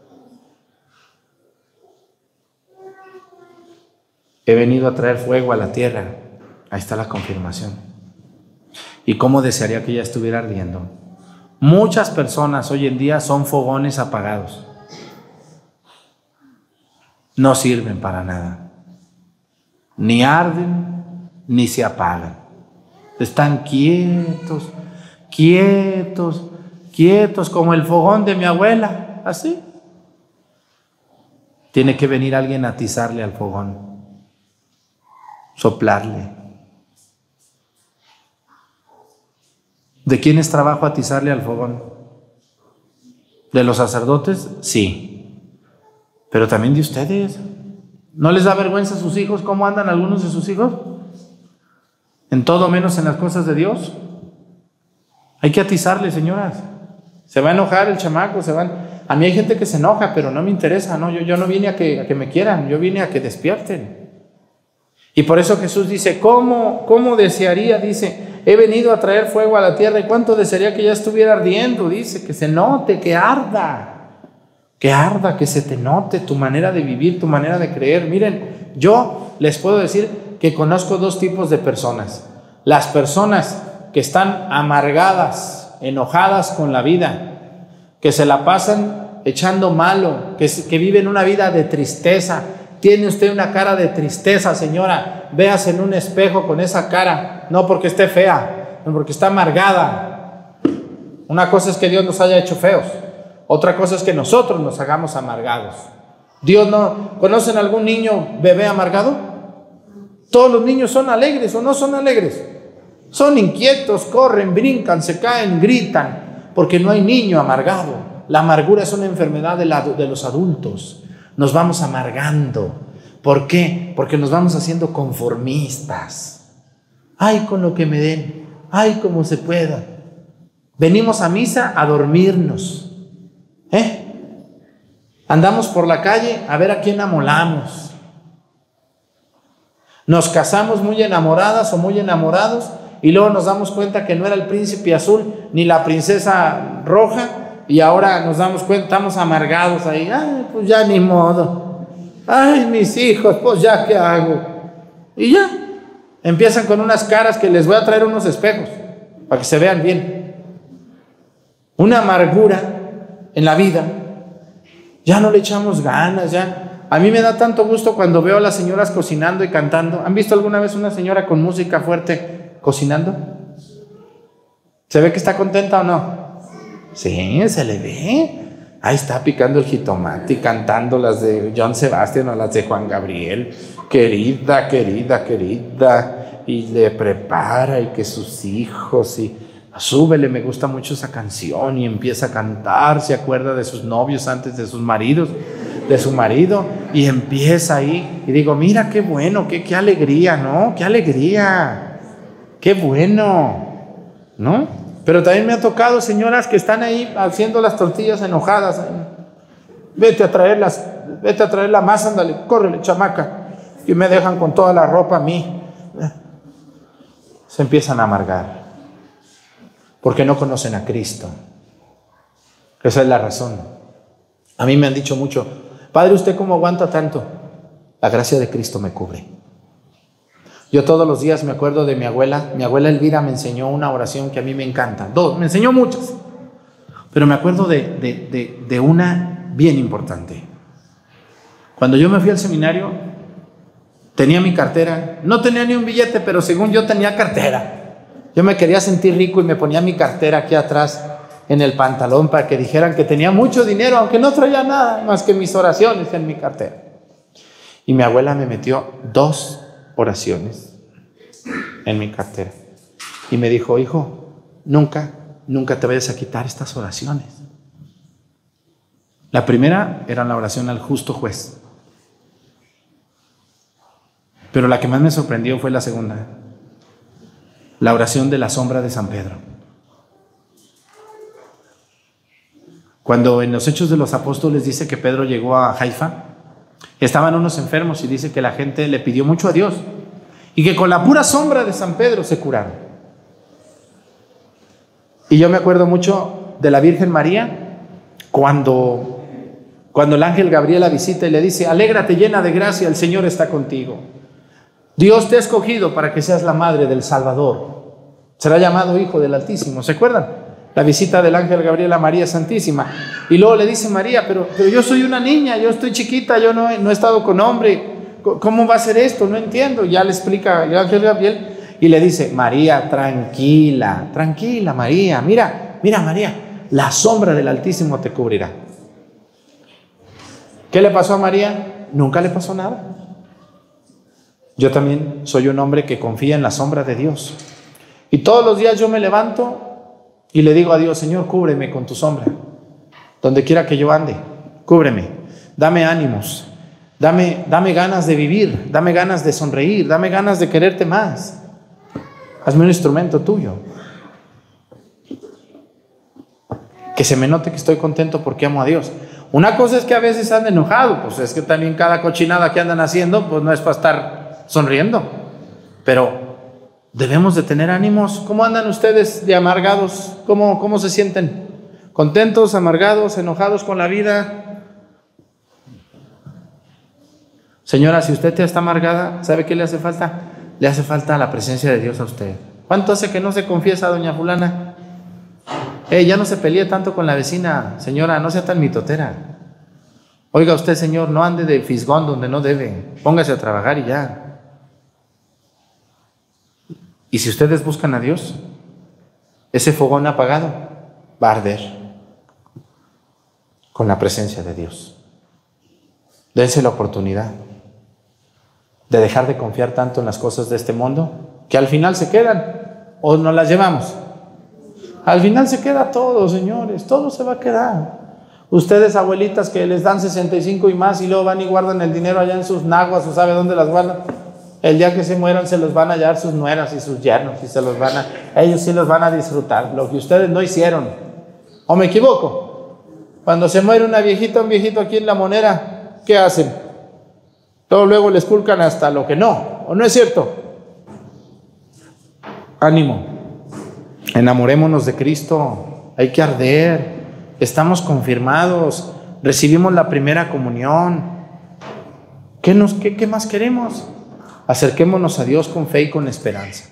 He venido a traer fuego a la tierra. Ahí está la confirmación. ¿Y cómo desearía que ya estuviera ardiendo? Muchas personas hoy en día son fogones apagados. No sirven para nada. Ni arden, ni se apagan. Están quietos, quietos, quietos, como el fogón de mi abuela, así. Tiene que venir alguien a atizarle al fogón, soplarle. ¿De quién es trabajo atizarle al fogón? ¿De los sacerdotes? Sí, pero también de ustedes. ¿No les da vergüenza a sus hijos cómo andan algunos de sus hijos? En todo menos en las cosas de Dios. Hay que atizarle, señoras. Se va a enojar el chamaco, A mí hay gente que se enoja, pero no me interesa, ¿no? Yo no vine a que me quieran, yo vine a que despierten. Y por eso Jesús dice: ¿cómo desearía? Dice: he venido a traer fuego a la tierra. ¿Y cuánto desearía que ya estuviera ardiendo? Dice: que se note, que arda, que se te note tu manera de vivir, tu manera de creer. Miren, yo les puedo decir que conozco dos tipos de personas. Las personas que están amargadas, enojadas con la vida, que se la pasan echando malo, que viven una vida de tristeza. Tiene usted una cara de tristeza, señora, véase en un espejo con esa cara, no porque esté fea, no porque está amargada. Una cosa es que Dios nos haya hecho feos, otra cosa es que nosotros nos hagamos amargados. Dios no... ¿Conocen algún niño bebé amargado? Todos los niños son alegres o no son alegres. Son inquietos, corren, brincan, se caen, gritan, porque no hay niño amargado. La amargura es una enfermedad de los adultos. Nos vamos amargando. ¿Por qué? Porque nos vamos haciendo conformistas. Ay, con lo que me den. Ay, como se pueda. Venimos a misa a dormirnos. Andamos por la calle a ver a quién amolamos. Nos casamos muy enamoradas o muy enamorados y luego nos damos cuenta que no era el príncipe azul ni la princesa roja. Y ahora nos damos cuenta, estamos amargados ahí. Ay, pues ya ni modo. Ay, mis hijos, pues ya qué hago. Y ya, empiezan con unas caras que les voy a traer unos espejos para que se vean bien. Una amargura en la vida. Ya no le echamos ganas, ya. A mí me da tanto gusto cuando veo a las señoras cocinando y cantando. ¿Han visto alguna vez una señora con música fuerte cocinando? ¿Se ve que está contenta o no? Sí, se le ve. Ahí está picando el jitomate y cantando las de John Sebastian o las de Juan Gabriel. Querida, querida, querida. Y le prepara y que sus hijos y súbele, me gusta mucho esa canción y empieza a cantar, se acuerda de sus novios antes de sus maridos, de su marido y empieza ahí y digo, mira qué bueno, qué alegría, ¿no? Qué alegría, qué bueno, ¿no? Pero también me ha tocado señoras que están ahí haciendo las tortillas enojadas. Vete a traer la masa, ándale, córrele, chamaca. Y me dejan con toda la ropa a mí. Se empiezan a amargar. Porque no conocen a Cristo. Esa es la razón. A mí me han dicho mucho, Padre, ¿usted cómo aguanta tanto? La gracia de Cristo me cubre. Yo todos los días me acuerdo de mi abuela Elvira me enseñó una oración que a mí me encanta. Me enseñó muchas, pero me acuerdo de una bien importante. Cuando yo me fui al seminario, tenía mi cartera, no tenía ni un billete, pero según yo tenía cartera. Yo me quería sentir rico y me ponía mi cartera aquí atrás en el pantalón para que dijeran que tenía mucho dinero, aunque no traía nada más que mis oraciones en mi cartera. Y mi abuela me metió 2 oraciones en mi cartera y me dijo, hijo, nunca nunca te vayas a quitar estas oraciones. La primera era la oración al justo juez. Pero la que más me sorprendió fue la segunda. La oración de la sombra de San Pedro. Cuando en los Hechos de los Apóstoles dice que Pedro llegó a Haifa, estaban unos enfermos y dice que la gente le pidió mucho a Dios y que con la pura sombra de San Pedro se curaron. Y yo me acuerdo mucho de la Virgen María cuando el ángel Gabriel la visita y le dice: alégrate llena de gracia, el Señor está contigo. Dios te ha escogido para que seas la madre del Salvador. Será llamado Hijo del Altísimo. ¿Se acuerdan? La visita del ángel Gabriel a María Santísima. Y luego le dice María: pero yo soy una niña, yo estoy chiquita, yo no he estado con hombre. ¿Cómo va a ser esto? No entiendo. Ya le explica el ángel Gabriel y le dice: María, tranquila, tranquila María. Mira María, la sombra del Altísimo te cubrirá. ¿Qué le pasó a María? Nunca le pasó nada. Yo también soy un hombre que confía en la sombra de Dios. Y todos los días yo me levanto y le digo a Dios: Señor, cúbreme con tu sombra. Donde quiera que yo ande, cúbreme. Dame ánimos. Dame ganas de vivir. Dame ganas de sonreír. Dame ganas de quererte más. Hazme un instrumento tuyo. Que se me note que estoy contento porque amo a Dios. Una cosa es que a veces ando enojado. Pues es que también cada cochinada que andan haciendo, pues no es para estar sonriendo. Pero debemos de tener ánimos. ¿Cómo andan ustedes de amargados? ¿Cómo se sienten? ¿Contentos, amargados, enojados con la vida? Señora, si usted está amargada, ¿sabe qué le hace falta? Le hace falta la presencia de Dios a usted. ¿Cuánto hace que no se confiesa, doña fulana? Ya no se pelee tanto con la vecina. Señora, no sea tan mitotera. Oiga usted, señor, no ande de fisgón donde no debe. Póngase a trabajar y ya. Y si ustedes buscan a Dios, ese fogón apagado va a arder con la presencia de Dios. Dense la oportunidad de dejar de confiar tanto en las cosas de este mundo, que al final se quedan o nos las llevamos. Al final se queda todo, señores, todo se va a quedar. Ustedes, abuelitas, que les dan 65 y más y luego van y guardan el dinero allá en sus naguas o sabe dónde las guardan. El día que se mueran se los van a hallar sus nueras y sus yernos y ellos sí los van a disfrutar, lo que ustedes no hicieron. ¿O me equivoco? Cuando se muere una viejita, un viejito aquí en La Monera, ¿qué hacen? Luego les culcan hasta lo que no, ¿o no es cierto? Ánimo, enamorémonos de Cristo, hay que arder, estamos confirmados, recibimos la primera comunión. ¿Qué más queremos? Acerquémonos a Dios con fe y con esperanza.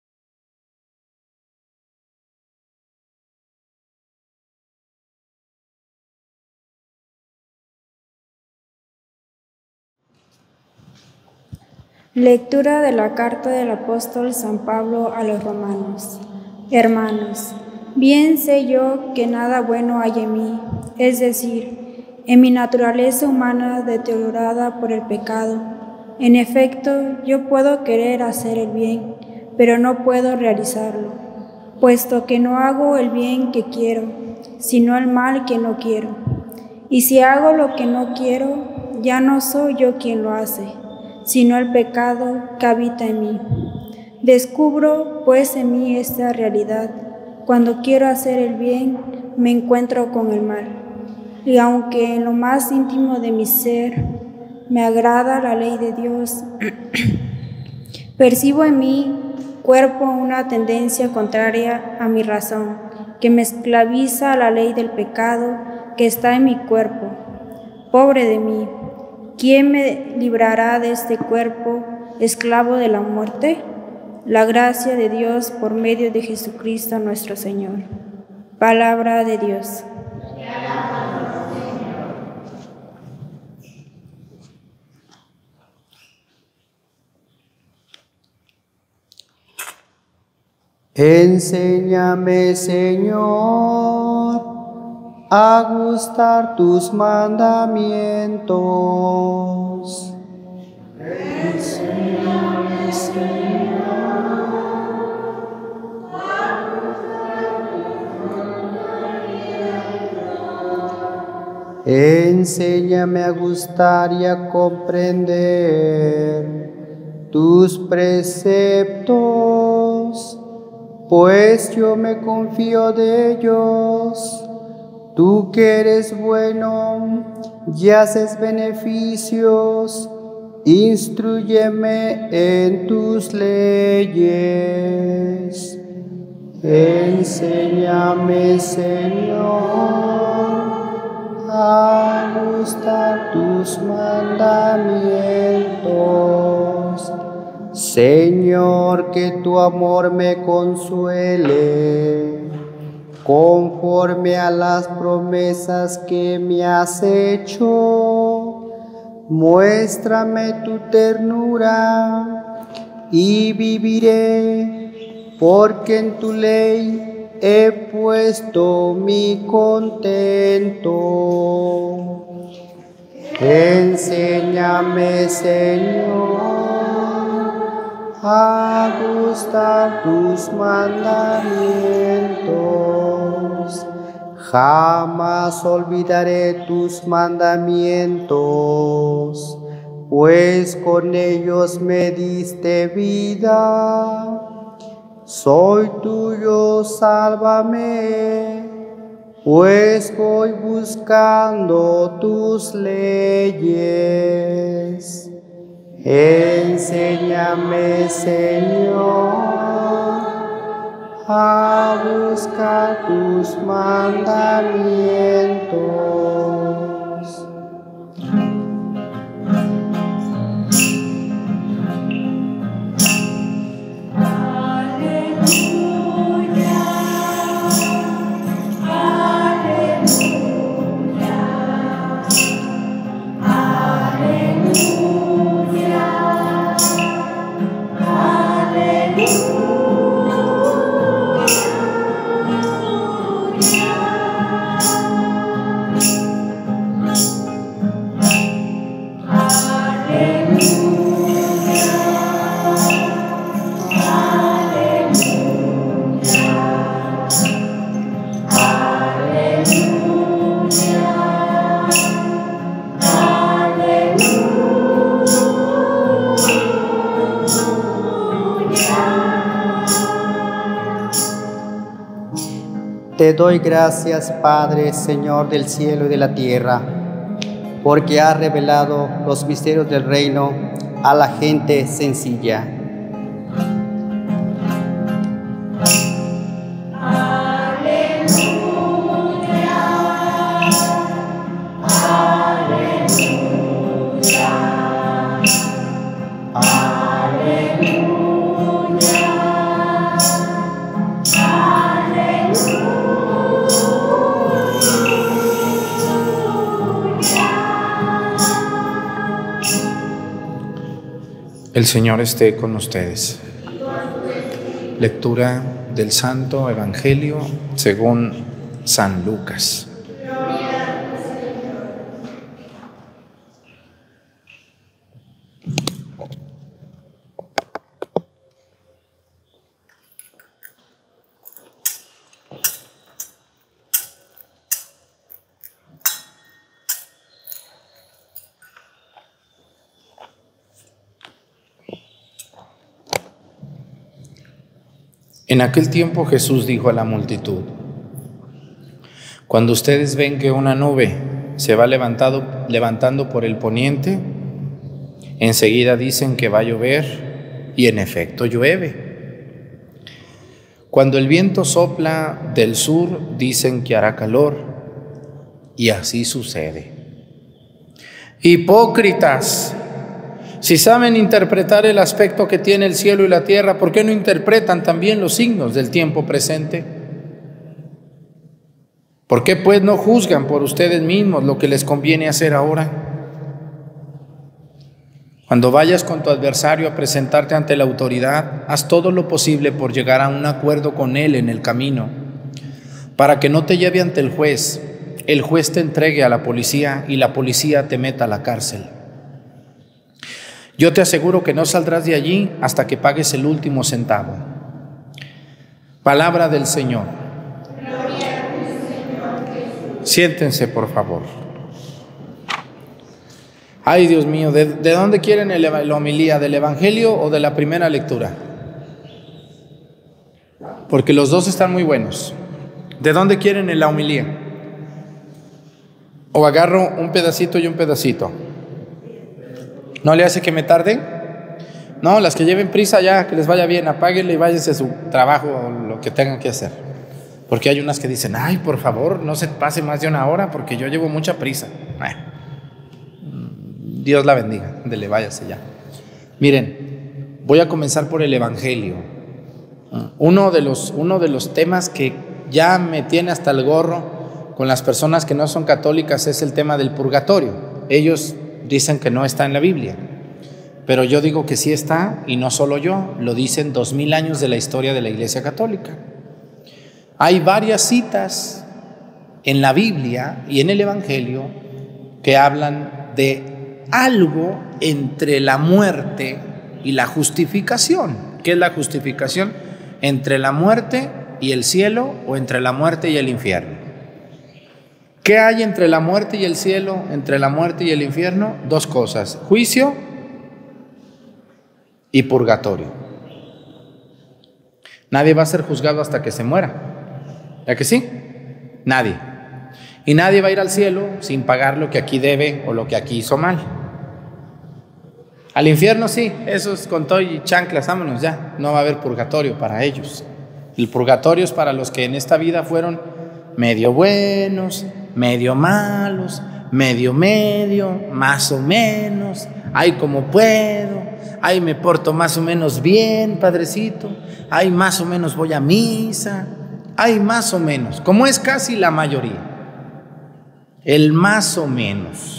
Lectura de la carta del apóstol San Pablo a los romanos. Hermanos, bien sé yo que nada bueno hay en mí, es decir, en mi naturaleza humana deteriorada por el pecado. En efecto, yo puedo querer hacer el bien, pero no puedo realizarlo, puesto que no hago el bien que quiero, sino el mal que no quiero. Y si hago lo que no quiero, ya no soy yo quien lo hace, sino el pecado que habita en mí. Descubro, pues, en mí esta realidad. Cuando quiero hacer el bien, me encuentro con el mal. Y aunque en lo más íntimo de mi ser me agrada la ley de Dios, percibo en mi cuerpo una tendencia contraria a mi razón, que me esclaviza a la ley del pecado que está en mi cuerpo. Pobre de mí, ¿quién me librará de este cuerpo, esclavo de la muerte? La gracia de Dios por medio de Jesucristo nuestro Señor. Palabra de Dios. Enséñame, Señor, a gustar tus mandamientos. Enséñame, Señor, a gustar tus Enséñame a gustar y a comprender tus preceptos, pues yo me confío de ellos. Tú que eres bueno y haces beneficios, instrúyeme en tus leyes. Enséñame, Señor, a gustar tus mandamientos. Señor, que tu amor me consuele, conforme a las promesas que me has hecho. Muéstrame tu ternura y viviré, porque en tu ley he puesto mi contento. Enséñame, Señor, a gustar tus mandamientos. Jamás olvidaré tus mandamientos, pues con ellos me diste vida. Soy tuyo, sálvame, pues voy buscando tus leyes. Enséñame, Señor, a buscar tus mandamientos. Te doy gracias, Padre, Señor del cielo y de la tierra, porque has revelado los misterios del reino a la gente sencilla. El Señor esté con ustedes. Lectura del Santo Evangelio según San Lucas. En aquel tiempo Jesús dijo a la multitud: cuando ustedes ven que una nube se va levantando por el poniente, enseguida dicen que va a llover, y en efecto llueve. Cuando el viento sopla del sur, dicen que hará calor, y así sucede. Hipócritas, si saben interpretar el aspecto que tiene el cielo y la tierra, ¿por qué no interpretan también los signos del tiempo presente? ¿Por qué pues no juzgan por ustedes mismos lo que les conviene hacer ahora? Cuando vayas con tu adversario a presentarte ante la autoridad, haz todo lo posible por llegar a un acuerdo con él en el camino, para que no te lleve ante el juez te entregue a la policía y la policía te meta a la cárcel. Yo te aseguro que no saldrás de allí hasta que pagues el último centavo. Palabra del Señor. Siéntense, por favor. Ay, Dios mío, ¿de dónde quieren la homilía? ¿Del Evangelio o de la primera lectura? Porque los dos están muy buenos. ¿De dónde quieren la homilía? ¿O agarro un pedacito y un pedacito? ¿No le hace que me tarde? No, las que lleven prisa ya, que les vaya bien, apáguenle y váyanse a su trabajo o lo que tengan que hacer. Porque hay unas que dicen, ay, por favor, no se pase más de una hora porque yo llevo mucha prisa. Dios la bendiga, dele, váyase ya. Miren, voy a comenzar por el Evangelio. Uno de los temas que ya me tiene hasta el gorro con las personas que no son católicas es el tema del purgatorio. Ellos dicen que no está en la Biblia, pero yo digo que sí está, y no solo yo, lo dicen 2000 años de la historia de la Iglesia Católica. Hay varias citas en la Biblia y en el Evangelio que hablan de algo entre la muerte y la justificación. ¿Qué es la justificación? Entre la muerte y el cielo, o entre la muerte y el infierno. ¿Qué hay entre la muerte y el cielo, entre la muerte y el infierno? Dos cosas: juicio y purgatorio. Nadie va a ser juzgado hasta que se muera. ¿Ya que sí? Nadie. Y nadie va a ir al cielo sin pagar lo que aquí debe o lo que aquí hizo mal. Al infierno sí, eso es con todo y chanclas, vámonos ya. No va a haber purgatorio para ellos. El purgatorio es para los que en esta vida fueron medio buenos, medio malos, medio, más o menos. Ay, como puedo. Ay, me porto más o menos bien, padrecito. Ay, más o menos voy a misa. Ay, más o menos, como es casi la mayoría. El más o menos.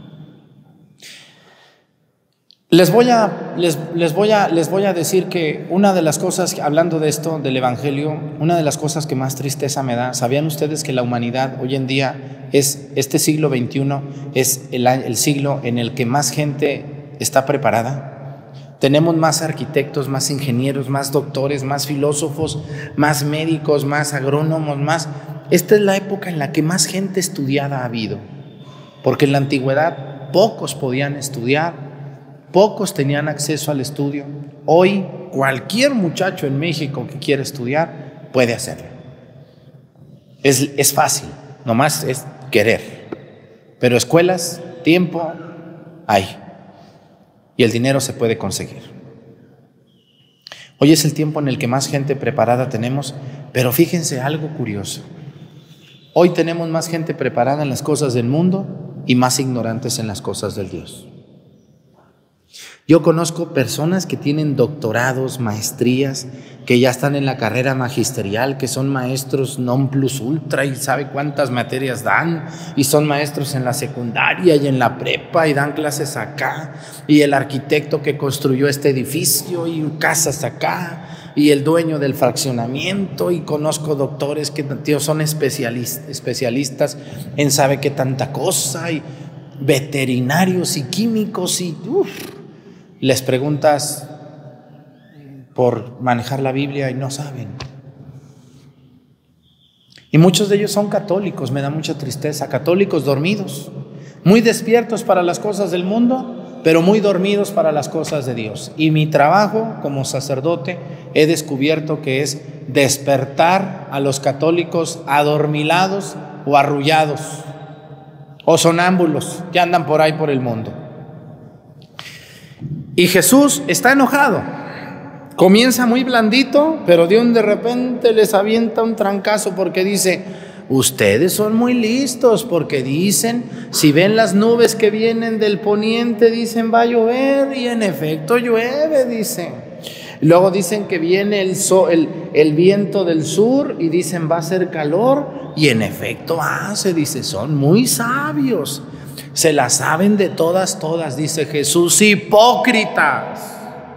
Les voy a decir que una de las cosas, hablando de esto, del Evangelio, una de las cosas que más tristeza me da, ¿sabían ustedes que la humanidad hoy en día este siglo XXI es el siglo en el que más gente está preparada? Tenemos más arquitectos, más ingenieros, más doctores, más filósofos, más médicos, más agrónomos, más... Esta es la época en la que más gente estudiada ha habido, porque en la antigüedad pocos podían estudiar, pocos tenían acceso al estudio. Hoy cualquier muchacho en México que quiera estudiar puede hacerlo. Es fácil, nomás es querer. Pero escuelas, tiempo, hay. Y el dinero se puede conseguir. Hoy es el tiempo en el que más gente preparada tenemos, pero fíjense algo curioso. Hoy tenemos más gente preparada en las cosas del mundo y más ignorantes en las cosas del Dios. Yo conozco personas que tienen doctorados, maestrías, que ya están en la carrera magisterial, que son maestros non plus ultra y sabe cuántas materias dan, y son maestros en la secundaria y en la prepa y dan clases acá, y el arquitecto que construyó este edificio y casas acá, y el dueño del fraccionamiento, y conozco doctores que son especialistas en sabe qué tanta cosa, y veterinarios y químicos y les preguntas por manejar la Biblia y no saben. Y muchos de ellos son católicos, me da mucha tristeza, católicos dormidos, muy despiertos para las cosas del mundo, pero muy dormidos para las cosas de Dios. Y mi trabajo como sacerdote he descubierto que es despertar a los católicos adormilados o arrullados o sonámbulos que andan por ahí por el mundo. Y Jesús está enojado. Comienza muy blandito, pero de repente les avienta un trancazo porque dice: ustedes son muy listos, porque dicen, si ven las nubes que vienen del poniente, dicen va a llover, y en efecto llueve, dicen. Luego dicen que viene el viento del sur y dicen va a ser calor, y en efecto hace, dice, son muy sabios. Se la saben de todas, dice Jesús, hipócritas.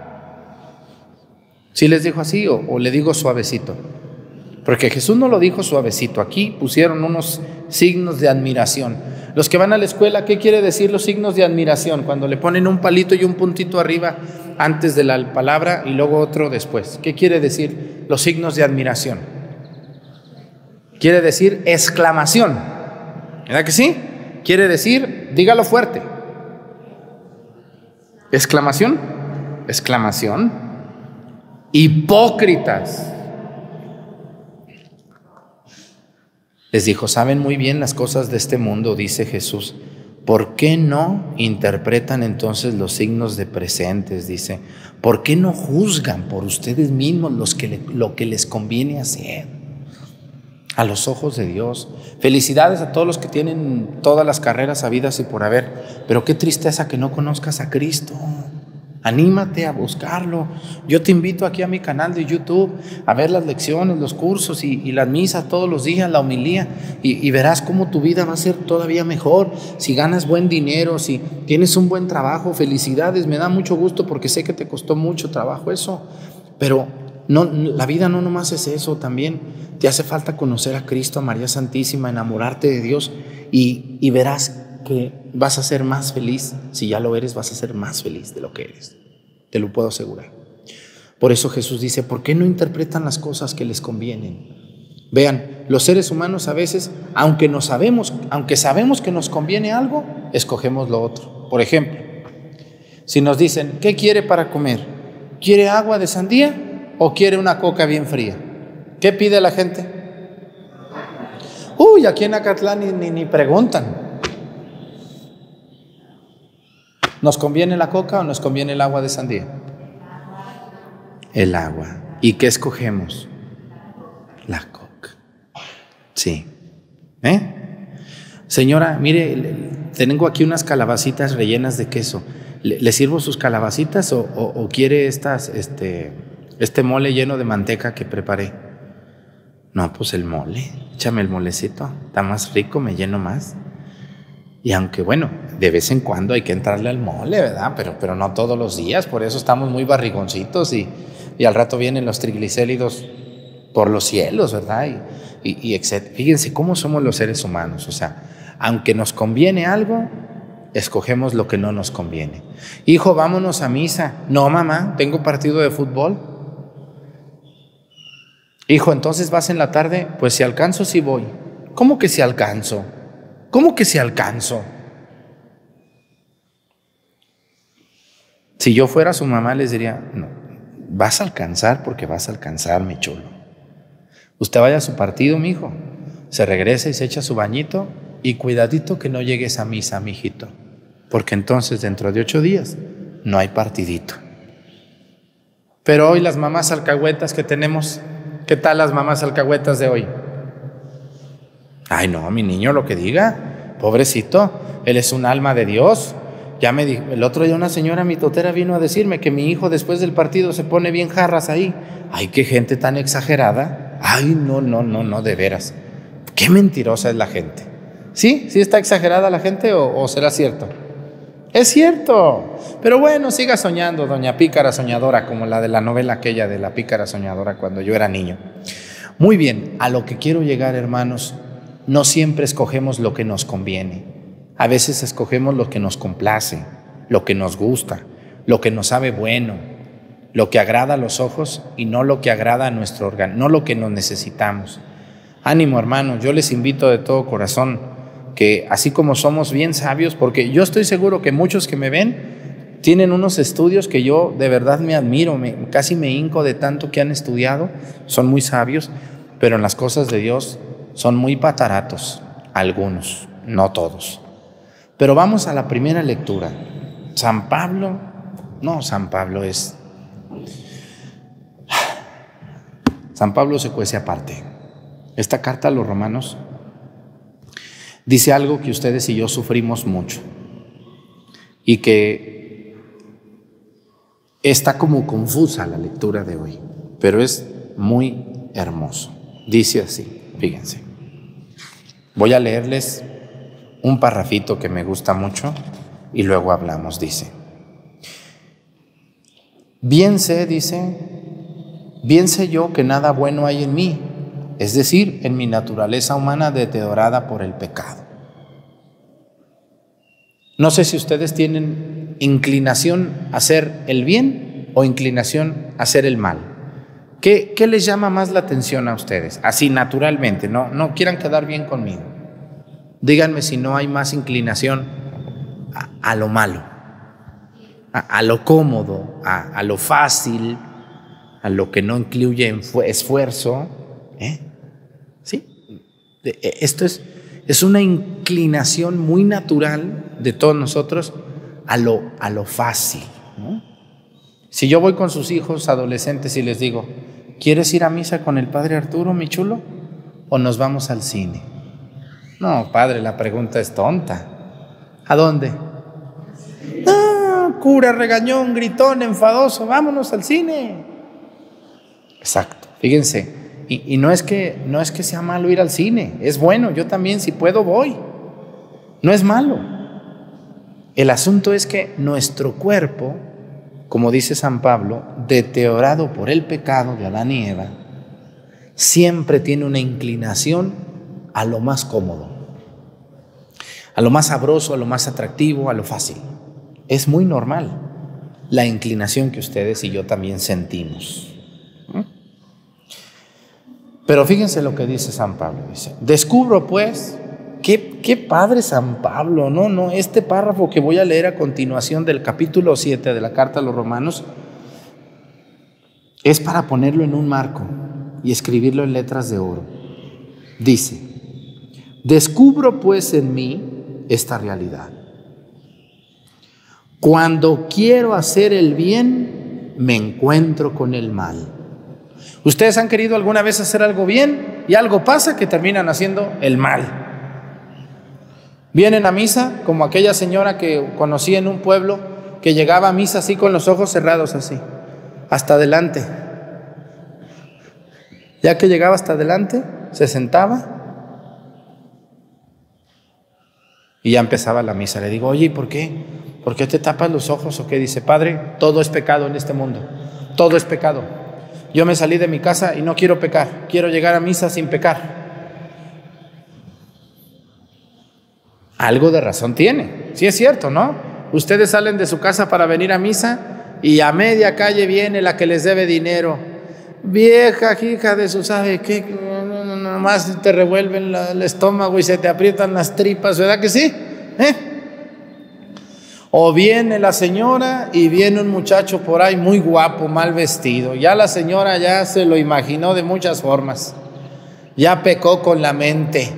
¿Sí les dijo así o le digo suavecito? Porque Jesús no lo dijo suavecito. Aquí pusieron unos signos de admiración. Los que van a la escuela, ¿qué quiere decir los signos de admiración? Cuando le ponen un palito y un puntito arriba antes de la palabra y luego otro después. ¿Qué quiere decir los signos de admiración? Quiere decir exclamación. ¿Verdad que sí? Quiere decir, dígalo fuerte. Exclamación, exclamación. Hipócritas. Les dijo, saben muy bien las cosas de este mundo, dice Jesús. ¿Por qué no interpretan entonces los signos de presentes? Dice, ¿por qué no juzgan por ustedes mismos lo que les conviene hacer a los ojos de Dios? Felicidades a todos los que tienen todas las carreras habidas y por haber, pero qué tristeza que no conozcas a Cristo. Anímate a buscarlo. Yo te invito aquí a mi canal de YouTube a ver las lecciones, los cursos y las misas todos los días, la homilía, y verás cómo tu vida va a ser todavía mejor. Si ganas buen dinero, si tienes un buen trabajo, felicidades, me da mucho gusto porque sé que te costó mucho trabajo eso, pero no, la vida no nomás es eso, también te hace falta conocer a Cristo, a María Santísima, enamorarte de Dios y verás que vas a ser más feliz. Si ya lo eres, vas a ser más feliz de lo que eres, te lo puedo asegurar. Por eso Jesús dice, ¿por qué no interpretan las cosas que les convienen? Vean, los seres humanos a veces, aunque sabemos que nos conviene algo, escogemos lo otro. Por ejemplo, si nos dicen, ¿qué quiere para comer? ¿Quiere agua de sandía o quiere una coca bien fría? ¿Qué pide la gente? Uy, aquí en Acatlán ni preguntan. ¿Nos conviene la coca o nos conviene el agua de sandía? El agua. ¿Y qué escogemos? La coca. Sí. Señora, mire, tengo aquí unas calabacitas rellenas de queso. ¿Le sirvo sus calabacitas o quiere este mole lleno de manteca que preparé? No, pues el mole. Échame el molecito. Está más rico, me lleno más. Y aunque bueno, de vez en cuando hay que entrarle al mole, ¿verdad? Pero no todos los días, por eso estamos muy barrigoncitos y al rato vienen los triglicéridos por los cielos, ¿verdad? Y etc. Fíjense cómo somos los seres humanos, o sea, aunque nos conviene algo, escogemos lo que no nos conviene. Hijo, vámonos a misa. No, mamá, tengo partido de fútbol. Hijo, entonces vas en la tarde. Pues si alcanzo, sí voy. ¿Cómo que si alcanzo? ¿Cómo que si alcanzo? Si yo fuera su mamá les diría, no, vas a alcanzar porque vas a alcanzar, mi chulo. Usted vaya a su partido, mi hijo, se regresa y se echa su bañito y cuidadito que no llegues a misa, mi hijito, porque entonces dentro de 8 días no hay partidito. Pero hoy las mamás alcahuetas que tenemos, ¿qué tal las mamás alcahuetas de hoy? Ay, no, mi niño, lo que diga, pobrecito, él es un alma de Dios. Ya me dijo, el otro día una señora mitotera vino a decirme que mi hijo después del partido se pone bien jarras ahí. Ay, qué gente tan exagerada. Ay, no, de veras. Qué mentirosa es la gente. ¿Sí? ¿Sí está exagerada la gente o será cierto? Es cierto. Pero bueno, siga soñando, doña Pícara Soñadora, como la de la novela aquella de la Pícara Soñadora cuando yo era niño. Muy bien, a lo que quiero llegar, hermanos, no siempre escogemos lo que nos conviene. A veces escogemos lo que nos complace, lo que nos gusta, lo que nos sabe bueno, lo que agrada a los ojos y no lo que agrada a nuestro órgano, no lo que nos necesitamos. Ánimo, hermanos, yo les invito de todo corazón que así como somos bien sabios, porque yo estoy seguro que muchos que me ven tienen unos estudios que yo de verdad me admiro, casi me hinco de tanto que han estudiado, son muy sabios, pero en las cosas de Dios son muy pataratos, algunos, no todos. Pero vamos a la primera lectura. San Pablo se cuece aparte. Esta carta a los romanos dice algo que ustedes y yo sufrimos mucho y que está como confusa la lectura de hoy, pero es muy hermoso. Dice así, fíjense. Voy a leerles un parrafito que me gusta mucho y luego hablamos. Dice, bien sé yo que nada bueno hay en mí, es decir, en mi naturaleza humana deteriorada por el pecado. No sé si ustedes tienen inclinación a hacer el bien o inclinación a hacer el mal. ¿Qué les llama más la atención a ustedes? Así naturalmente, no quieran quedar bien conmigo. Díganme si no hay más inclinación a lo malo. a lo cómodo, a lo fácil, a lo que no incluye esfuerzo. ¿Sí? Esto es una inclinación muy natural de todos nosotros a lo fácil, ¿no? Si yo voy con sus hijos adolescentes y les digo, ¿quieres ir a misa con el padre Arturo, mi chulo? ¿O nos vamos al cine? No, padre, la pregunta es tonta. ¿A dónde? Cura regañón, gritón, enfadoso, vámonos al cine. Exacto, fíjense. Y no es que sea malo ir al cine, es bueno, yo también si puedo voy. No es malo. El asunto es que nuestro cuerpo, como dice San Pablo, deteriorado por el pecado de Adán y Eva, siempre tiene una inclinación a lo más cómodo, a lo más sabroso, a lo más atractivo, a lo fácil. Es muy normal la inclinación que ustedes y yo también sentimos. Pero fíjense lo que dice San Pablo. Dice, descubro pues, qué padre San Pablo, no, este párrafo que voy a leer a continuación del capítulo 7 de la carta a los Romanos es para ponerlo en un marco y escribirlo en letras de oro. Dice, descubro pues en mí esta realidad. Cuando quiero hacer el bien, me encuentro con el mal. ¿Ustedes han querido alguna vez hacer algo bien y algo pasa que terminan haciendo el mal? Vienen a misa como aquella señora que conocí en un pueblo que llegaba a misa así con los ojos cerrados así, hasta adelante. Ya que llegaba hasta adelante, se sentaba y ya empezaba la misa. Le digo, oye, ¿y por qué? ¿Por qué te tapas los ojos o qué? Dice, padre, todo es pecado en este mundo, todo es pecado. Yo me salí de mi casa y no quiero pecar, quiero llegar a misa sin pecar. Algo de razón tiene, sí es cierto, ¿no? Ustedes salen de su casa para venir a misa y a media calle viene la que les debe dinero. Vieja hija de su sabe qué, nomás te revuelven el estómago y se te aprietan las tripas, ¿verdad que sí? O viene la señora y viene un muchacho por ahí muy guapo, mal vestido. Ya la señora ya se lo imaginó de muchas formas. Ya pecó con la mente.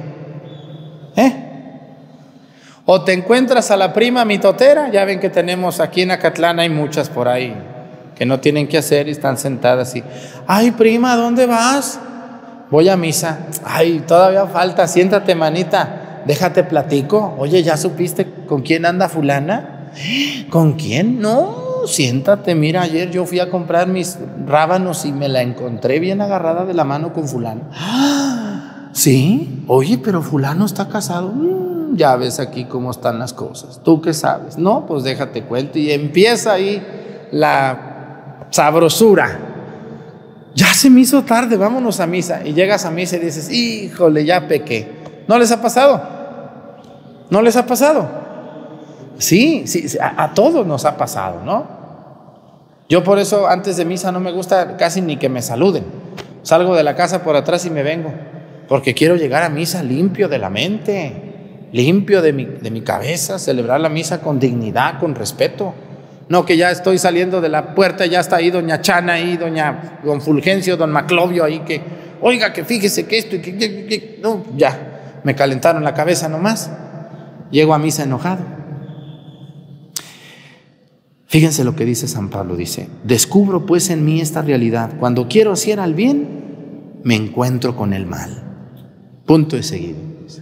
O te encuentras a la prima mitotera. Ya ven que tenemos aquí en Acatlán, hay muchas por ahí que no tienen qué hacer y están sentadas y, ay prima, ¿dónde vas? Voy a misa. Ay, todavía falta, siéntate manita, déjate platico. Oye, ¿ya supiste con quién anda fulana? ¿Con quién? No, siéntate, mira, ayer yo fui a comprar mis rábanos y me la encontré bien agarrada de la mano con fulano. ¿Sí? Oye, pero fulano está casado. Ya ves aquí cómo están las cosas. ¿Tú qué sabes? No, pues déjate cuento. Y empieza ahí la sabrosura. Ya se me hizo tarde, vámonos a misa. Y llegas a misa y dices, híjole, ya pequé. ¿No les ha pasado? ¿No les ha pasado? Sí, a todos nos ha pasado, ¿no? Yo por eso antes de misa no me gusta casi ni que me saluden. Salgo de la casa por atrás y me vengo, porque quiero llegar a misa limpio de la mente, limpio de mi cabeza, celebrar la misa con dignidad, con respeto. No que ya estoy saliendo de la puerta, ya está ahí doña Chana, ahí don Fulgencio, don Maclovio ahí que, oiga, que fíjese que esto y que no, ya, me calentaron la cabeza nomás. Llego a misa enojado. Fíjense lo que dice San Pablo, dice, descubro pues en mí esta realidad, cuando quiero hacer al bien, me encuentro con el mal. Punto de seguido.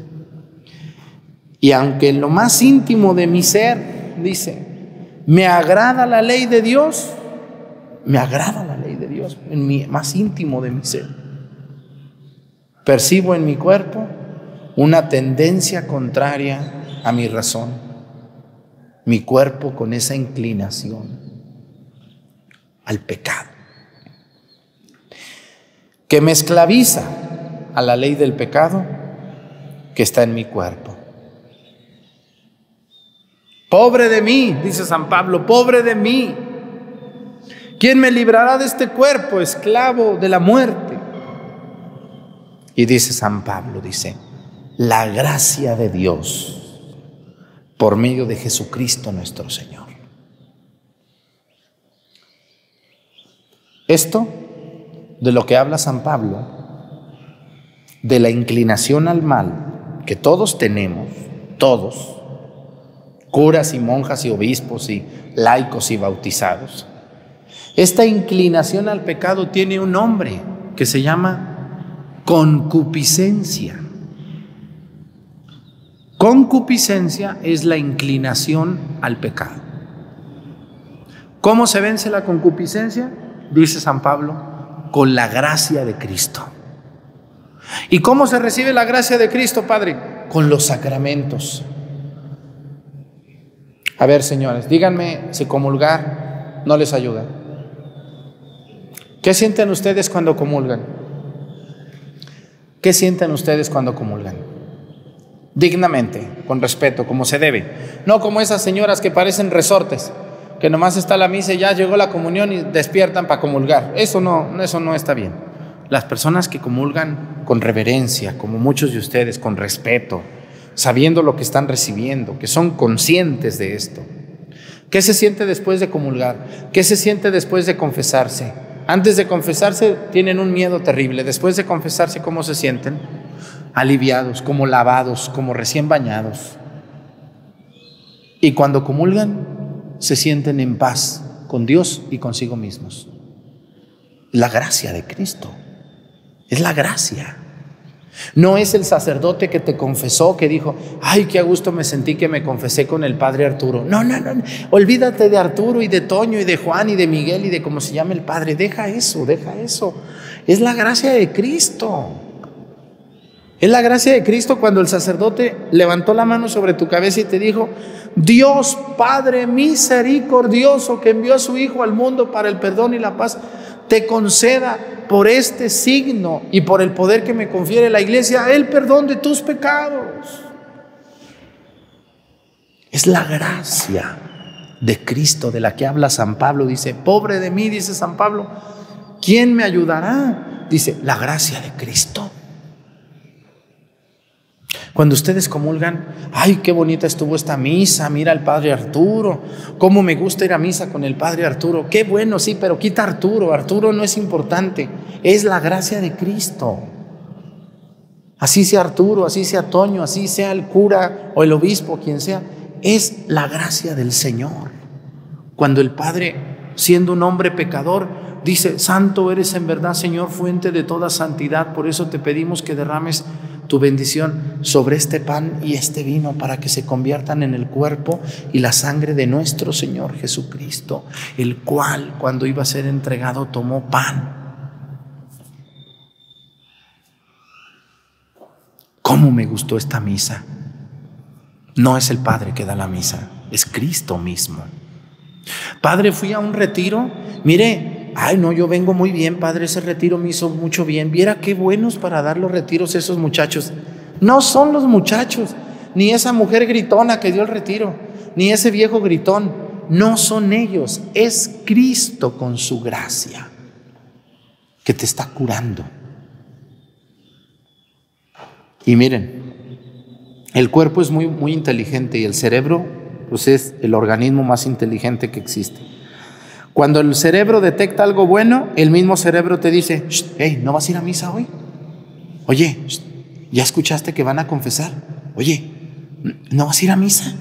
Y aunque en lo más íntimo de mi ser, dice, me agrada la ley de Dios, me agrada la ley de Dios, en mi más íntimo de mi ser, percibo en mi cuerpo una tendencia contraria a mi razón. Mi cuerpo con esa inclinación al pecado, que me esclaviza a la ley del pecado que está en mi cuerpo. Pobre de mí, dice San Pablo, pobre de mí. ¿Quién me librará de este cuerpo, esclavo de la muerte? Y dice San Pablo, dice, la gracia de Dios por medio de Jesucristo nuestro Señor. Esto de lo que habla San Pablo, de la inclinación al mal que todos tenemos, todos, curas y monjas y obispos y laicos y bautizados. Esta inclinación al pecado tiene un nombre que se llama concupiscencia. Concupiscencia es la inclinación al pecado. ¿Cómo se vence la concupiscencia? Dice San Pablo, con la gracia de Cristo. ¿Y cómo se recibe la gracia de Cristo, Padre? Con los sacramentos. A ver, señores, díganme si comulgar no les ayuda. ¿Qué sienten ustedes cuando comulgan? ¿Qué sienten ustedes cuando comulgan? Dignamente, con respeto, como se debe. No como esas señoras que parecen resortes, que nomás está la misa y ya llegó la comunión y despiertan para comulgar. Eso no está bien. Las personas que comulgan con reverencia, como muchos de ustedes, con respeto, sabiendo lo que están recibiendo, que son conscientes de esto. ¿Qué se siente después de comulgar? ¿Qué se siente después de confesarse? Antes de confesarse tienen un miedo terrible. Después de confesarse, ¿cómo se sienten? Aliviados, como lavados, como recién bañados. Y cuando comulgan, se sienten en paz con Dios y consigo mismos. La gracia de Cristo. Es la gracia. No es el sacerdote que te confesó, que dijo, ay, qué a gusto me sentí que me confesé con el padre Arturo. No. Olvídate de Arturo y de Toño y de Juan y de Miguel y de cómo se llama el padre. Deja eso. Es la gracia de Cristo. Es la gracia de Cristo cuando el sacerdote levantó la mano sobre tu cabeza y te dijo, Dios Padre misericordioso que envió a su Hijo al mundo para el perdón y la paz, te conceda por este signo y por el poder que me confiere la Iglesia el perdón de tus pecados. Es la gracia de Cristo de la que habla San Pablo. Dice, pobre de mí, dice San Pablo, ¿quién me ayudará? Dice, la gracia de Cristo. Cuando ustedes comulgan, ay, qué bonita estuvo esta misa, mira al padre Arturo, cómo me gusta ir a misa con el padre Arturo, qué bueno, sí, pero quita Arturo no es importante, es la gracia de Cristo. Así sea Arturo, así sea Toño, así sea el cura o el obispo, quien sea, es la gracia del Señor. Cuando el Padre, siendo un hombre pecador, dice, santo eres en verdad, Señor, fuente de toda santidad, por eso te pedimos que derrames tu bendición sobre este pan y este vino para que se conviertan en el cuerpo y la sangre de nuestro Señor Jesucristo, el cual cuando iba a ser entregado tomó pan. ¿Cómo me gustó esta misa? No es el Padre que da la misa, es Cristo mismo. Padre, fui a un retiro, mire, ay no, yo vengo muy bien, Padre, ese retiro me hizo mucho bien. Viera qué buenos para dar los retiros esos muchachos. No son los muchachos, ni esa mujer gritona que dio el retiro, ni ese viejo gritón. No son ellos, es Cristo con su gracia que te está curando. Y miren, el cuerpo es muy inteligente y el cerebro pues es el organismo más inteligente que existe. Cuando el cerebro detecta algo bueno, el mismo cerebro te dice, hey, ¿no vas a ir a misa hoy? Oye, ¿ya escuchaste que van a confesar? Oye, ¿no vas a ir a misa?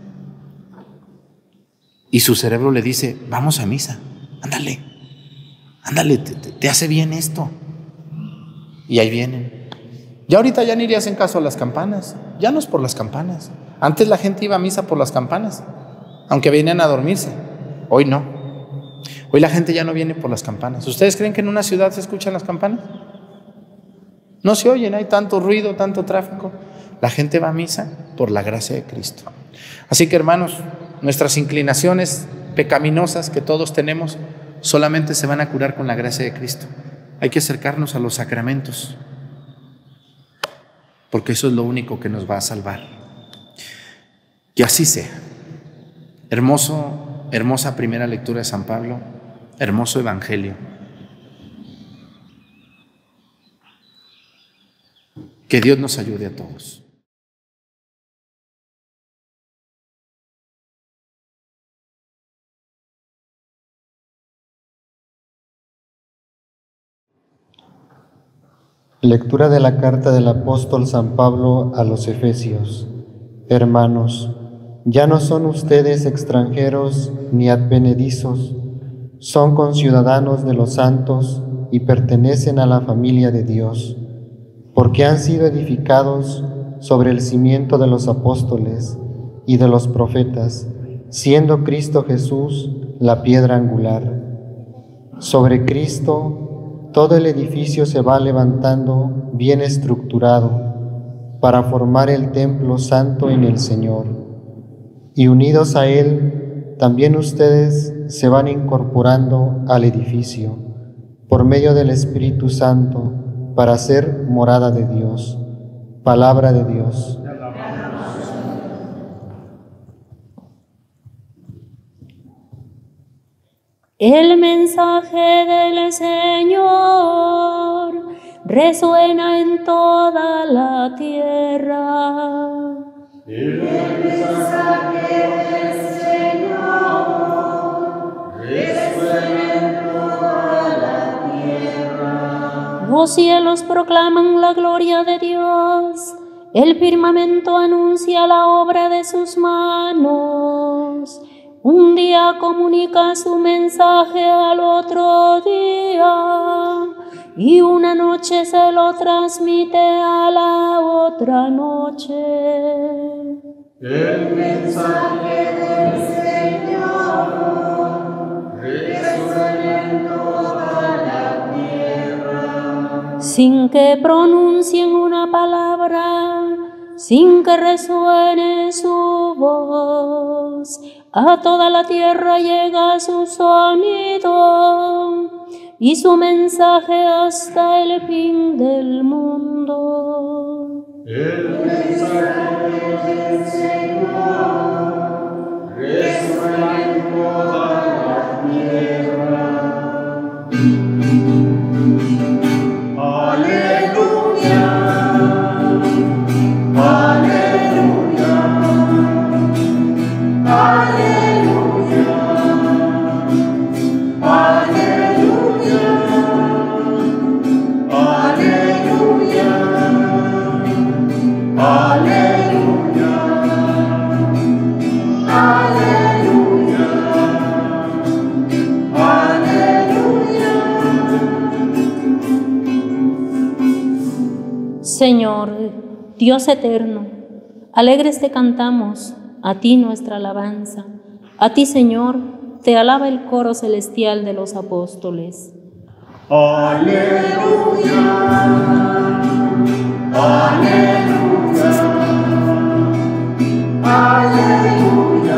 Y su cerebro le dice, vamos a misa, ándale, te hace bien esto. Y ahí vienen. Ya ahorita ya ni le hacen caso a las campanas, ya no es por las campanas. Antes la gente iba a misa por las campanas, aunque venían a dormirse. Hoy no. Hoy la gente ya no viene por las campanas. ¿Ustedes creen que en una ciudad se escuchan las campanas? No se oyen, hay tanto ruido, tanto tráfico. La gente va a misa por la gracia de Cristo. Así que, hermanos, nuestras inclinaciones pecaminosas que todos tenemos solamente se van a curar con la gracia de Cristo. Hay que acercarnos a los sacramentos, porque eso es lo único que nos va a salvar. Que así sea. Hermosa primera lectura de San Pablo, hermoso evangelio. Que Dios nos ayude a todos. Lectura de la carta del apóstol San Pablo a los Efesios. Hermanos, ya no son ustedes extranjeros ni advenedizos, son conciudadanos de los santos y pertenecen a la familia de Dios, porque han sido edificados sobre el cimiento de los apóstoles y de los profetas, siendo Cristo Jesús la piedra angular. Sobre Cristo todo el edificio se va levantando bien estructurado para formar el templo santo en el Señor. Y unidos a Él, también ustedes se van incorporando al edificio por medio del Espíritu Santo para ser morada de Dios. Palabra de Dios. El mensaje del Señor resuena en toda la tierra. El mensaje del Señor resuena en toda la tierra. Los cielos proclaman la gloria de Dios, el firmamento anuncia la obra de sus manos. Un día comunica su mensaje al otro día, y una noche se lo transmite a la otra noche. El mensaje del Señor resuena en toda la tierra. Sin que pronuncien una palabra, sin que resuene su voz, a toda la tierra llega su sonido y su mensaje hasta el fin del mundo. El mensaje del Señor resuena en toda la tierra. Aleluya, aleluya, aleluya, aleluya, aleluya, aleluya, aleluya, aleluya. Señor, Dios eterno, alegres te cantamos, a ti nuestra alabanza. A ti, Señor, te alaba el coro celestial de los apóstoles. Aleluya, aleluya, aleluya,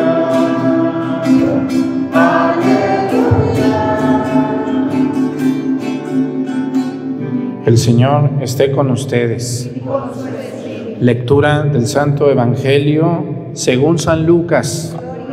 aleluya. El Señor esté con ustedes. Lectura del Santo Evangelio según San Lucas.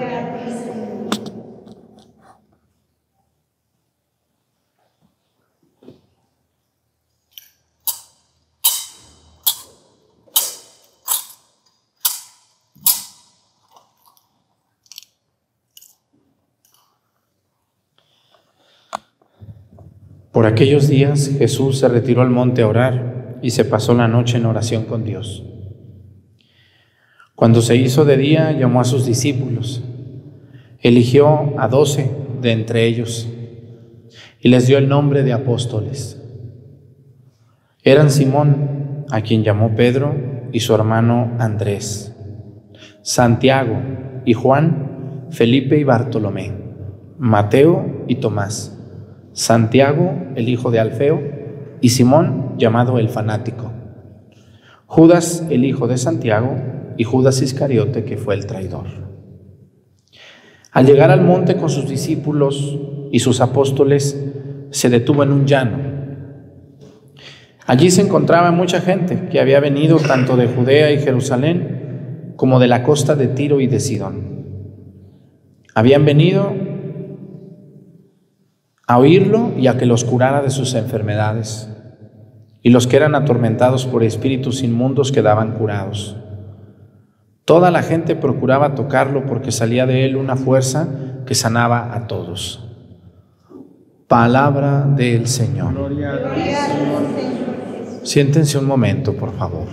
Por aquellos días Jesús se retiró al monte a orar y se pasó la noche en oración con Dios. Cuando se hizo de día, llamó a sus discípulos, eligió a 12 de entre ellos y les dio el nombre de apóstoles. Eran Simón, a quien llamó Pedro, y su hermano Andrés, Santiago y Juan, Felipe y Bartolomé, Mateo y Tomás, Santiago, el hijo de Alfeo, y Simón, llamado el fanático, Judas, el hijo de Santiago, y Judas Iscariote, que fue el traidor. Al llegar al monte con sus discípulos y sus apóstoles, se detuvo en un llano. Allí se encontraba mucha gente que había venido tanto de Judea y Jerusalén como de la costa de Tiro y de Sidón. Habían venido a oírlo y a que los curara de sus enfermedades, y los que eran atormentados por espíritus inmundos quedaban curados. Toda la gente procuraba tocarlo porque salía de él una fuerza que sanaba a todos. Palabra del Señor. Gloria a ti, Señor Jesús. Siéntense un momento, por favor.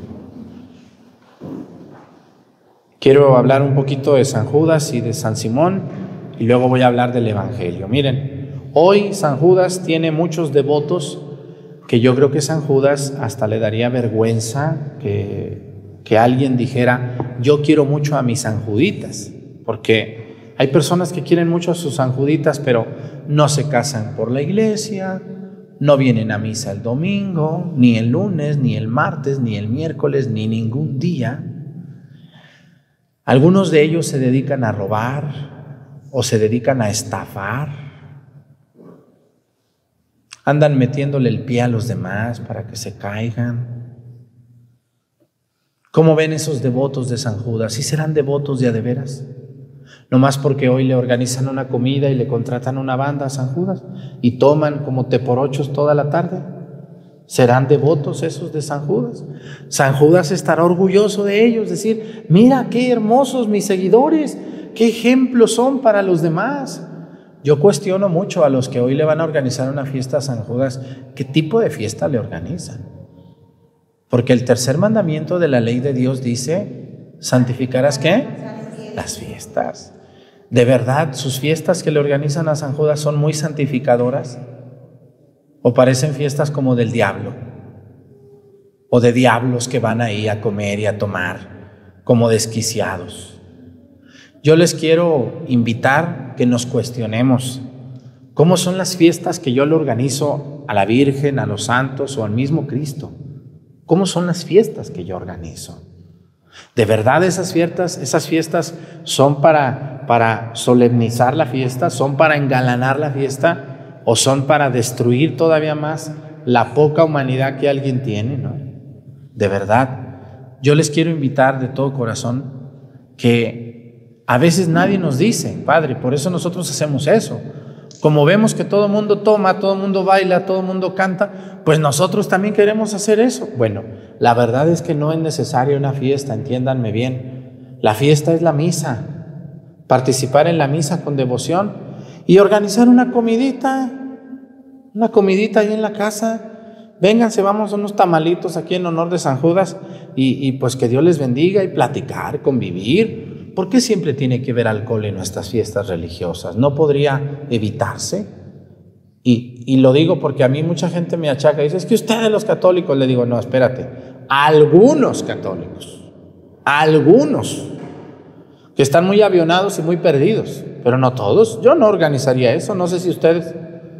Quiero hablar un poquito de San Judas y de San Simón y luego voy a hablar del Evangelio. Miren, hoy San Judas tiene muchos devotos que yo creo que San Judas hasta le daría vergüenza que alguien dijera, yo quiero mucho a mis sanjuditas, porque hay personas que quieren mucho a sus sanjuditas, pero no se casan por la iglesia, no vienen a misa el domingo, ni el lunes, ni el martes, ni el miércoles, ni ningún día. Algunos de ellos se dedican a robar o se dedican a estafar. Andan metiéndole el pie a los demás para que se caigan. ¿Cómo ven esos devotos de San Judas? ¿Sí serán devotos de veras? No más porque hoy le organizan una comida y le contratan una banda a San Judas y toman como teporochos toda la tarde. ¿Serán devotos esos de San Judas? San Judas estará orgulloso de ellos, decir, mira qué hermosos mis seguidores, qué ejemplos son para los demás. Yo cuestiono mucho a los que hoy le van a organizar una fiesta a San Judas, ¿qué tipo de fiesta le organizan? Porque el tercer mandamiento de la ley de Dios dice, ¿santificarás qué? Las fiestas. ¿De verdad sus fiestas que le organizan a San Judas son muy santificadoras? ¿O parecen fiestas como del diablo? ¿O de diablos que van ahí a comer y a tomar como desquiciados? Yo les quiero invitar que nos cuestionemos cómo son las fiestas que yo le organizo a la Virgen, a los santos o al mismo Cristo. ¿Cómo son las fiestas que yo organizo? ¿De verdad esas fiestas son para solemnizar la fiesta? ¿Son para engalanar la fiesta? ¿O son para destruir todavía más la poca humanidad que alguien tiene, ¿no? De verdad, yo les quiero invitar de todo corazón que a veces nadie nos dice, Padre, por eso nosotros hacemos eso. Como vemos que todo el mundo toma, todo el mundo baila, todo el mundo canta, pues nosotros también queremos hacer eso. Bueno, la verdad es que no es necesaria una fiesta, entiéndanme bien. La fiesta es la misa, participar en la misa con devoción y organizar una comidita ahí en la casa. Vénganse, vamos a unos tamalitos aquí en honor de San Judas y pues que Dios les bendiga y platicar, convivir. ¿Por qué siempre tiene que haber alcohol en nuestras fiestas religiosas? ¿No podría evitarse? Y lo digo porque a mí mucha gente me achaca y dice, es que ustedes los católicos, le digo, no, espérate, algunos católicos, algunos que están muy avionados y muy perdidos, pero no todos. Yo no organizaría eso, no sé si ustedes.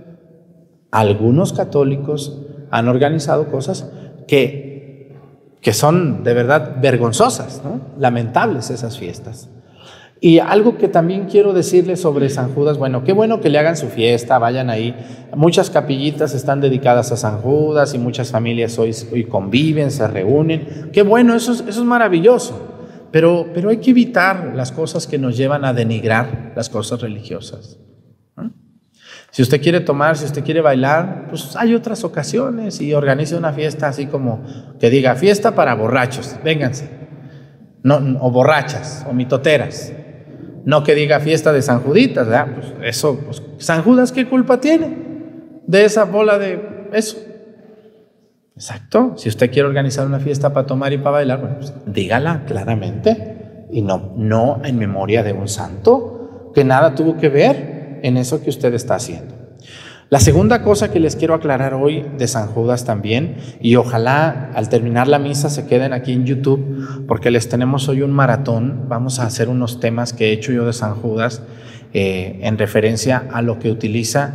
Algunos católicos han organizado cosas que son de verdad vergonzosas, ¿no? Lamentables esas fiestas. Y algo que también quiero decirles sobre San Judas, bueno, qué bueno que le hagan su fiesta, vayan ahí. Muchas capillitas están dedicadas a San Judas y muchas familias hoy conviven, se reúnen. Qué bueno, eso es maravilloso. Pero hay que evitar las cosas que nos llevan a denigrar las cosas religiosas. Si usted quiere tomar, si usted quiere bailar, pues hay otras ocasiones y organice una fiesta así como que diga fiesta para borrachos, vénganse. No, o borrachas, o mitoteras. No que diga fiesta de San Juditas, ¿verdad? Pues eso, pues, ¿San Judas qué culpa tiene de esa bola de eso? Exacto. Si usted quiere organizar una fiesta para tomar y para bailar, bueno, pues dígala claramente y no en memoria de un santo que nada tuvo que ver en eso que usted está haciendo. La segunda cosa que les quiero aclarar hoy de San Judas también, y ojalá al terminar la misa se queden aquí en YouTube, porque les tenemos hoy un maratón. Vamos a hacer unos temas que he hecho yo de San Judas en referencia a lo que utiliza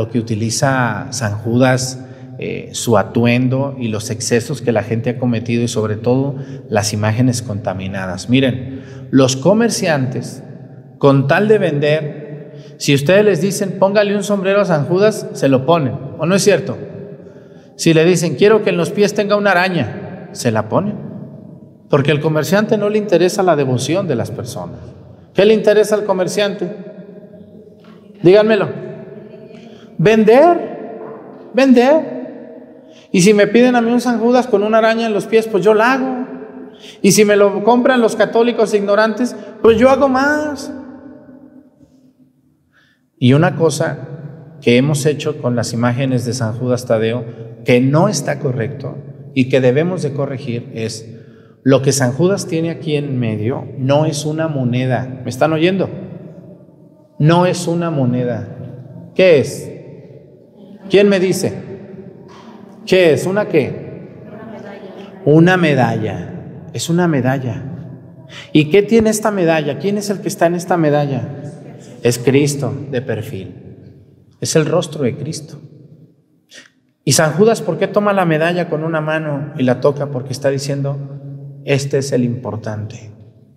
San Judas, su atuendo y los excesos que la gente ha cometido y sobre todo las imágenes contaminadas. Miren, los comerciantes, con tal de vender, si ustedes les dicen póngale un sombrero a San Judas, se lo ponen, ¿o no es cierto? Si le dicen quiero que en los pies tenga una araña, se la ponen, porque al comerciante no le interesa la devoción de las personas. ¿Qué le interesa al comerciante? Díganmelo. Vender. Y si me piden a mí un San Judas con una araña en los pies, pues yo la hago. Y si me lo compran los católicos ignorantes, pues yo hago más. Y una cosa que hemos hecho con las imágenes de San Judas Tadeo, que no está correcto y que debemos de corregir es lo que San Judas tiene aquí en medio. No es una moneda. ¿Me están oyendo? No es una moneda. ¿Qué es? ¿Quién me dice? ¿Qué es? ¿Una qué? Una medalla. Es una medalla. ¿Y qué tiene esta medalla? ¿Quién es el que está en esta medalla? Es Cristo de perfil. Es el rostro de Cristo. Y San Judas, ¿por qué toma la medalla con una mano y la toca? Porque está diciendo, este es el importante.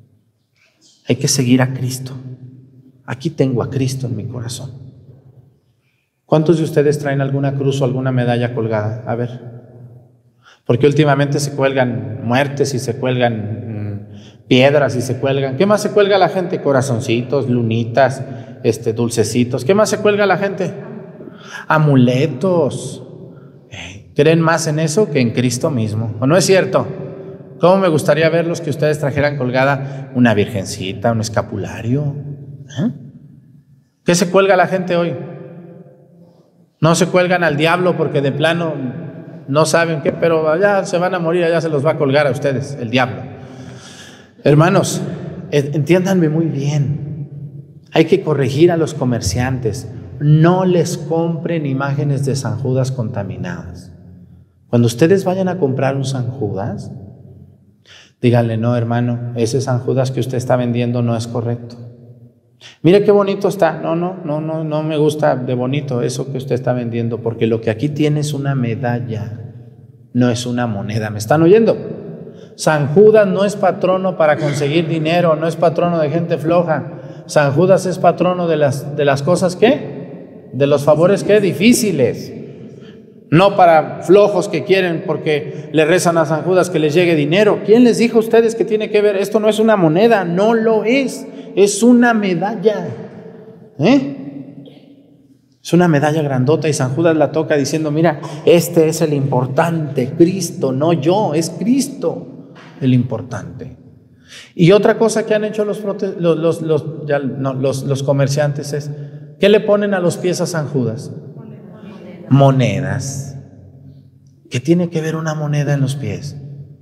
Hay que seguir a Cristo. Aquí tengo a Cristo en mi corazón. ¿Cuántos de ustedes traen alguna cruz o alguna medalla colgada? A ver. Porque últimamente se cuelgan muertes y se cuelgan piedras y se cuelgan. ¿Qué más se cuelga la gente? Corazoncitos, lunitas, dulcecitos. ¿Qué más se cuelga la gente? Amuletos. ¿Creen más en eso que en Cristo mismo? ¿O no es cierto? ¿Cómo me gustaría verlos que ustedes trajeran colgada una virgencita, un escapulario? ¿Qué se cuelga la gente hoy? No se cuelgan al diablo porque de plano no saben qué, pero allá se van a morir, allá se los va a colgar a ustedes el diablo. Hermanos, entiéndanme muy bien. Hay que corregir a los comerciantes. No les compren imágenes de San Judas contaminadas. Cuando ustedes vayan a comprar un San Judas, díganle, no, hermano, ese San Judas que usted está vendiendo no es correcto. Mire qué bonito está. No me gusta de bonito eso que usted está vendiendo, porque lo que aquí tiene es una medalla, no es una moneda. ¿Me están oyendo? San Judas no es patrono para conseguir dinero, no es patrono de gente floja. San Judas es patrono de las cosas, ¿qué? De los favores, ¿qué? Difíciles. No para flojos que quieren porque le rezan a San Judas que les llegue dinero. ¿Quién les dijo a ustedes que tiene que ver? Esto no es una moneda, no lo es. Es una medalla. Es una medalla grandota y San Judas la toca diciendo, mira, este es el importante, Cristo, no yo, es Cristo el importante. Y otra cosa que han hecho los comerciantes es, ¿qué le ponen a los pies a San Judas? Monedas. ¿Qué tiene que ver una moneda en los pies?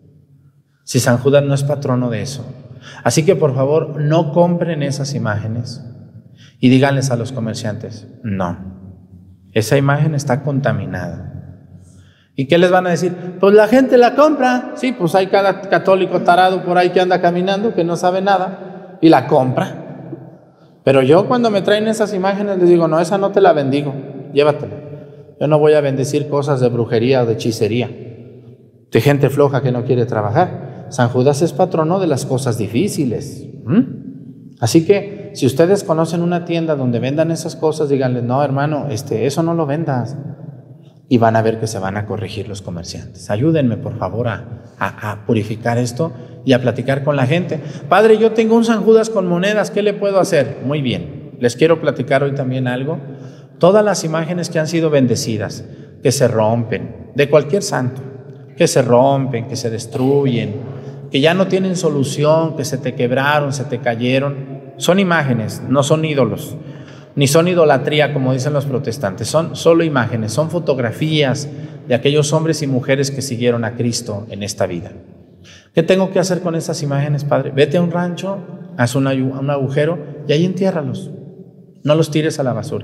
Si San Judas no es patrono de eso. Así que por favor no compren esas imágenes y díganles a los comerciantes, no, esa imagen está contaminada. ¿Y qué les van a decir? Pues la gente la compra. Sí, pues hay cada católico tarado por ahí que anda caminando, que no sabe nada y la compra. Pero yo cuando me traen esas imágenes les digo, no, esa no te la bendigo, llévatela. Yo no voy a bendecir cosas de brujería o de hechicería, de gente floja que no quiere trabajar. San Judas es patrono de las cosas difíciles. Así que si ustedes conocen una tienda donde vendan esas cosas, díganles, no, hermano, eso no lo vendas. Y van a ver que se van a corregir los comerciantes. Ayúdenme, por favor, a purificar esto y a platicar con la gente. Padre, yo tengo un San Judas con monedas, ¿qué le puedo hacer? Muy bien, les quiero platicar hoy también algo. Todas las imágenes que han sido bendecidas, que se rompen, de cualquier santo, que se rompen, que se destruyen, que ya no tienen solución, que se te quebraron, se te cayeron, son imágenes, no son ídolos, ni son idolatría como dicen los protestantes, son solo imágenes, son fotografías de aquellos hombres y mujeres que siguieron a Cristo en esta vida. ¿Qué tengo que hacer con esas imágenes, Padre? Vete a un rancho, haz un agujero y ahí entiérralos, no los tires a la basura.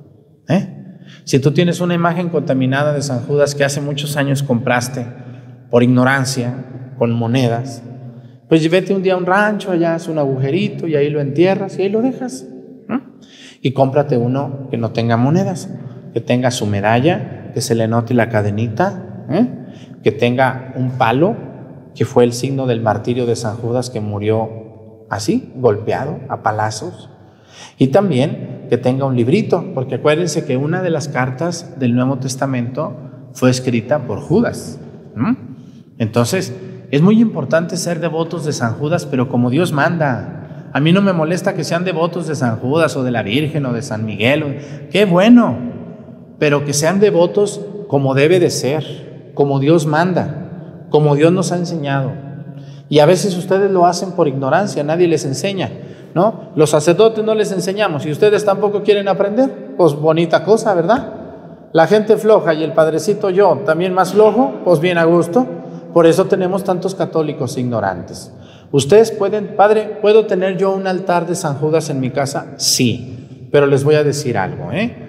Si tú tienes una imagen contaminada de San Judas que hace muchos años compraste por ignorancia, con monedas, pues vete un día a un rancho, allá haz un agujerito y ahí lo entierras y ahí lo dejas. Y cómprate uno que no tenga monedas, que tenga su medalla, que se le note la cadenita, que tenga un palo, que fue el signo del martirio de San Judas, que murió así, golpeado, a palazos. Y también que tenga un librito, porque acuérdense que una de las cartas del Nuevo Testamento fue escrita por Judas. Entonces, es muy importante ser devotos de San Judas, pero como Dios manda. A mí no me molesta que sean devotos de San Judas o de la Virgen o de San Miguel. ¡Qué bueno! Pero que sean devotos como debe de ser, como Dios manda, como Dios nos ha enseñado. Y a veces ustedes lo hacen por ignorancia, nadie les enseña, ¿no? Los sacerdotes no les enseñamos y ustedes tampoco quieren aprender. Pues bonita cosa, ¿verdad? La gente floja y el padrecito yo, también más flojo, pues bien a gusto. Por eso tenemos tantos católicos ignorantes. Ustedes pueden, padre, ¿puedo tener yo un altar de San Judas en mi casa? Sí, pero les voy a decir algo,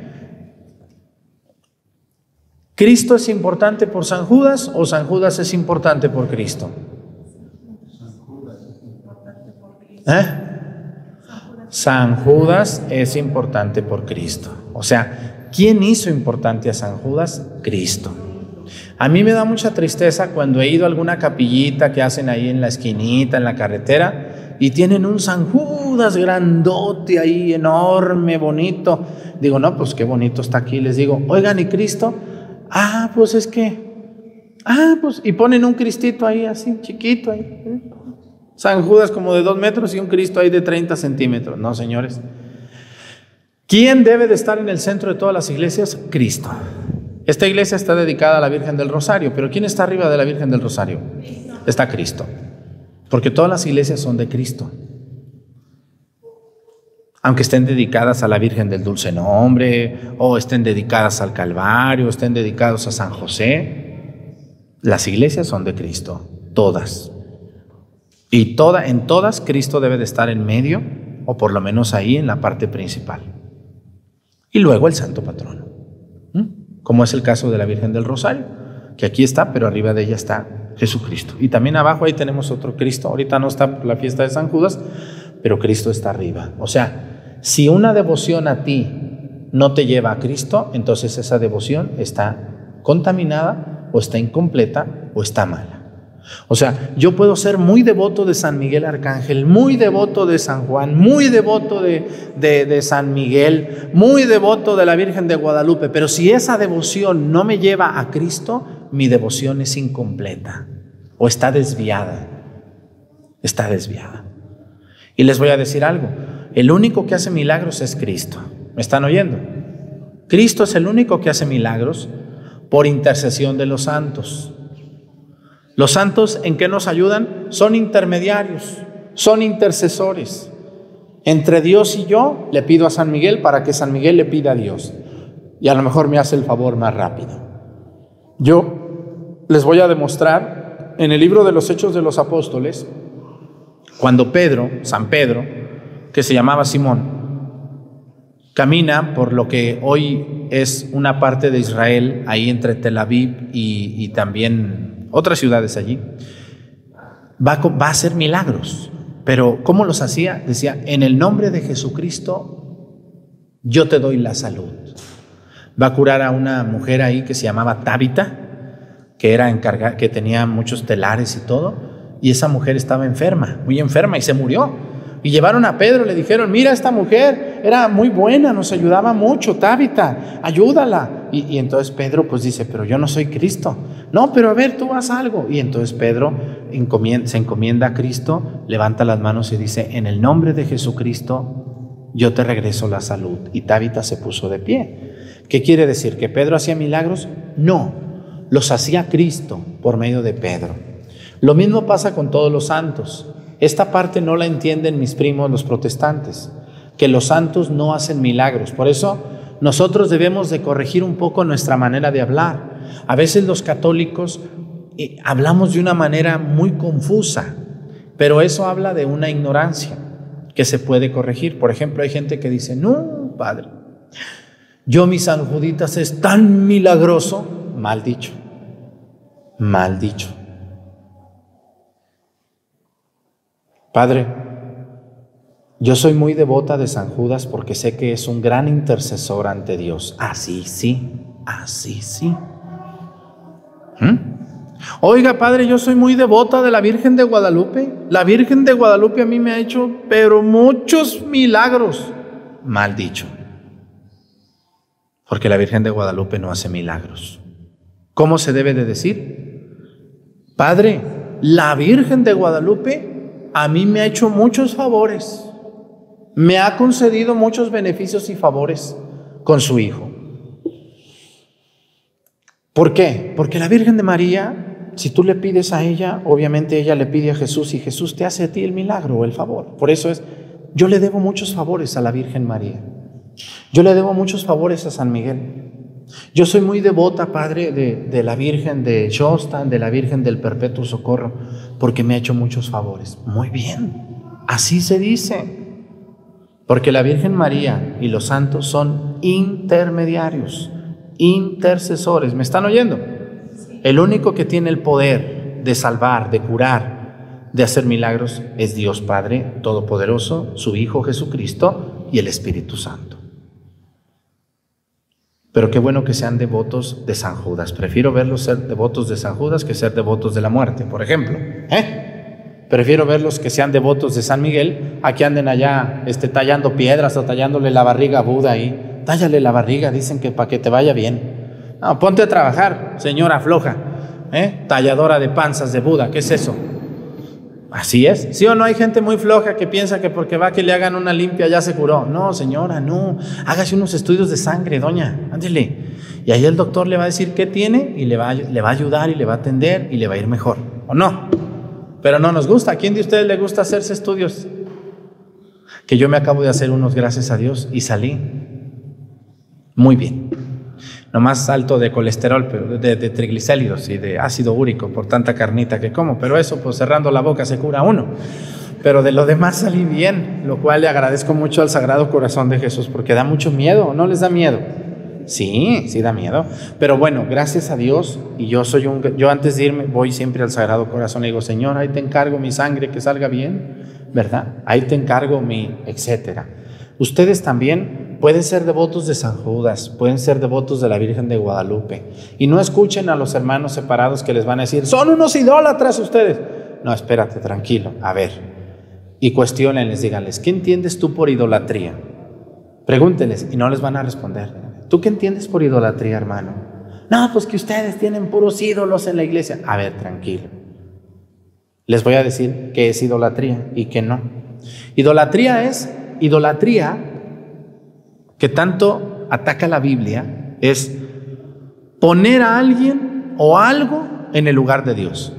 ¿Cristo es importante por San Judas o San Judas es importante por Cristo? San Judas es importante por Cristo. O sea, ¿quién hizo importante a San Judas? Cristo. A mí me da mucha tristeza cuando he ido a alguna capillita que hacen ahí en la esquinita, en la carretera, y tienen un San Judas grandote ahí, enorme, bonito. Digo, no, pues qué bonito está aquí. Les digo, oigan, ¿y Cristo? Pues es que, y ponen un Cristito ahí así, chiquito ahí. San Judas como de 2 metros y un Cristo ahí de 30 centímetros. No, señores. ¿Quién debe de estar en el centro de todas las iglesias? Cristo. Esta iglesia está dedicada a la Virgen del Rosario, pero ¿quién está arriba de la Virgen del Rosario? Está Cristo. Porque todas las iglesias son de Cristo. Aunque estén dedicadas a la Virgen del Dulce Nombre, o estén dedicadas al Calvario, o estén dedicados a San José, las iglesias son de Cristo, todas. Y en todas Cristo debe de estar en medio, o por lo menos ahí en la parte principal. Y luego el santo patrono, como es el caso de la Virgen del Rosario, que aquí está, pero arriba de ella está Jesucristo. Y también abajo ahí tenemos otro Cristo. Ahorita no está por la fiesta de San Judas, pero Cristo está arriba. O sea, si una devoción a ti no te lleva a Cristo, entonces esa devoción está contaminada, o está incompleta, o está mala. O sea, yo puedo ser muy devoto de San Miguel Arcángel, muy devoto de San Juan, muy devoto de San Miguel, muy devoto de la Virgen de Guadalupe, pero si esa devoción no me lleva a Cristo, mi devoción es incompleta o está desviada. Está desviada. Y les voy a decir algo, el único que hace milagros es Cristo. ¿Me están oyendo? Cristo es el único que hace milagros por intercesión de los santos. Los santos, ¿en qué nos ayudan? Son intermediarios, son intercesores. Entre Dios y yo le pido a San Miguel para que San Miguel le pida a Dios. Y a lo mejor me hace el favor más rápido. Yo les voy a demostrar en el libro de los Hechos de los Apóstoles, cuando San Pedro, que se llamaba Simón, camina por lo que hoy es una parte de Israel, ahí entre Tel Aviv y también otras ciudades allí, va a hacer milagros. Pero ¿cómo los hacía? Decía, en el nombre de Jesucristo, yo te doy la salud. Va a curar a una mujer ahí que se llamaba Tabita, que era encargada, que tenía muchos telares y todo, y esa mujer estaba enferma, muy enferma, y se murió. Y llevaron a Pedro, le dijeron, mira, esta mujer era muy buena, nos ayudaba mucho, Tabita, ayúdala. Y entonces Pedro pues dice, pero yo no soy Cristo. No, pero a ver, tú haz algo. Y entonces Pedro se encomienda a Cristo, levanta las manos y dice, en el nombre de Jesucristo, yo te regreso la salud. Y Tabita se puso de pie. ¿Qué quiere decir? ¿Que Pedro hacía milagros? No, los hacía Cristo por medio de Pedro. Lo mismo pasa con todos los santos. Esta parte no la entienden mis primos los protestantes, que los santos no hacen milagros. Por eso nosotros debemos de corregir un poco nuestra manera de hablar. A veces los católicos hablamos de una manera muy confusa, pero eso habla de una ignorancia que se puede corregir. Por ejemplo, hay gente que dice, no, padre, yo mi San Juditas es tan milagroso. Mal dicho, mal dicho. Padre, yo soy muy devota de San Judas porque sé que es un gran intercesor ante Dios. Así sí, así sí. Oiga, padre, yo soy muy devota de la Virgen de Guadalupe. La Virgen de Guadalupe a mí me ha hecho, pero muchos milagros. Mal dicho. Porque la Virgen de Guadalupe no hace milagros. ¿Cómo se debe de decir? Padre, la Virgen de Guadalupe a mí me ha hecho muchos favores, me ha concedido muchos beneficios y favores con su Hijo. ¿Por qué? Porque la Virgen de María, si tú le pides a ella, obviamente ella le pide a Jesús y Jesús te hace a ti el milagro o el favor. Por eso yo le debo muchos favores a la Virgen María. Yo le debo muchos favores a San Miguel. Yo soy muy devota, Padre, de la Virgen de Shostan, de la Virgen del Perpetuo Socorro, porque me ha hecho muchos favores. Muy bien, así se dice. Porque la Virgen María y los santos son intermediarios, intercesores. ¿Me están oyendo? El único que tiene el poder de salvar, de curar, de hacer milagros es Dios Padre Todopoderoso, su Hijo Jesucristo y el Espíritu Santo. Pero qué bueno que sean devotos de San Judas. Prefiero verlos ser devotos de San Judas que ser devotos de la muerte, por ejemplo. Prefiero verlos que sean devotos de San Miguel a que anden allá tallando piedras o tallándole la barriga a Buda ahí. Tállale la barriga, dicen que para que te vaya bien. No, ponte a trabajar, señora floja, talladora de panzas de Buda. ¿Qué es eso? Así es. ¿Sí o no hay gente muy floja que piensa que porque va que le hagan una limpia ya se curó? No, señora, no. Hágase unos estudios de sangre, doña. Ándele. Y ahí el doctor le va a decir qué tiene y le va a ayudar y le va a atender y le va a ir mejor. ¿O no? Pero no nos gusta. ¿A quién de ustedes le gusta hacerse estudios? Que yo me acabo de hacer unos, gracias a Dios, y salí muy bien. Nomás alto de colesterol, pero de triglicéridos y de ácido úrico por tanta carnita que como, pero eso pues cerrando la boca se cura uno. Pero de lo demás salí bien, lo cual le agradezco mucho al Sagrado Corazón de Jesús, porque da mucho miedo. ¿No les da miedo? Sí, sí da miedo, pero bueno, gracias a Dios. Y yo antes de irme voy siempre al Sagrado Corazón y digo: Señor, ahí te encargo mi sangre que salga bien, ¿verdad? Ahí te encargo mi etcétera. Ustedes también pueden ser devotos de San Judas, pueden ser devotos de la Virgen de Guadalupe, y no escuchen a los hermanos separados que les van a decir: son unos idólatras ustedes. No, espérate, tranquilo, a ver, y cuestionenles, díganles: ¿qué entiendes tú por idolatría? Pregúntenles y no les van a responder. ¿Tú qué entiendes por idolatría, hermano? No, pues que ustedes tienen puros ídolos en la iglesia. A ver, tranquilo. Les voy a decir qué es idolatría y qué no. Idolatría que tanto ataca la Biblia, es poner a alguien o algo en el lugar de Dios.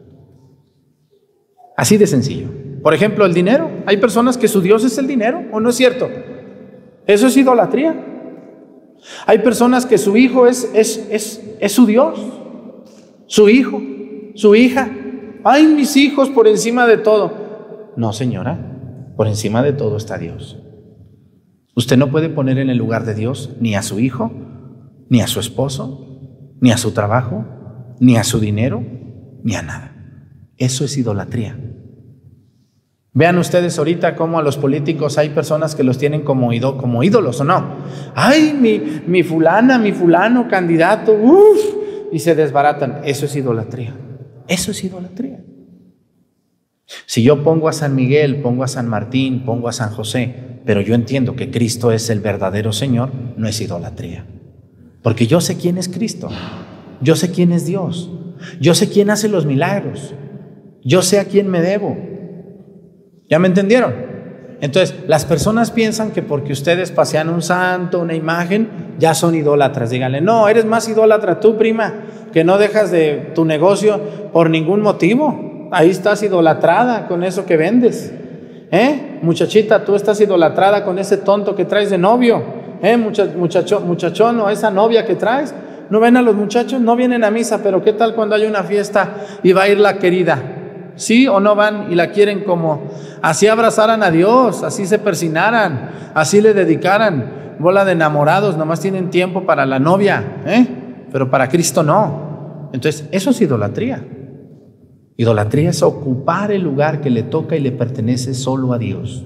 Así de sencillo. Por ejemplo, el dinero. Hay personas que su Dios es el dinero, ¿o no es cierto? Eso es idolatría. Hay personas que su hijo es su Dios, su hijo, su hija. Ay, mis hijos por encima de todo. No, señora, por encima de todo está Dios. Usted no puede poner en el lugar de Dios ni a su hijo, ni a su esposo, ni a su trabajo, ni a su dinero, ni a nada. Eso es idolatría. Vean ustedes ahorita cómo a los políticos hay personas que los tienen como ídolos, ¿o no? Ay, mi fulana, mi fulano, candidato, y se desbaratan. Eso es idolatría. Eso es idolatría. Si yo pongo a San Miguel, pongo a San Martín, pongo a San José, pero yo entiendo que Cristo es el verdadero Señor, no es idolatría. Porque yo sé quién es Cristo, yo sé quién es Dios, yo sé quién hace los milagros, yo sé a quién me debo. ¿Ya me entendieron? Entonces, las personas piensan que porque ustedes pasean un santo, una imagen, ya son idólatras. Díganle: no, eres más idólatra tú, prima, que no dejas de tu negocio por ningún motivo. Ahí estás idolatrada con eso que vendes. Muchachita, tú estás idolatrada con ese tonto que traes de novio. Muchachón, o esa novia que traes. ¿No ven a los muchachos? No vienen a misa, pero ¿qué tal cuando hay una fiesta y va a ir la querida? ¿Sí o no van y la quieren como así abrazaran a Dios, así se persinaran, así le dedicaran? Bola de enamorados, nomás tienen tiempo para la novia, pero para Cristo no. Entonces, eso es idolatría. Idolatría es ocupar el lugar que le toca y le pertenece solo a Dios.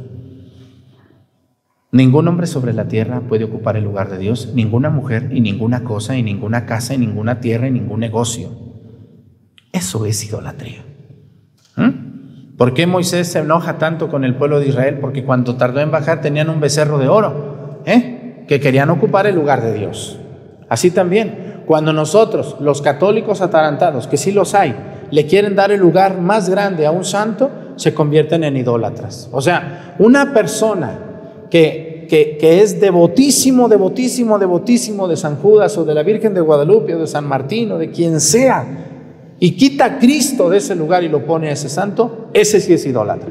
Ningún hombre sobre la tierra puede ocupar el lugar de Dios, ninguna mujer, y ninguna cosa, y ninguna casa, y ninguna tierra, y ningún negocio. Eso es idolatría. ¿Por qué Moisés se enoja tanto con el pueblo de Israel? Porque cuando tardó en bajar tenían un becerro de oro, que querían ocupar el lugar de Dios. Así también, cuando nosotros, los católicos atarantados, que sí los hay, le quieren dar el lugar más grande a un santo, se convierten en idólatras. O sea, una persona que es devotísimo de San Judas o de la Virgen de Guadalupe o de San Martín o de quien sea, y quita a Cristo de ese lugar y lo pone a ese santo, ese sí es idólatra.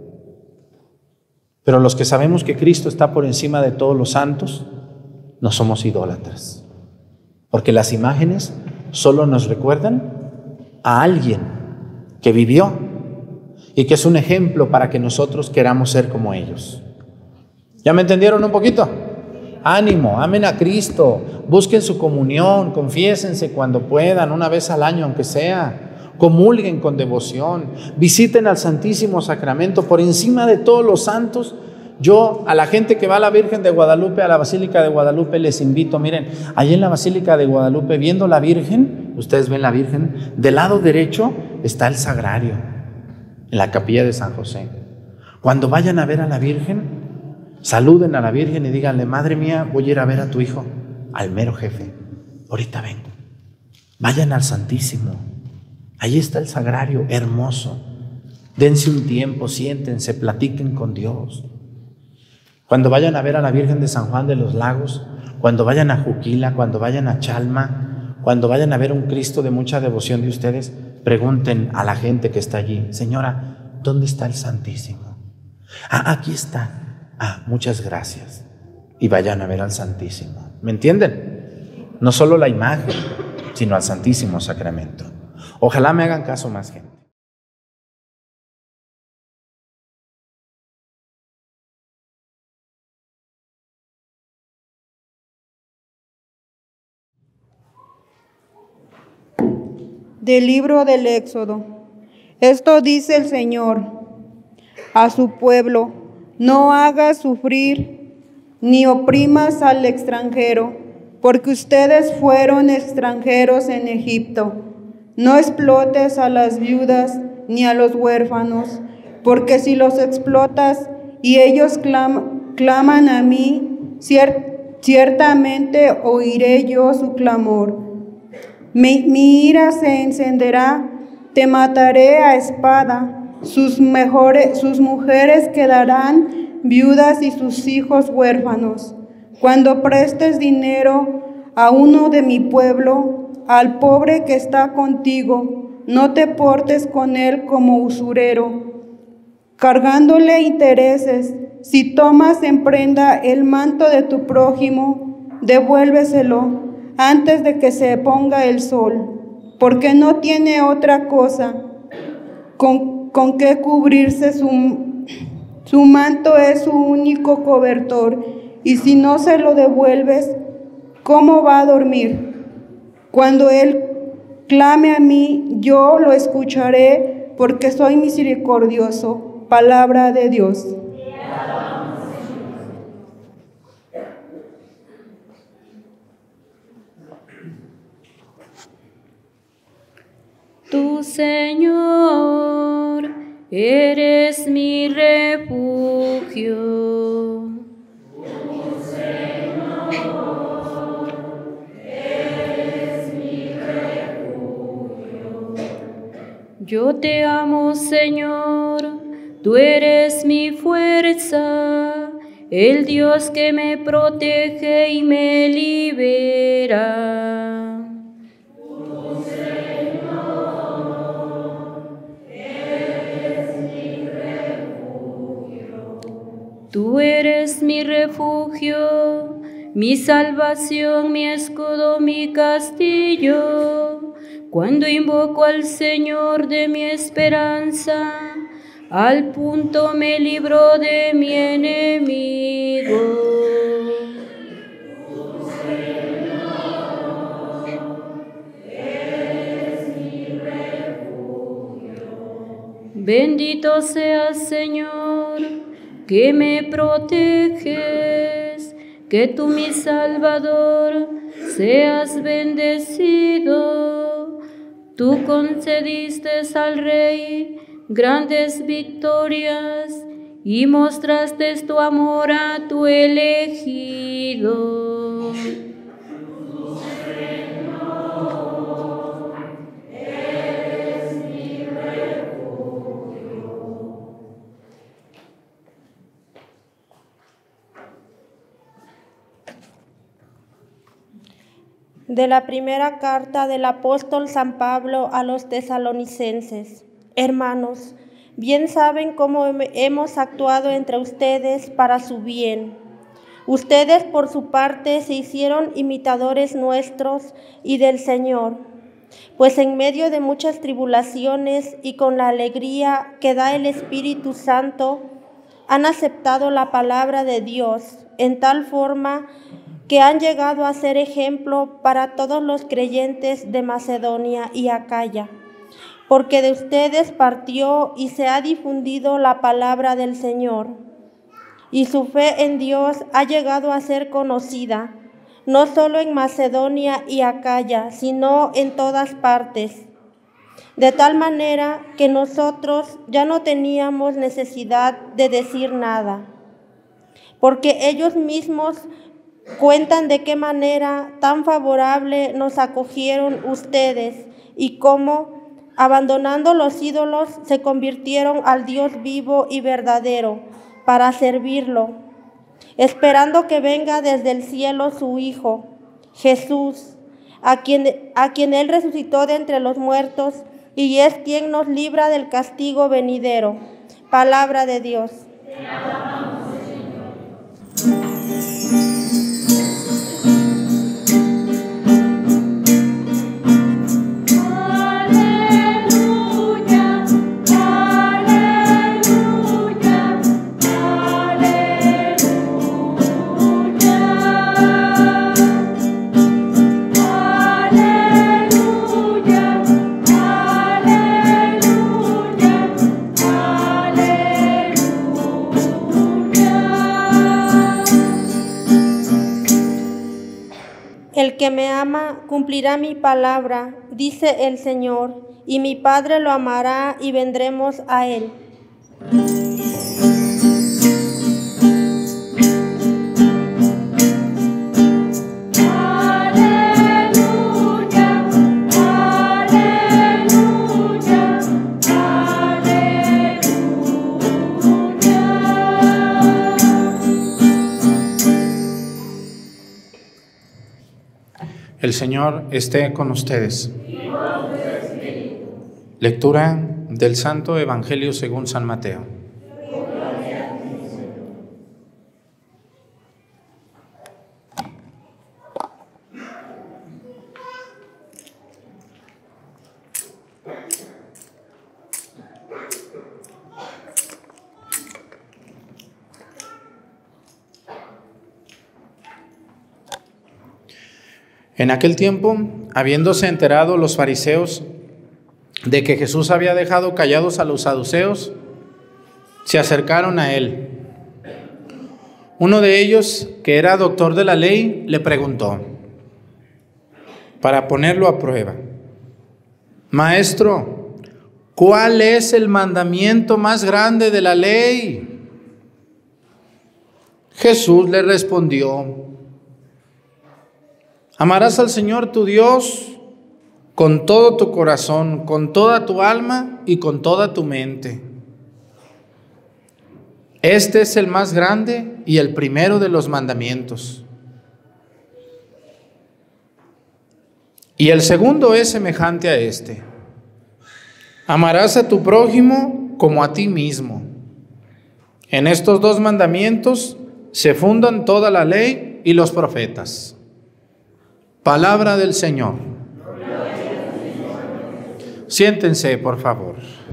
Pero los que sabemos que Cristo está por encima de todos los santos, no somos idólatras. porque las imágenes solo nos recuerdan a alguien que vivió y que es un ejemplo para que nosotros queramos ser como ellos. ¿Ya me entendieron un poquito? Ánimo, amen a Cristo, busquen su comunión, confiésense cuando puedan, una vez al año aunque sea, comulguen con devoción, visiten al Santísimo Sacramento por encima de todos los santos. Yo a la gente que va a la Virgen de Guadalupe, a la Basílica de Guadalupe, les invito, miren, allí en la Basílica de Guadalupe, viendo la Virgen, ustedes ven la Virgen, del lado derecho está el sagrario, en la capilla de San José. Cuando vayan a ver a la Virgen, saluden a la Virgen y díganle: madre mía, voy a ir a ver a tu hijo, al mero jefe, ahorita vengo. Vayan al Santísimo, ahí está el sagrario, hermoso. Dense un tiempo, siéntense, platiquen con Dios. Cuando vayan a ver a la Virgen de San Juan de los Lagos, cuando vayan a Juquila, cuando vayan a Chalma, cuando vayan a ver un Cristo de mucha devoción de ustedes, pregunten a la gente que está allí: señora, ¿dónde está el Santísimo? Ah, aquí está. Ah, muchas gracias. Y vayan a ver al Santísimo. ¿Me entienden? No solo la imagen, sino al Santísimo Sacramento. Ojalá me hagan caso más gente. Del libro del Éxodo. Esto dice el Señor a su pueblo: no hagas sufrir ni oprimas al extranjero, porque ustedes fueron extranjeros en Egipto. No explotes a las viudas ni a los huérfanos, porque si los explotas y ellos claman a mí, ciertamente oiré yo su clamor. Mi ira se encenderá, te mataré a espada, sus mujeres quedarán viudas y sus hijos huérfanos. Cuando prestes dinero a uno de mi pueblo, al pobre que está contigo, no te portes con él como usurero, cargándole intereses. Si tomas en prenda el manto de tu prójimo, devuélveselo antes de que se ponga el sol, porque no tiene otra cosa con que cubrirse. Su manto es su único cobertor, y si no se lo devuelves, ¿cómo va a dormir? Cuando él clame a mí, yo lo escucharé, porque soy misericordioso. Palabra de Dios. Tú, Señor, eres mi refugio. Tú, Señor, eres mi refugio. Yo te amo, Señor, tú eres mi fuerza, el Dios que me protege y me libera. Tú eres mi refugio, mi salvación, mi escudo, mi castillo. Cuando invoco al Señor de mi esperanza, al punto me libró de mi enemigo. Tú, Señor, eres mi refugio. Bendito seas, Señor, que me proteges, que tú, mi Salvador, seas bendecido. Tú concediste al Rey grandes victorias y mostraste tu amor a tu elegido. De la primera carta del apóstol San Pablo a los tesalonicenses. Hermanos, bien saben cómo hemos actuado entre ustedes para su bien, Ustedes por su parte se hicieron imitadores nuestros y del Señor, pues en medio de muchas tribulaciones y con la alegría que da el Espíritu Santo, han aceptado la palabra de Dios en tal forma que han llegado a ser ejemplo para todos los creyentes de Macedonia y Acaya, porque de ustedes partió y se ha difundido la palabra del Señor, y su fe en Dios ha llegado a ser conocida, no solo en Macedonia y Acaya, sino en todas partes, de tal manera que nosotros ya no teníamos necesidad de decir nada, porque ellos mismos cuentan de qué manera tan favorable nos acogieron ustedes y cómo, abandonando los ídolos, se convirtieron al Dios vivo y verdadero para servirlo, esperando que venga desde el cielo su Hijo, Jesús, a quien Él resucitó de entre los muertos y es quien nos libra del castigo venidero. Palabra de Dios. El que me ama cumplirá mi palabra, dice el Señor, y mi Padre lo amará y vendremos a él. El Señor esté con ustedes. Lectura del Santo Evangelio según San Mateo. En aquel tiempo, habiéndose enterado los fariseos de que Jesús había dejado callados a los saduceos, se acercaron a él. Uno de ellos, que era doctor de la ley, le preguntó, para ponerlo a prueba: Maestro, ¿cuál es el mandamiento más grande de la ley? Jesús le respondió: Amarás al Señor tu Dios con todo tu corazón, con toda tu alma y con toda tu mente. Este es el más grande y el primero de los mandamientos. Y el segundo es semejante a este: amarás a tu prójimo como a ti mismo. En estos dos mandamientos se fundan toda la ley y los profetas. Palabra del Señor. Siéntense, por favor.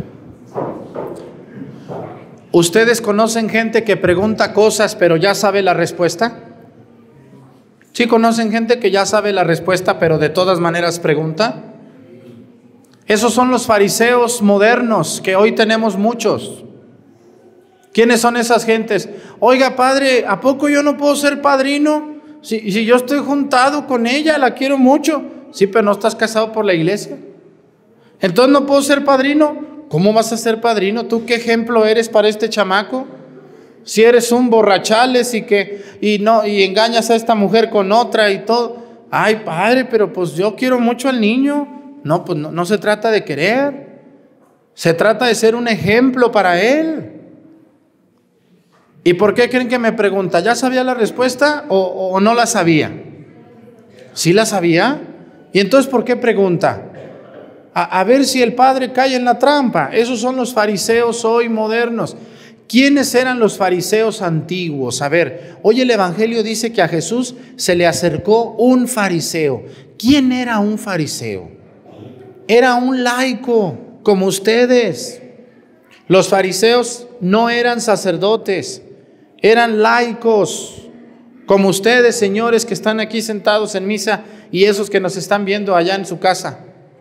¿Ustedes conocen gente que pregunta cosas pero ya sabe la respuesta? ¿Sí conocen gente que ya sabe la respuesta pero de todas maneras pregunta? Esos son los fariseos modernos, que hoy tenemos muchos. ¿Quiénes son esas gentes? Oiga, padre, ¿a poco yo no puedo ser padrino? Si yo estoy juntado con ella, la quiero mucho. Sí, pero no estás casado por la iglesia. Entonces no puedo ser padrino. ¿Cómo vas a ser padrino? ¿Tú qué ejemplo eres para este chamaco? Si eres un borrachales y engañas a esta mujer con otra y todo. Ay, padre, pero pues yo quiero mucho al niño. No, pues no se trata de querer. Se trata de ser un ejemplo para él. ¿Y por qué creen que me pregunta? ¿Ya sabía la respuesta o no la sabía? ¿Sí la sabía? ¿Y entonces por qué pregunta? A ver si el padre cae en la trampa. Esos son los fariseos hoy modernos. ¿Quiénes eran los fariseos antiguos? A ver, hoy el Evangelio dice que a Jesús se le acercó un fariseo. ¿Quién era un fariseo? Era un laico, como ustedes. Los fariseos no eran sacerdotes, eran laicos, como ustedes, señores, que están aquí sentados en misa y esos que nos están viendo allá en su casa.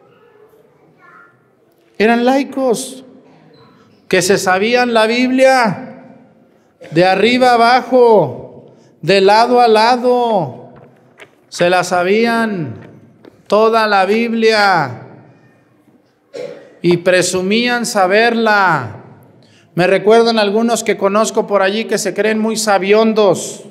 Eran laicos que se sabían la Biblia de arriba a abajo, de lado a lado. Se la sabían toda la Biblia y presumían saberla. Me recuerdan algunos que conozco por allí que se creen muy sabiondos.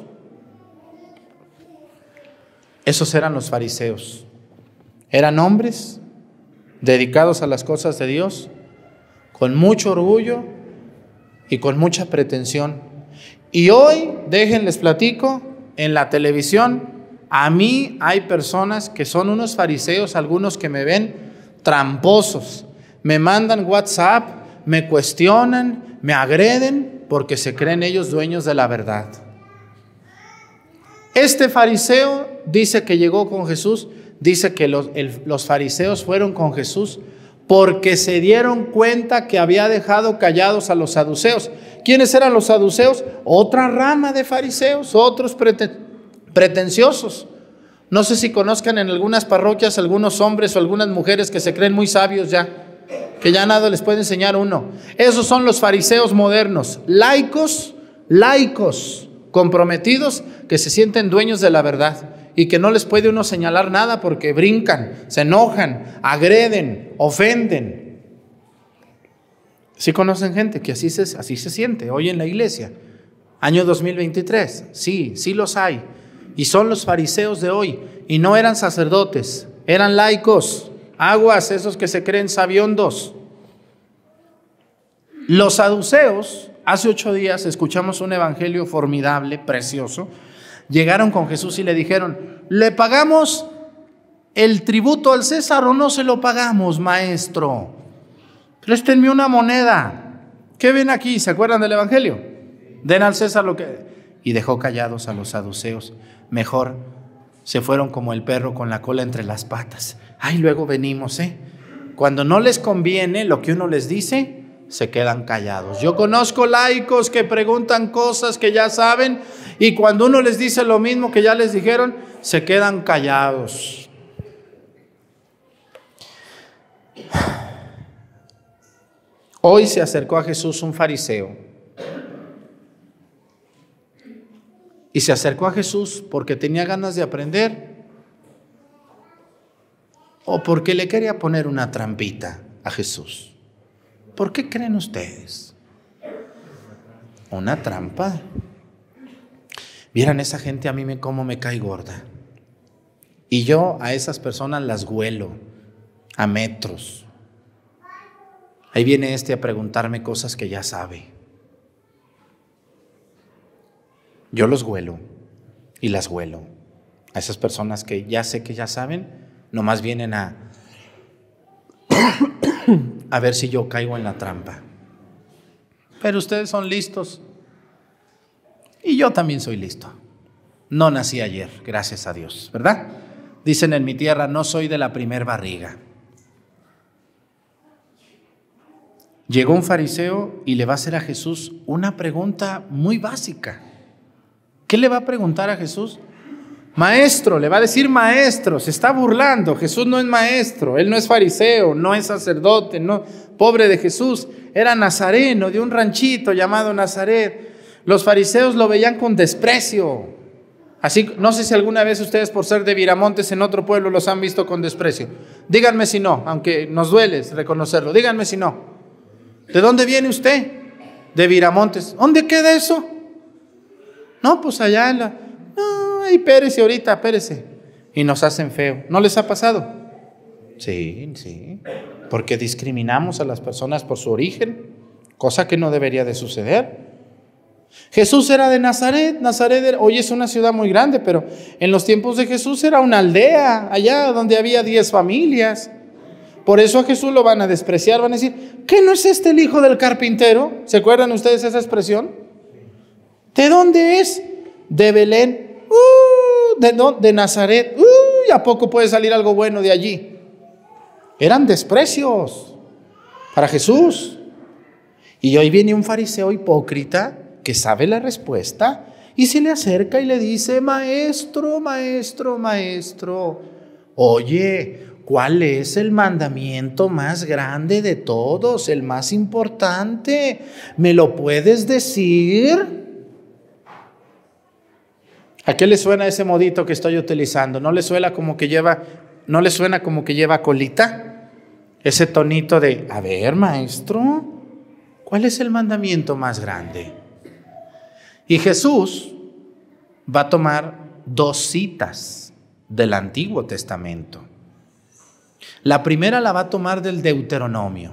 Esos eran los fariseos. Eran hombres dedicados a las cosas de Dios, con mucho orgullo y con mucha pretensión. Y hoy, déjenles platico, en la televisión, a mí hay personas que son unos fariseos, algunos que me ven tramposos. Me mandan WhatsApp, me cuestionan, me agreden, porque se creen ellos dueños de la verdad. Este fariseo dice que llegó con Jesús, dice que los fariseos fueron con Jesús porque se dieron cuenta que había dejado callados a los saduceos. ¿Quiénes eran los saduceos? Otra rama de fariseos, otros pretenciosos. No sé si conozcan en algunas parroquias algunos hombres o algunas mujeres que se creen muy sabios ya, que ya nada les puede enseñar uno. Esos son los fariseos modernos, laicos, comprometidos, que se sienten dueños de la verdad y que no les puede uno señalar nada porque brincan, se enojan, agreden, ofenden. ¿Sí conocen gente que así se siente hoy en la iglesia? Año 2023, sí los hay. Y son los fariseos de hoy. Y no eran sacerdotes, eran laicos. Aguas, esos que se creen sabiondos. Los saduceos, hace 8 días escuchamos un evangelio formidable, precioso. Llegaron con Jesús y le dijeron: ¿le pagamos el tributo al César o no se lo pagamos, maestro? Préstenme una moneda. ¿Qué ven aquí? ¿Se acuerdan del evangelio? Den al César lo que... Y dejó callados a los saduceos. Mejor se fueron como el perro con la cola entre las patas. Ay, luego venimos, Cuando no les conviene lo que uno les dice, se quedan callados. Yo conozco laicos que preguntan cosas que ya saben y cuando uno les dice lo mismo que ya les dijeron, se quedan callados. Hoy se acercó a Jesús un fariseo y se acercó a Jesús porque tenía ganas de aprender o porque le quería poner una trampita a Jesús. ¿Por qué creen ustedes? Una trampa. Vieran esa gente a mí cómo me cae gorda. Y yo a esas personas las huelo a metros. Ahí viene a preguntarme cosas que ya sabe. Yo los huelo y las huelo. A esas personas que ya sé que ya saben, nomás vienen a ver si yo caigo en la trampa. Pero ustedes son listos. Y yo también soy listo. No nací ayer, gracias a Dios, ¿verdad? Dicen en mi tierra, no soy de la primer barriga. Llegó un fariseo y le va a hacer a Jesús una pregunta muy básica. ¿Qué le va a preguntar a Jesús? Maestro, le va a decir maestro, se está burlando. Jesús no es maestro, él no es fariseo, no es sacerdote, no, pobre de Jesús, era nazareno de un ranchito llamado Nazaret. Los fariseos lo veían con desprecio. Así, no sé si alguna vez ustedes por ser de Viramontes en otro pueblo los han visto con desprecio. Díganme si no, aunque nos duele reconocerlo, díganme si no. ¿De dónde viene usted? De Viramontes. ¿Dónde queda eso? No, pues allá en la... No, ahí espérese ahorita, espérese. Y nos hacen feo. ¿No les ha pasado? Sí. Porque discriminamos a las personas por su origen, cosa que no debería de suceder. Jesús era de Nazaret. Nazaret hoy es una ciudad muy grande, pero en los tiempos de Jesús era una aldea, allá donde había 10 familias. Por eso a Jesús lo van a despreciar, van a decir, ¿qué no es este el hijo del carpintero? ¿Se acuerdan ustedes esa expresión? ¿De dónde es? De Belén. De Nazaret. ¿A poco puede salir algo bueno de allí? Eran desprecios para Jesús. Y hoy viene un fariseo hipócrita que sabe la respuesta y se le acerca y le dice, maestro, maestro, maestro, oye, ¿cuál es el mandamiento más grande de todos, el más importante? ¿Me lo puedes decir? ¿A qué le suena ese modito que estoy utilizando? ¿No le suena como que lleva colita? Ese tonito de, a ver, maestro, ¿cuál es el mandamiento más grande? Y Jesús va a tomar 2 citas del Antiguo Testamento. La primera la va a tomar del Deuteronomio,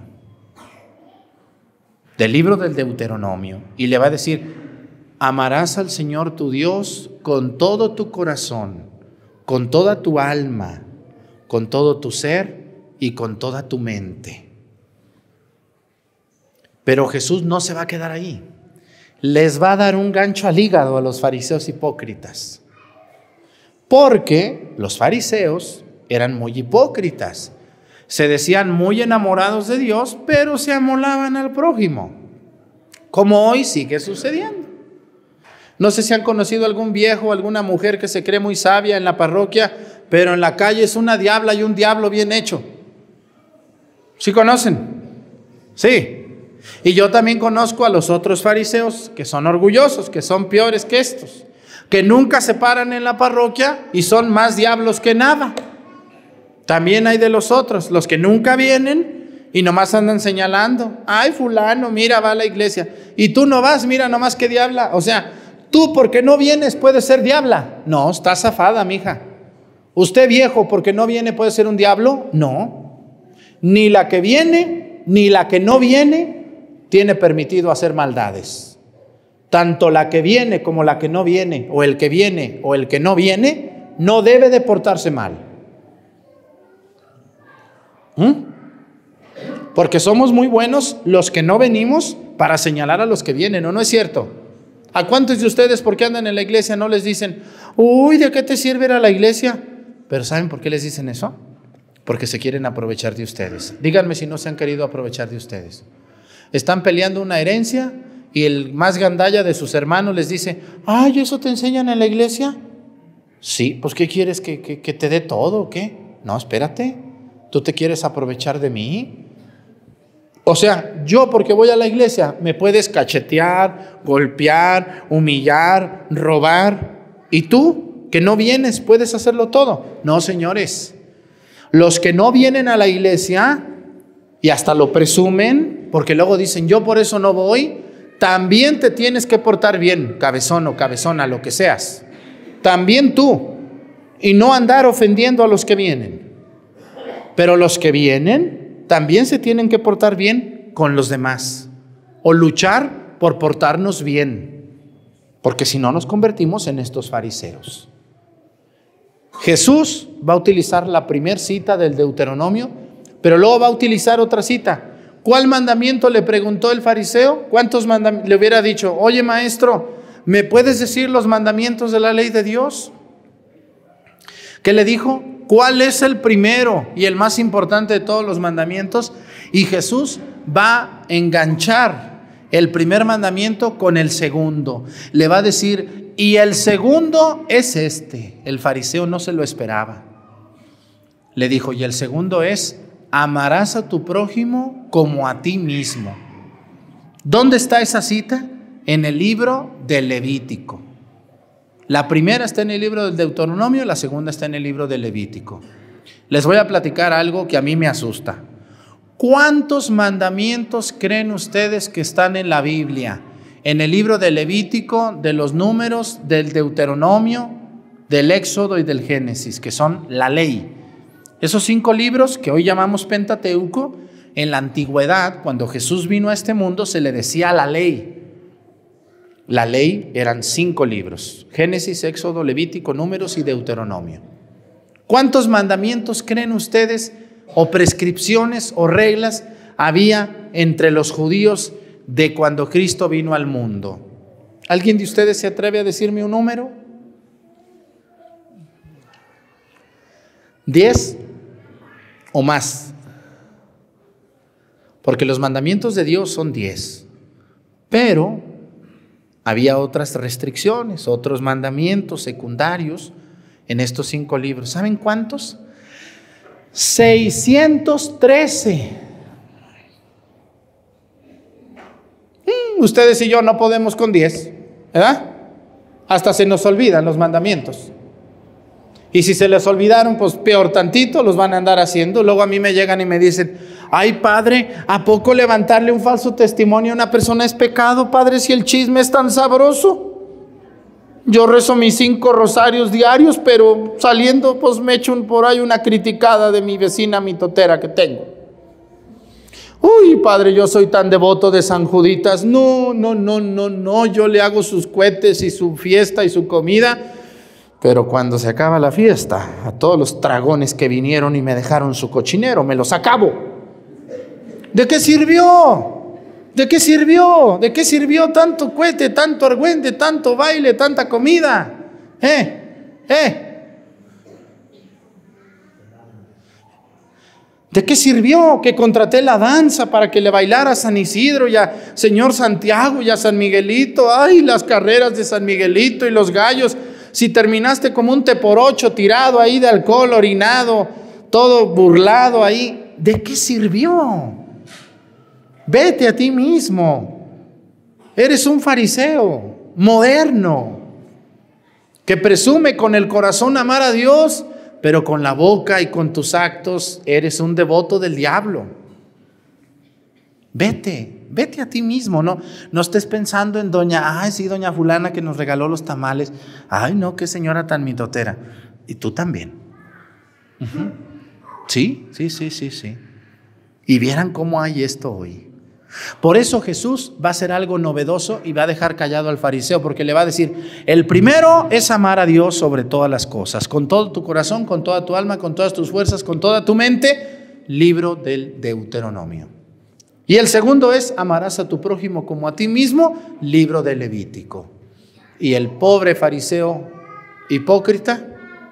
del libro del Deuteronomio, y le va a decir, amarás al Señor tu Dios con todo tu corazón, con toda tu alma, con todo tu ser y con toda tu mente. Pero Jesús no se va a quedar ahí. Les va a dar un gancho al hígado a los fariseos hipócritas. Porque los fariseos eran muy hipócritas. Se decían muy enamorados de Dios, pero se amolaban al prójimo. Como hoy sigue sucediendo. No sé si han conocido algún viejo o alguna mujer que se cree muy sabia en la parroquia, pero en la calle es una diabla y un diablo bien hecho. ¿Sí conocen? Sí. Y yo también conozco a los otros fariseos que son orgullosos, que son peores que estos, que nunca se paran en la parroquia y son más diablos que nada. También hay de los otros, los que nunca vienen y nomás andan señalando. Ay, fulano, mira, va a la iglesia. Y tú no vas, mira nomás qué diabla. O sea, tú porque no vienes puedes ser diabla. No, está zafada, mija. ¿Usted viejo porque no viene puede ser un diablo? No. Ni la que viene, ni la que no viene tiene permitido hacer maldades. Tanto la que viene como la que no viene, o el que viene o el que no viene, no debe de portarse mal. Porque somos muy buenos los que no venimos para señalar a los que vienen, ¿o no es cierto? ¿A cuántos de ustedes porque andan en la iglesia no les dicen, uy, ¿de qué te sirve ir a la iglesia? Pero ¿saben por qué les dicen eso? Porque se quieren aprovechar de ustedes. Díganme si no se han querido aprovechar de ustedes. Están peleando una herencia y el más gandalla de sus hermanos les dice, ay, ¿eso te enseñan en la iglesia? Sí, pues ¿qué quieres? ¿Que te dé todo o qué? No, espérate, ¿tú te quieres aprovechar de mí? O sea, yo porque voy a la iglesia me puedes cachetear, golpear, humillar, robar. ¿Y tú, que no vienes, puedes hacerlo todo? No, señores. Los que no vienen a la iglesia y hasta lo presumen, porque luego dicen, yo por eso no voy, también te tienes que portar bien, cabezón o cabezona, lo que seas. También tú. Y no andar ofendiendo a los que vienen. Pero los que vienen también se tienen que portar bien con los demás. O luchar por portarnos bien. Porque si no nos convertimos en estos fariseos. Jesús va a utilizar la primera cita del Deuteronomio, pero luego va a utilizar otra cita. ¿Cuál mandamiento le preguntó el fariseo? ¿Cuántos mandamientos? Le hubiera dicho, oye maestro, ¿me puedes decir los mandamientos de la ley de Dios? ¿Qué le dijo? ¿Cuál es el primero y el más importante de todos los mandamientos? Y Jesús va a enganchar el primer mandamiento con el segundo. Le va a decir, y el segundo es este. El fariseo no se lo esperaba. Le dijo, y el segundo es, amarás a tu prójimo como a ti mismo. ¿Dónde está esa cita? En el libro del Levítico. La primera está en el libro del Deuteronomio, la segunda está en el libro del Levítico. Les voy a platicar algo que a mí me asusta. ¿Cuántos mandamientos creen ustedes que están en la Biblia? En el libro del Levítico, de los Números, del Deuteronomio, del Éxodo y del Génesis, que son la ley. Esos 5 libros que hoy llamamos Pentateuco, en la antigüedad, cuando Jesús vino a este mundo, se le decía la ley. La ley eran 5 libros: Génesis, Éxodo, Levítico, Números y Deuteronomio. ¿Cuántos mandamientos creen ustedes o prescripciones o reglas había entre los judíos de cuando Cristo vino al mundo? ¿Alguien de ustedes se atreve a decirme un número? 10 o más. Porque los mandamientos de Dios son 10. Pero había otras restricciones, otros mandamientos secundarios en estos 5 libros. ¿Saben cuántos? 613. Ustedes y yo no podemos con 10, ¿verdad? Hasta se nos olvidan los mandamientos. Y si se les olvidaron, pues peor tantito, los van a andar haciendo. Luego a mí me llegan y me dicen: ay, padre, ¿a poco levantarle un falso testimonio a una persona es pecado, padre, si el chisme es tan sabroso? Yo rezo mis 5 rosarios diarios, pero saliendo pues me echo por ahí una criticada de mi vecina mitotera que tengo. Uy, padre, yo soy tan devoto de San Juditas. No, yo le hago sus cohetes y su fiesta y su comida. Pero cuando se acaba la fiesta, a todos los dragones que vinieron y me dejaron su cochinero, me los acabo. ¿De qué sirvió? ¿De qué sirvió? ¿De qué sirvió tanto cohete, tanto argüente, tanto baile, tanta comida? ¿De qué sirvió que contraté la danza para que le bailara a San Isidro y a Señor Santiago y a San Miguelito? Ay, las carreras de San Miguelito y los gallos. Si terminaste como un teporocho tirado ahí de alcohol, orinado, todo burlado ahí, ¿de qué sirvió? Vete a ti mismo. Eres un fariseo moderno que presume con el corazón amar a Dios, pero con la boca y con tus actos eres un devoto del diablo. Vete a ti mismo, no estés pensando en doña fulana que nos regaló los tamales. Ay, no, qué señora tan mitotera. Y tú también. Sí. Y vieran cómo hay esto hoy. Por eso Jesús va a hacer algo novedoso y va a dejar callado al fariseo, porque le va a decir: el primero es amar a Dios sobre todas las cosas, con todo tu corazón, con toda tu alma, con todas tus fuerzas, con toda tu mente. Libro del Deuteronomio. Y el segundo es: amarás a tu prójimo como a ti mismo. Libro del Levítico. Y el pobre fariseo hipócrita: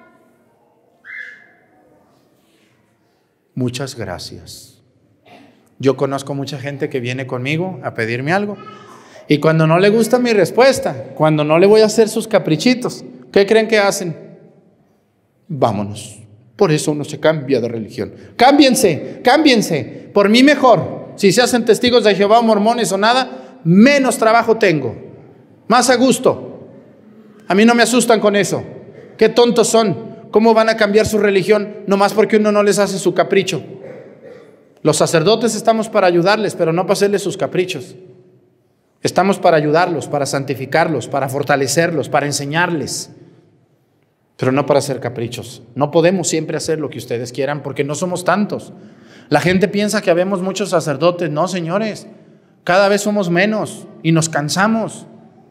muchas gracias. Yo conozco mucha gente que viene conmigo a pedirme algo, y cuando no le gusta mi respuesta, cuando no le voy a hacer sus caprichitos, ¿qué creen que hacen? Vámonos. Por eso uno se cambia de religión. Cámbiense, por mí mejor. Si se hacen testigos de Jehová o mormones o nada, menos trabajo tengo, más a gusto. A mí no me asustan con eso. Qué tontos son. ¿Cómo van a cambiar su religión nomás porque uno no les hace su capricho? Los sacerdotes estamos para ayudarles, pero no para hacerles sus caprichos. Estamos para ayudarlos, para santificarlos, para fortalecerlos, para enseñarles, pero no para hacer caprichos. No podemos siempre hacer lo que ustedes quieran porque no somos tantos. La gente piensa que habemos muchos sacerdotes. No, señores, cada vez somos menos y nos cansamos.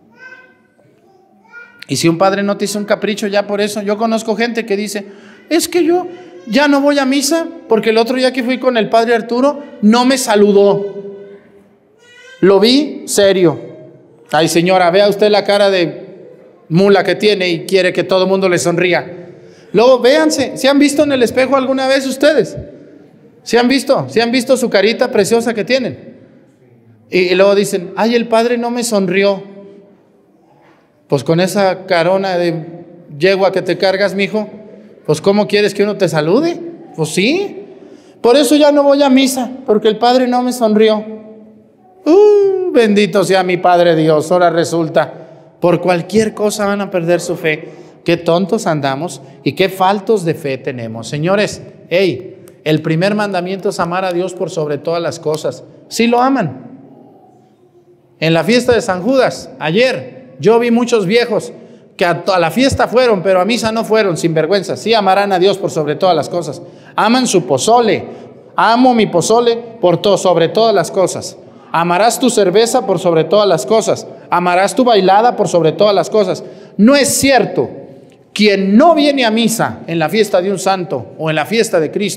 Y si un padre no te hizo un capricho, ya por eso. Yo conozco gente que dice: es que yo ya no voy a misa porque el otro día que fui con el padre Arturo no me saludó. Lo vi serio. Ay, señora, vea usted la cara de mula que tiene y quiere que todo el mundo le sonría. Luego véanse, ¿se han visto en el espejo alguna vez ustedes? ¿Se han visto su carita preciosa que tienen? Y luego dicen: ay, el padre no me sonrió. Pues con esa carona de yegua que te cargas, mijo, pues ¿cómo quieres que uno te salude? Pues sí. Por eso ya no voy a misa, porque el padre no me sonrió. Bendito sea mi Padre Dios. Ahora resulta, por cualquier cosa van a perder su fe. Qué tontos andamos y qué faltos de fe tenemos. Señores, el primer mandamiento es amar a Dios por sobre todas las cosas. Sí lo aman. En la fiesta de San Judas, ayer, yo vi muchos viejos que a la fiesta fueron, pero a misa no fueron, sin vergüenza. Sí amarán a Dios por sobre todas las cosas. Aman su pozole. Amo mi pozole sobre todas las cosas. Amarás tu cerveza por sobre todas las cosas. Amarás tu bailada por sobre todas las cosas. No es cierto. Quien no viene a misa en la fiesta de un santo o en la fiesta de Cristo,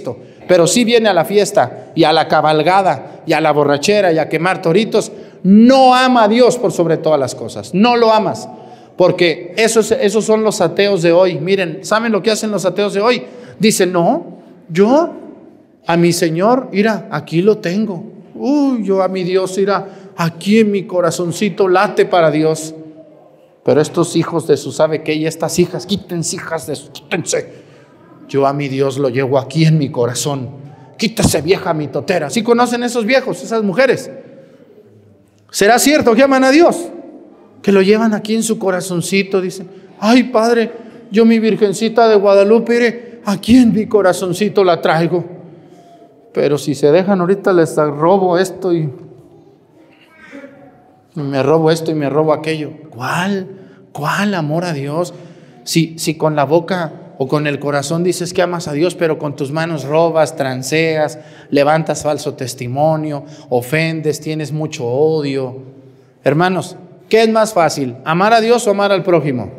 pero sí viene a la fiesta y a la cabalgada y a la borrachera y a quemar toritos, no ama a Dios por sobre todas las cosas. No lo amas. Porque esos son los ateos de hoy. Miren, ¿saben lo que hacen los ateos de hoy? Dicen, no, yo a mi Señor, mira, aquí lo tengo. Yo a mi Dios, mira, aquí en mi corazoncito late para Dios. Pero estos hijos de su sabe qué, y estas hijas, quítense, hijas de su, quítense. Yo a mi Dios lo llevo aquí en mi corazón. Quítese, vieja mitotera. ¿Sí conocen esos viejos, esas mujeres? ¿Será cierto que aman a Dios? Que lo llevan aquí en su corazoncito, dicen, ay Padre, yo mi Virgencita de Guadalupe, aquí en mi corazoncito la traigo. Pero si se dejan ahorita les robo esto y me robo esto y me robo aquello. ¿Cuál amor a Dios? Si con la boca o con el corazón dices que amas a Dios, pero con tus manos robas, transeas, levantas falso testimonio, ofendes, tienes mucho odio. Hermanos, ¿qué es más fácil? ¿Amar a Dios o amar al prójimo?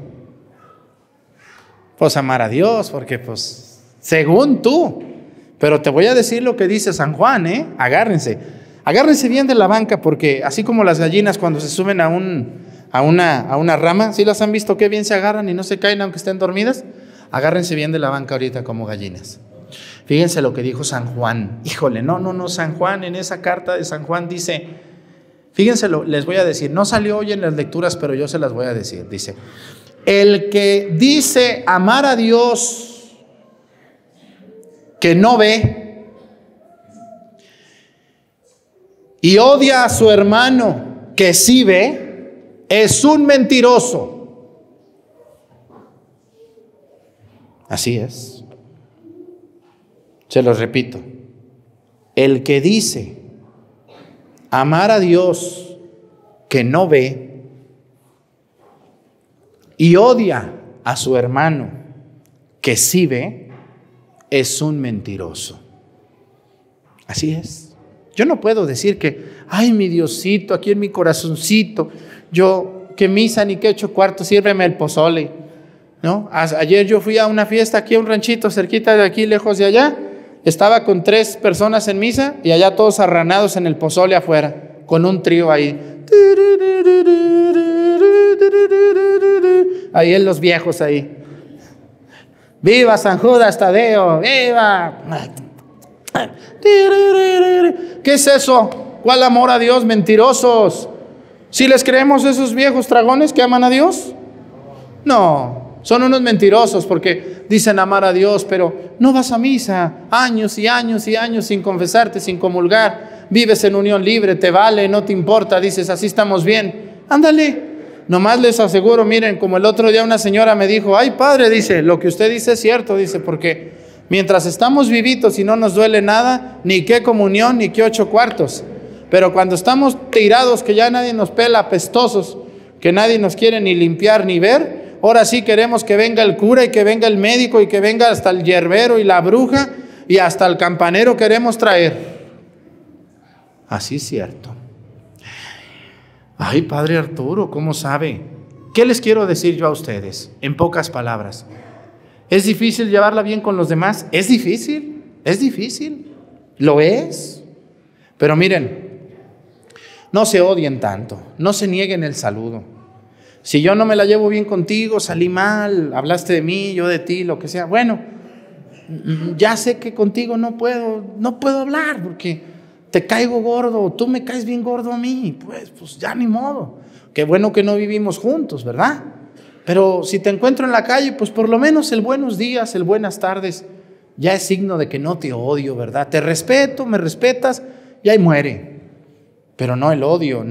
Pues amar a Dios, porque pues según tú. Pero te voy a decir lo que dice San Juan, agárrense bien de la banca, porque así como las gallinas cuando se suben a una rama, ¿sí las han visto qué bien se agarran y no se caen aunque estén dormidas? Agárrense bien de la banca ahorita como gallinas. Fíjense lo que dijo San Juan. Híjole, no, San Juan en esa carta de San Juan dice, fíjense, les voy a decir, no salió hoy en las lecturas, pero yo se las voy a decir. Dice, el que dice amar a Dios que no ve y odia a su hermano que sí ve, es un mentiroso. Así es. Se los repito. El que dice amar a Dios que no ve y odia a su hermano que sí ve, es un mentiroso. Así es. Yo no puedo decir que, ay, mi Diosito, aquí en mi corazoncito, yo, que misa ni que 8 cuartos, sírveme el pozole, ¿no? Ayer yo fui a una fiesta aquí a un ranchito cerquita de aquí, lejos de allá, estaba con 3 personas en misa y allá todos arranados en el pozole afuera, con un trío ahí. Ahí en los viejos ahí. ¡Viva San Judas Tadeo! ¡Viva! ¿Qué es eso? ¿Cuál amor a Dios? Mentirosos. ¿Si les creemos a esos viejos dragones que aman a Dios? No, son unos mentirosos porque dicen amar a Dios, pero no vas a misa, años y años y años sin confesarte, sin comulgar, vives en unión libre, te vale, no te importa, dices así estamos bien. Ándale. Nomás les aseguro, miren, como el otro día una señora me dijo, ay padre, dice, lo que usted dice es cierto, dice, porque mientras estamos vivitos y no nos duele nada, ni qué comunión, ni qué 8 cuartos, pero cuando estamos tirados, que ya nadie nos pela, apestosos, que nadie nos quiere ni limpiar ni ver, ahora sí queremos que venga el cura y que venga el médico y que venga hasta el yerbero y la bruja y hasta el campanero queremos traer. Así es cierto. Ay, Padre Arturo, ¿cómo sabe? ¿Qué les quiero decir yo a ustedes? En pocas palabras. ¿Es difícil llevarla bien con los demás? Es difícil, lo es. Pero miren, no se odien tanto, no se nieguen el saludo. Si yo no me la llevo bien contigo, salí mal, hablaste de mí, yo de ti, lo que sea. Bueno, ya sé que contigo no puedo hablar porque te caigo gordo, tú me caes bien gordo a mí, pues ya ni modo. Qué bueno que no vivimos juntos, ¿verdad? Pero si te encuentro en la calle, pues por lo menos el buenos días, el buenas tardes, ya es signo de que no te odio, ¿verdad? Te respeto, me respetas, y ahí muere. Pero no el odio,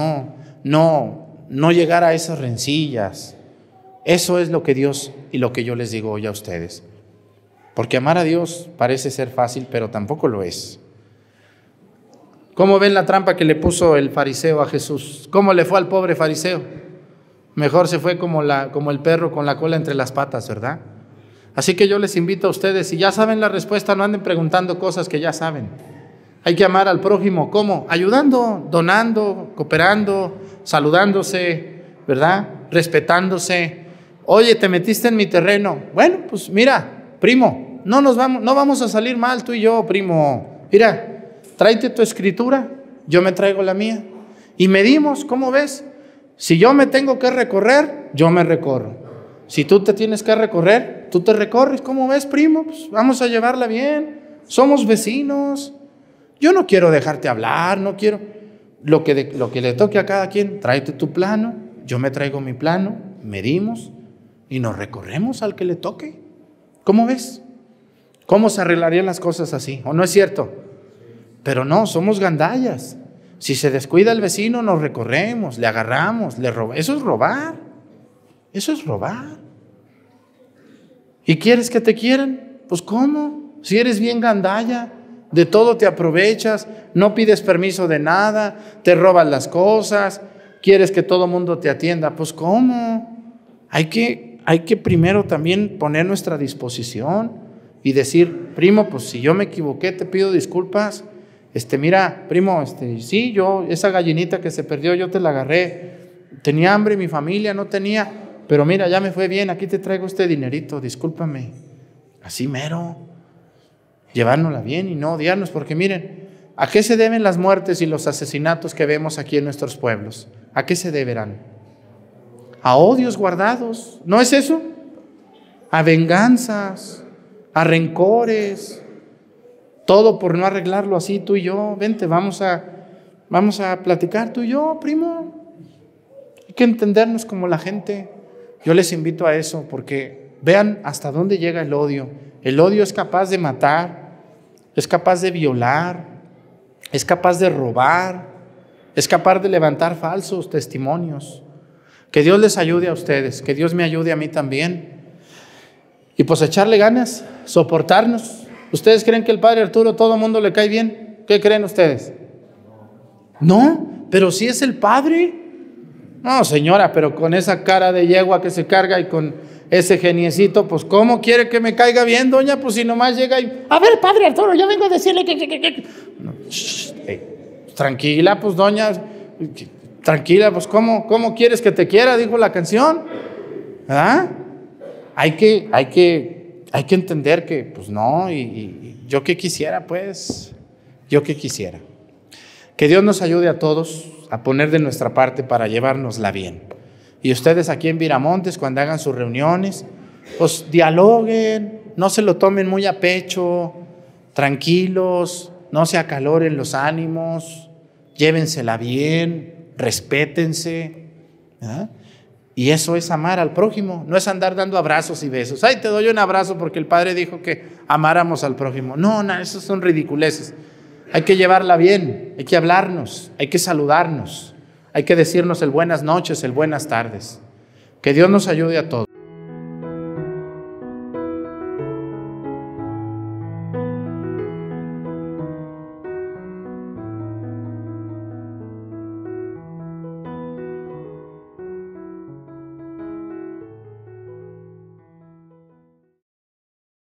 no llegar a esas rencillas. Eso es lo que Dios y lo que yo les digo hoy a ustedes. Porque amar a Dios parece ser fácil, pero tampoco lo es. ¿Cómo ven la trampa que le puso el fariseo a Jesús? ¿Cómo le fue al pobre fariseo? Mejor se fue como el perro con la cola entre las patas, ¿verdad? Así que yo les invito a ustedes, si ya saben la respuesta, no anden preguntando cosas que ya saben. Hay que amar al prójimo, ¿cómo? Ayudando, donando, cooperando, saludándose, ¿verdad? Respetándose. Oye, te metiste en mi terreno. Bueno, pues mira, primo, no vamos a salir mal tú y yo, primo. Mira, tráete tu escritura, yo me traigo la mía. Y medimos, ¿cómo ves? Si yo me tengo que recorrer, yo me recorro. Si tú te tienes que recorrer, tú te recorres. ¿Cómo ves, primo? Pues vamos a llevarla bien. Somos vecinos. Yo no quiero dejarte hablar, no quiero. Lo que le toque a cada quien, tráete tu plano, yo me traigo mi plano, medimos y nos recorremos al que le toque. ¿Cómo ves? ¿Cómo se arreglarían las cosas así? ¿O no es cierto? Pero no, somos gandallas. Si se descuida el vecino, nos recorremos, le agarramos, le robamos. Eso es robar. Eso es robar. ¿Y quieres que te quieran? Pues ¿cómo? Si eres bien gandalla, de todo te aprovechas, no pides permiso de nada, te robas las cosas, quieres que todo mundo te atienda. Pues ¿cómo? Hay que primero también poner nuestra disposición y decir, primo, pues si yo me equivoqué, te pido disculpas. Mira, primo, sí, esa gallinita que se perdió, yo te la agarré. Tenía hambre, mi familia no tenía, pero mira, ya me fue bien, aquí te traigo este dinerito, discúlpame. Así mero, llevárnosla bien y no odiarnos, porque miren, ¿a qué se deben las muertes y los asesinatos que vemos aquí en nuestros pueblos? ¿A qué se deberán? A odios guardados, ¿no es eso? A venganzas, a rencores. Todo por no arreglarlo así, tú y yo. Vente, vamos a platicar tú y yo, primo. Hay que entendernos como la gente. Yo les invito a eso, porque vean hasta dónde llega el odio. El odio es capaz de matar, es capaz de violar, es capaz de robar, es capaz de levantar falsos testimonios. Que Dios les ayude a ustedes, que Dios me ayude a mí también. Y pues echarle ganas, soportarnos. ¿Ustedes creen que el padre Arturo todo el mundo le cae bien? ¿Qué creen ustedes? No, pero sí es el padre. No, señora, pero con esa cara de yegua que se carga y con ese geniecito, pues ¿cómo quiere que me caiga bien, doña? Pues si nomás llega y, a ver, padre Arturo, yo vengo a decirle que. No, tranquila, pues doña, tranquila, pues ¿cómo quieres que te quiera? Dijo la canción. ¿Ah? Hay que entender que, pues no, y yo que quisiera, pues, yo que quisiera. Que Dios nos ayude a todos a poner de nuestra parte para llevárnosla bien. Y ustedes aquí en Viramontes, cuando hagan sus reuniones, pues dialoguen, no se lo tomen muy a pecho, tranquilos, no se acaloren los ánimos, llévensela bien, respétense, ¿verdad? Y eso es amar al prójimo, no es andar dando abrazos y besos. Ay, te doy un abrazo porque el Padre dijo que amáramos al prójimo. No, esos son ridiculeces. Hay que llevarla bien, hay que hablarnos, hay que saludarnos, hay que decirnos el buenas noches, el buenas tardes. Que Dios nos ayude a todos.